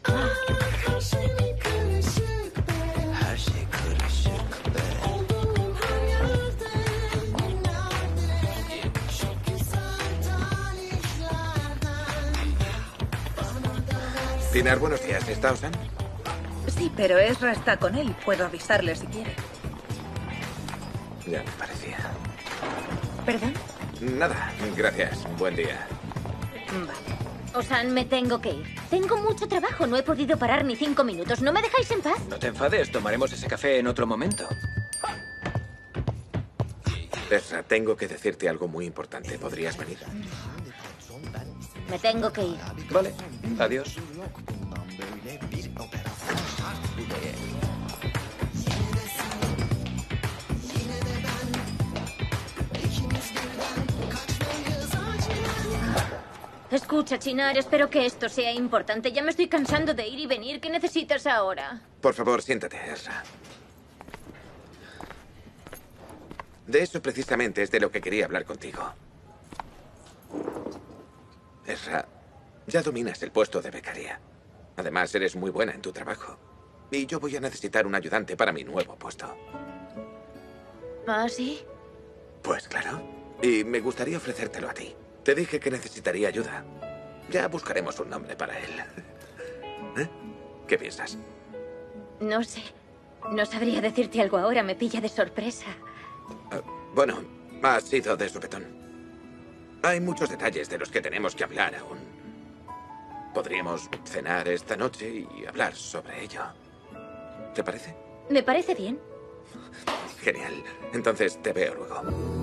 Chinar, buenos días. ¿Está Osan? Sí, pero Ezra está con él. Puedo avisarle si quiere. Ya me parecía. ¿Perdón? Nada, gracias. Buen día. Vale. Osan, me tengo que ir. Tengo mucho trabajo. No he podido parar ni cinco minutos. ¿No me dejáis en paz? No te enfades. Tomaremos ese café en otro momento. Ezra, tengo que decirte algo muy importante. ¿Podrías venir? Me tengo que ir. Vale. Adiós. Escucha, Chinar, espero que esto sea importante. Ya me estoy cansando de ir y venir. ¿Qué necesitas ahora? Por favor, siéntate, Ezra. De eso precisamente es de lo que quería hablar contigo. Ezra, ya dominas el puesto de becaria. Además, eres muy buena en tu trabajo. Y yo voy a necesitar un ayudante para mi nuevo puesto. ¿Ah, sí? Pues claro. Y me gustaría ofrecértelo a ti. Te dije que necesitaría ayuda. Ya buscaremos un nombre para él. ¿Eh? ¿Qué piensas? No sé. No sabría decirte algo ahora. Me pilla de sorpresa. Uh, bueno, ha sido de sopetón. Hay muchos detalles de los que tenemos que hablar aún. Podríamos cenar esta noche y hablar sobre ello. ¿Te parece? Me parece bien. Genial. Entonces te veo luego.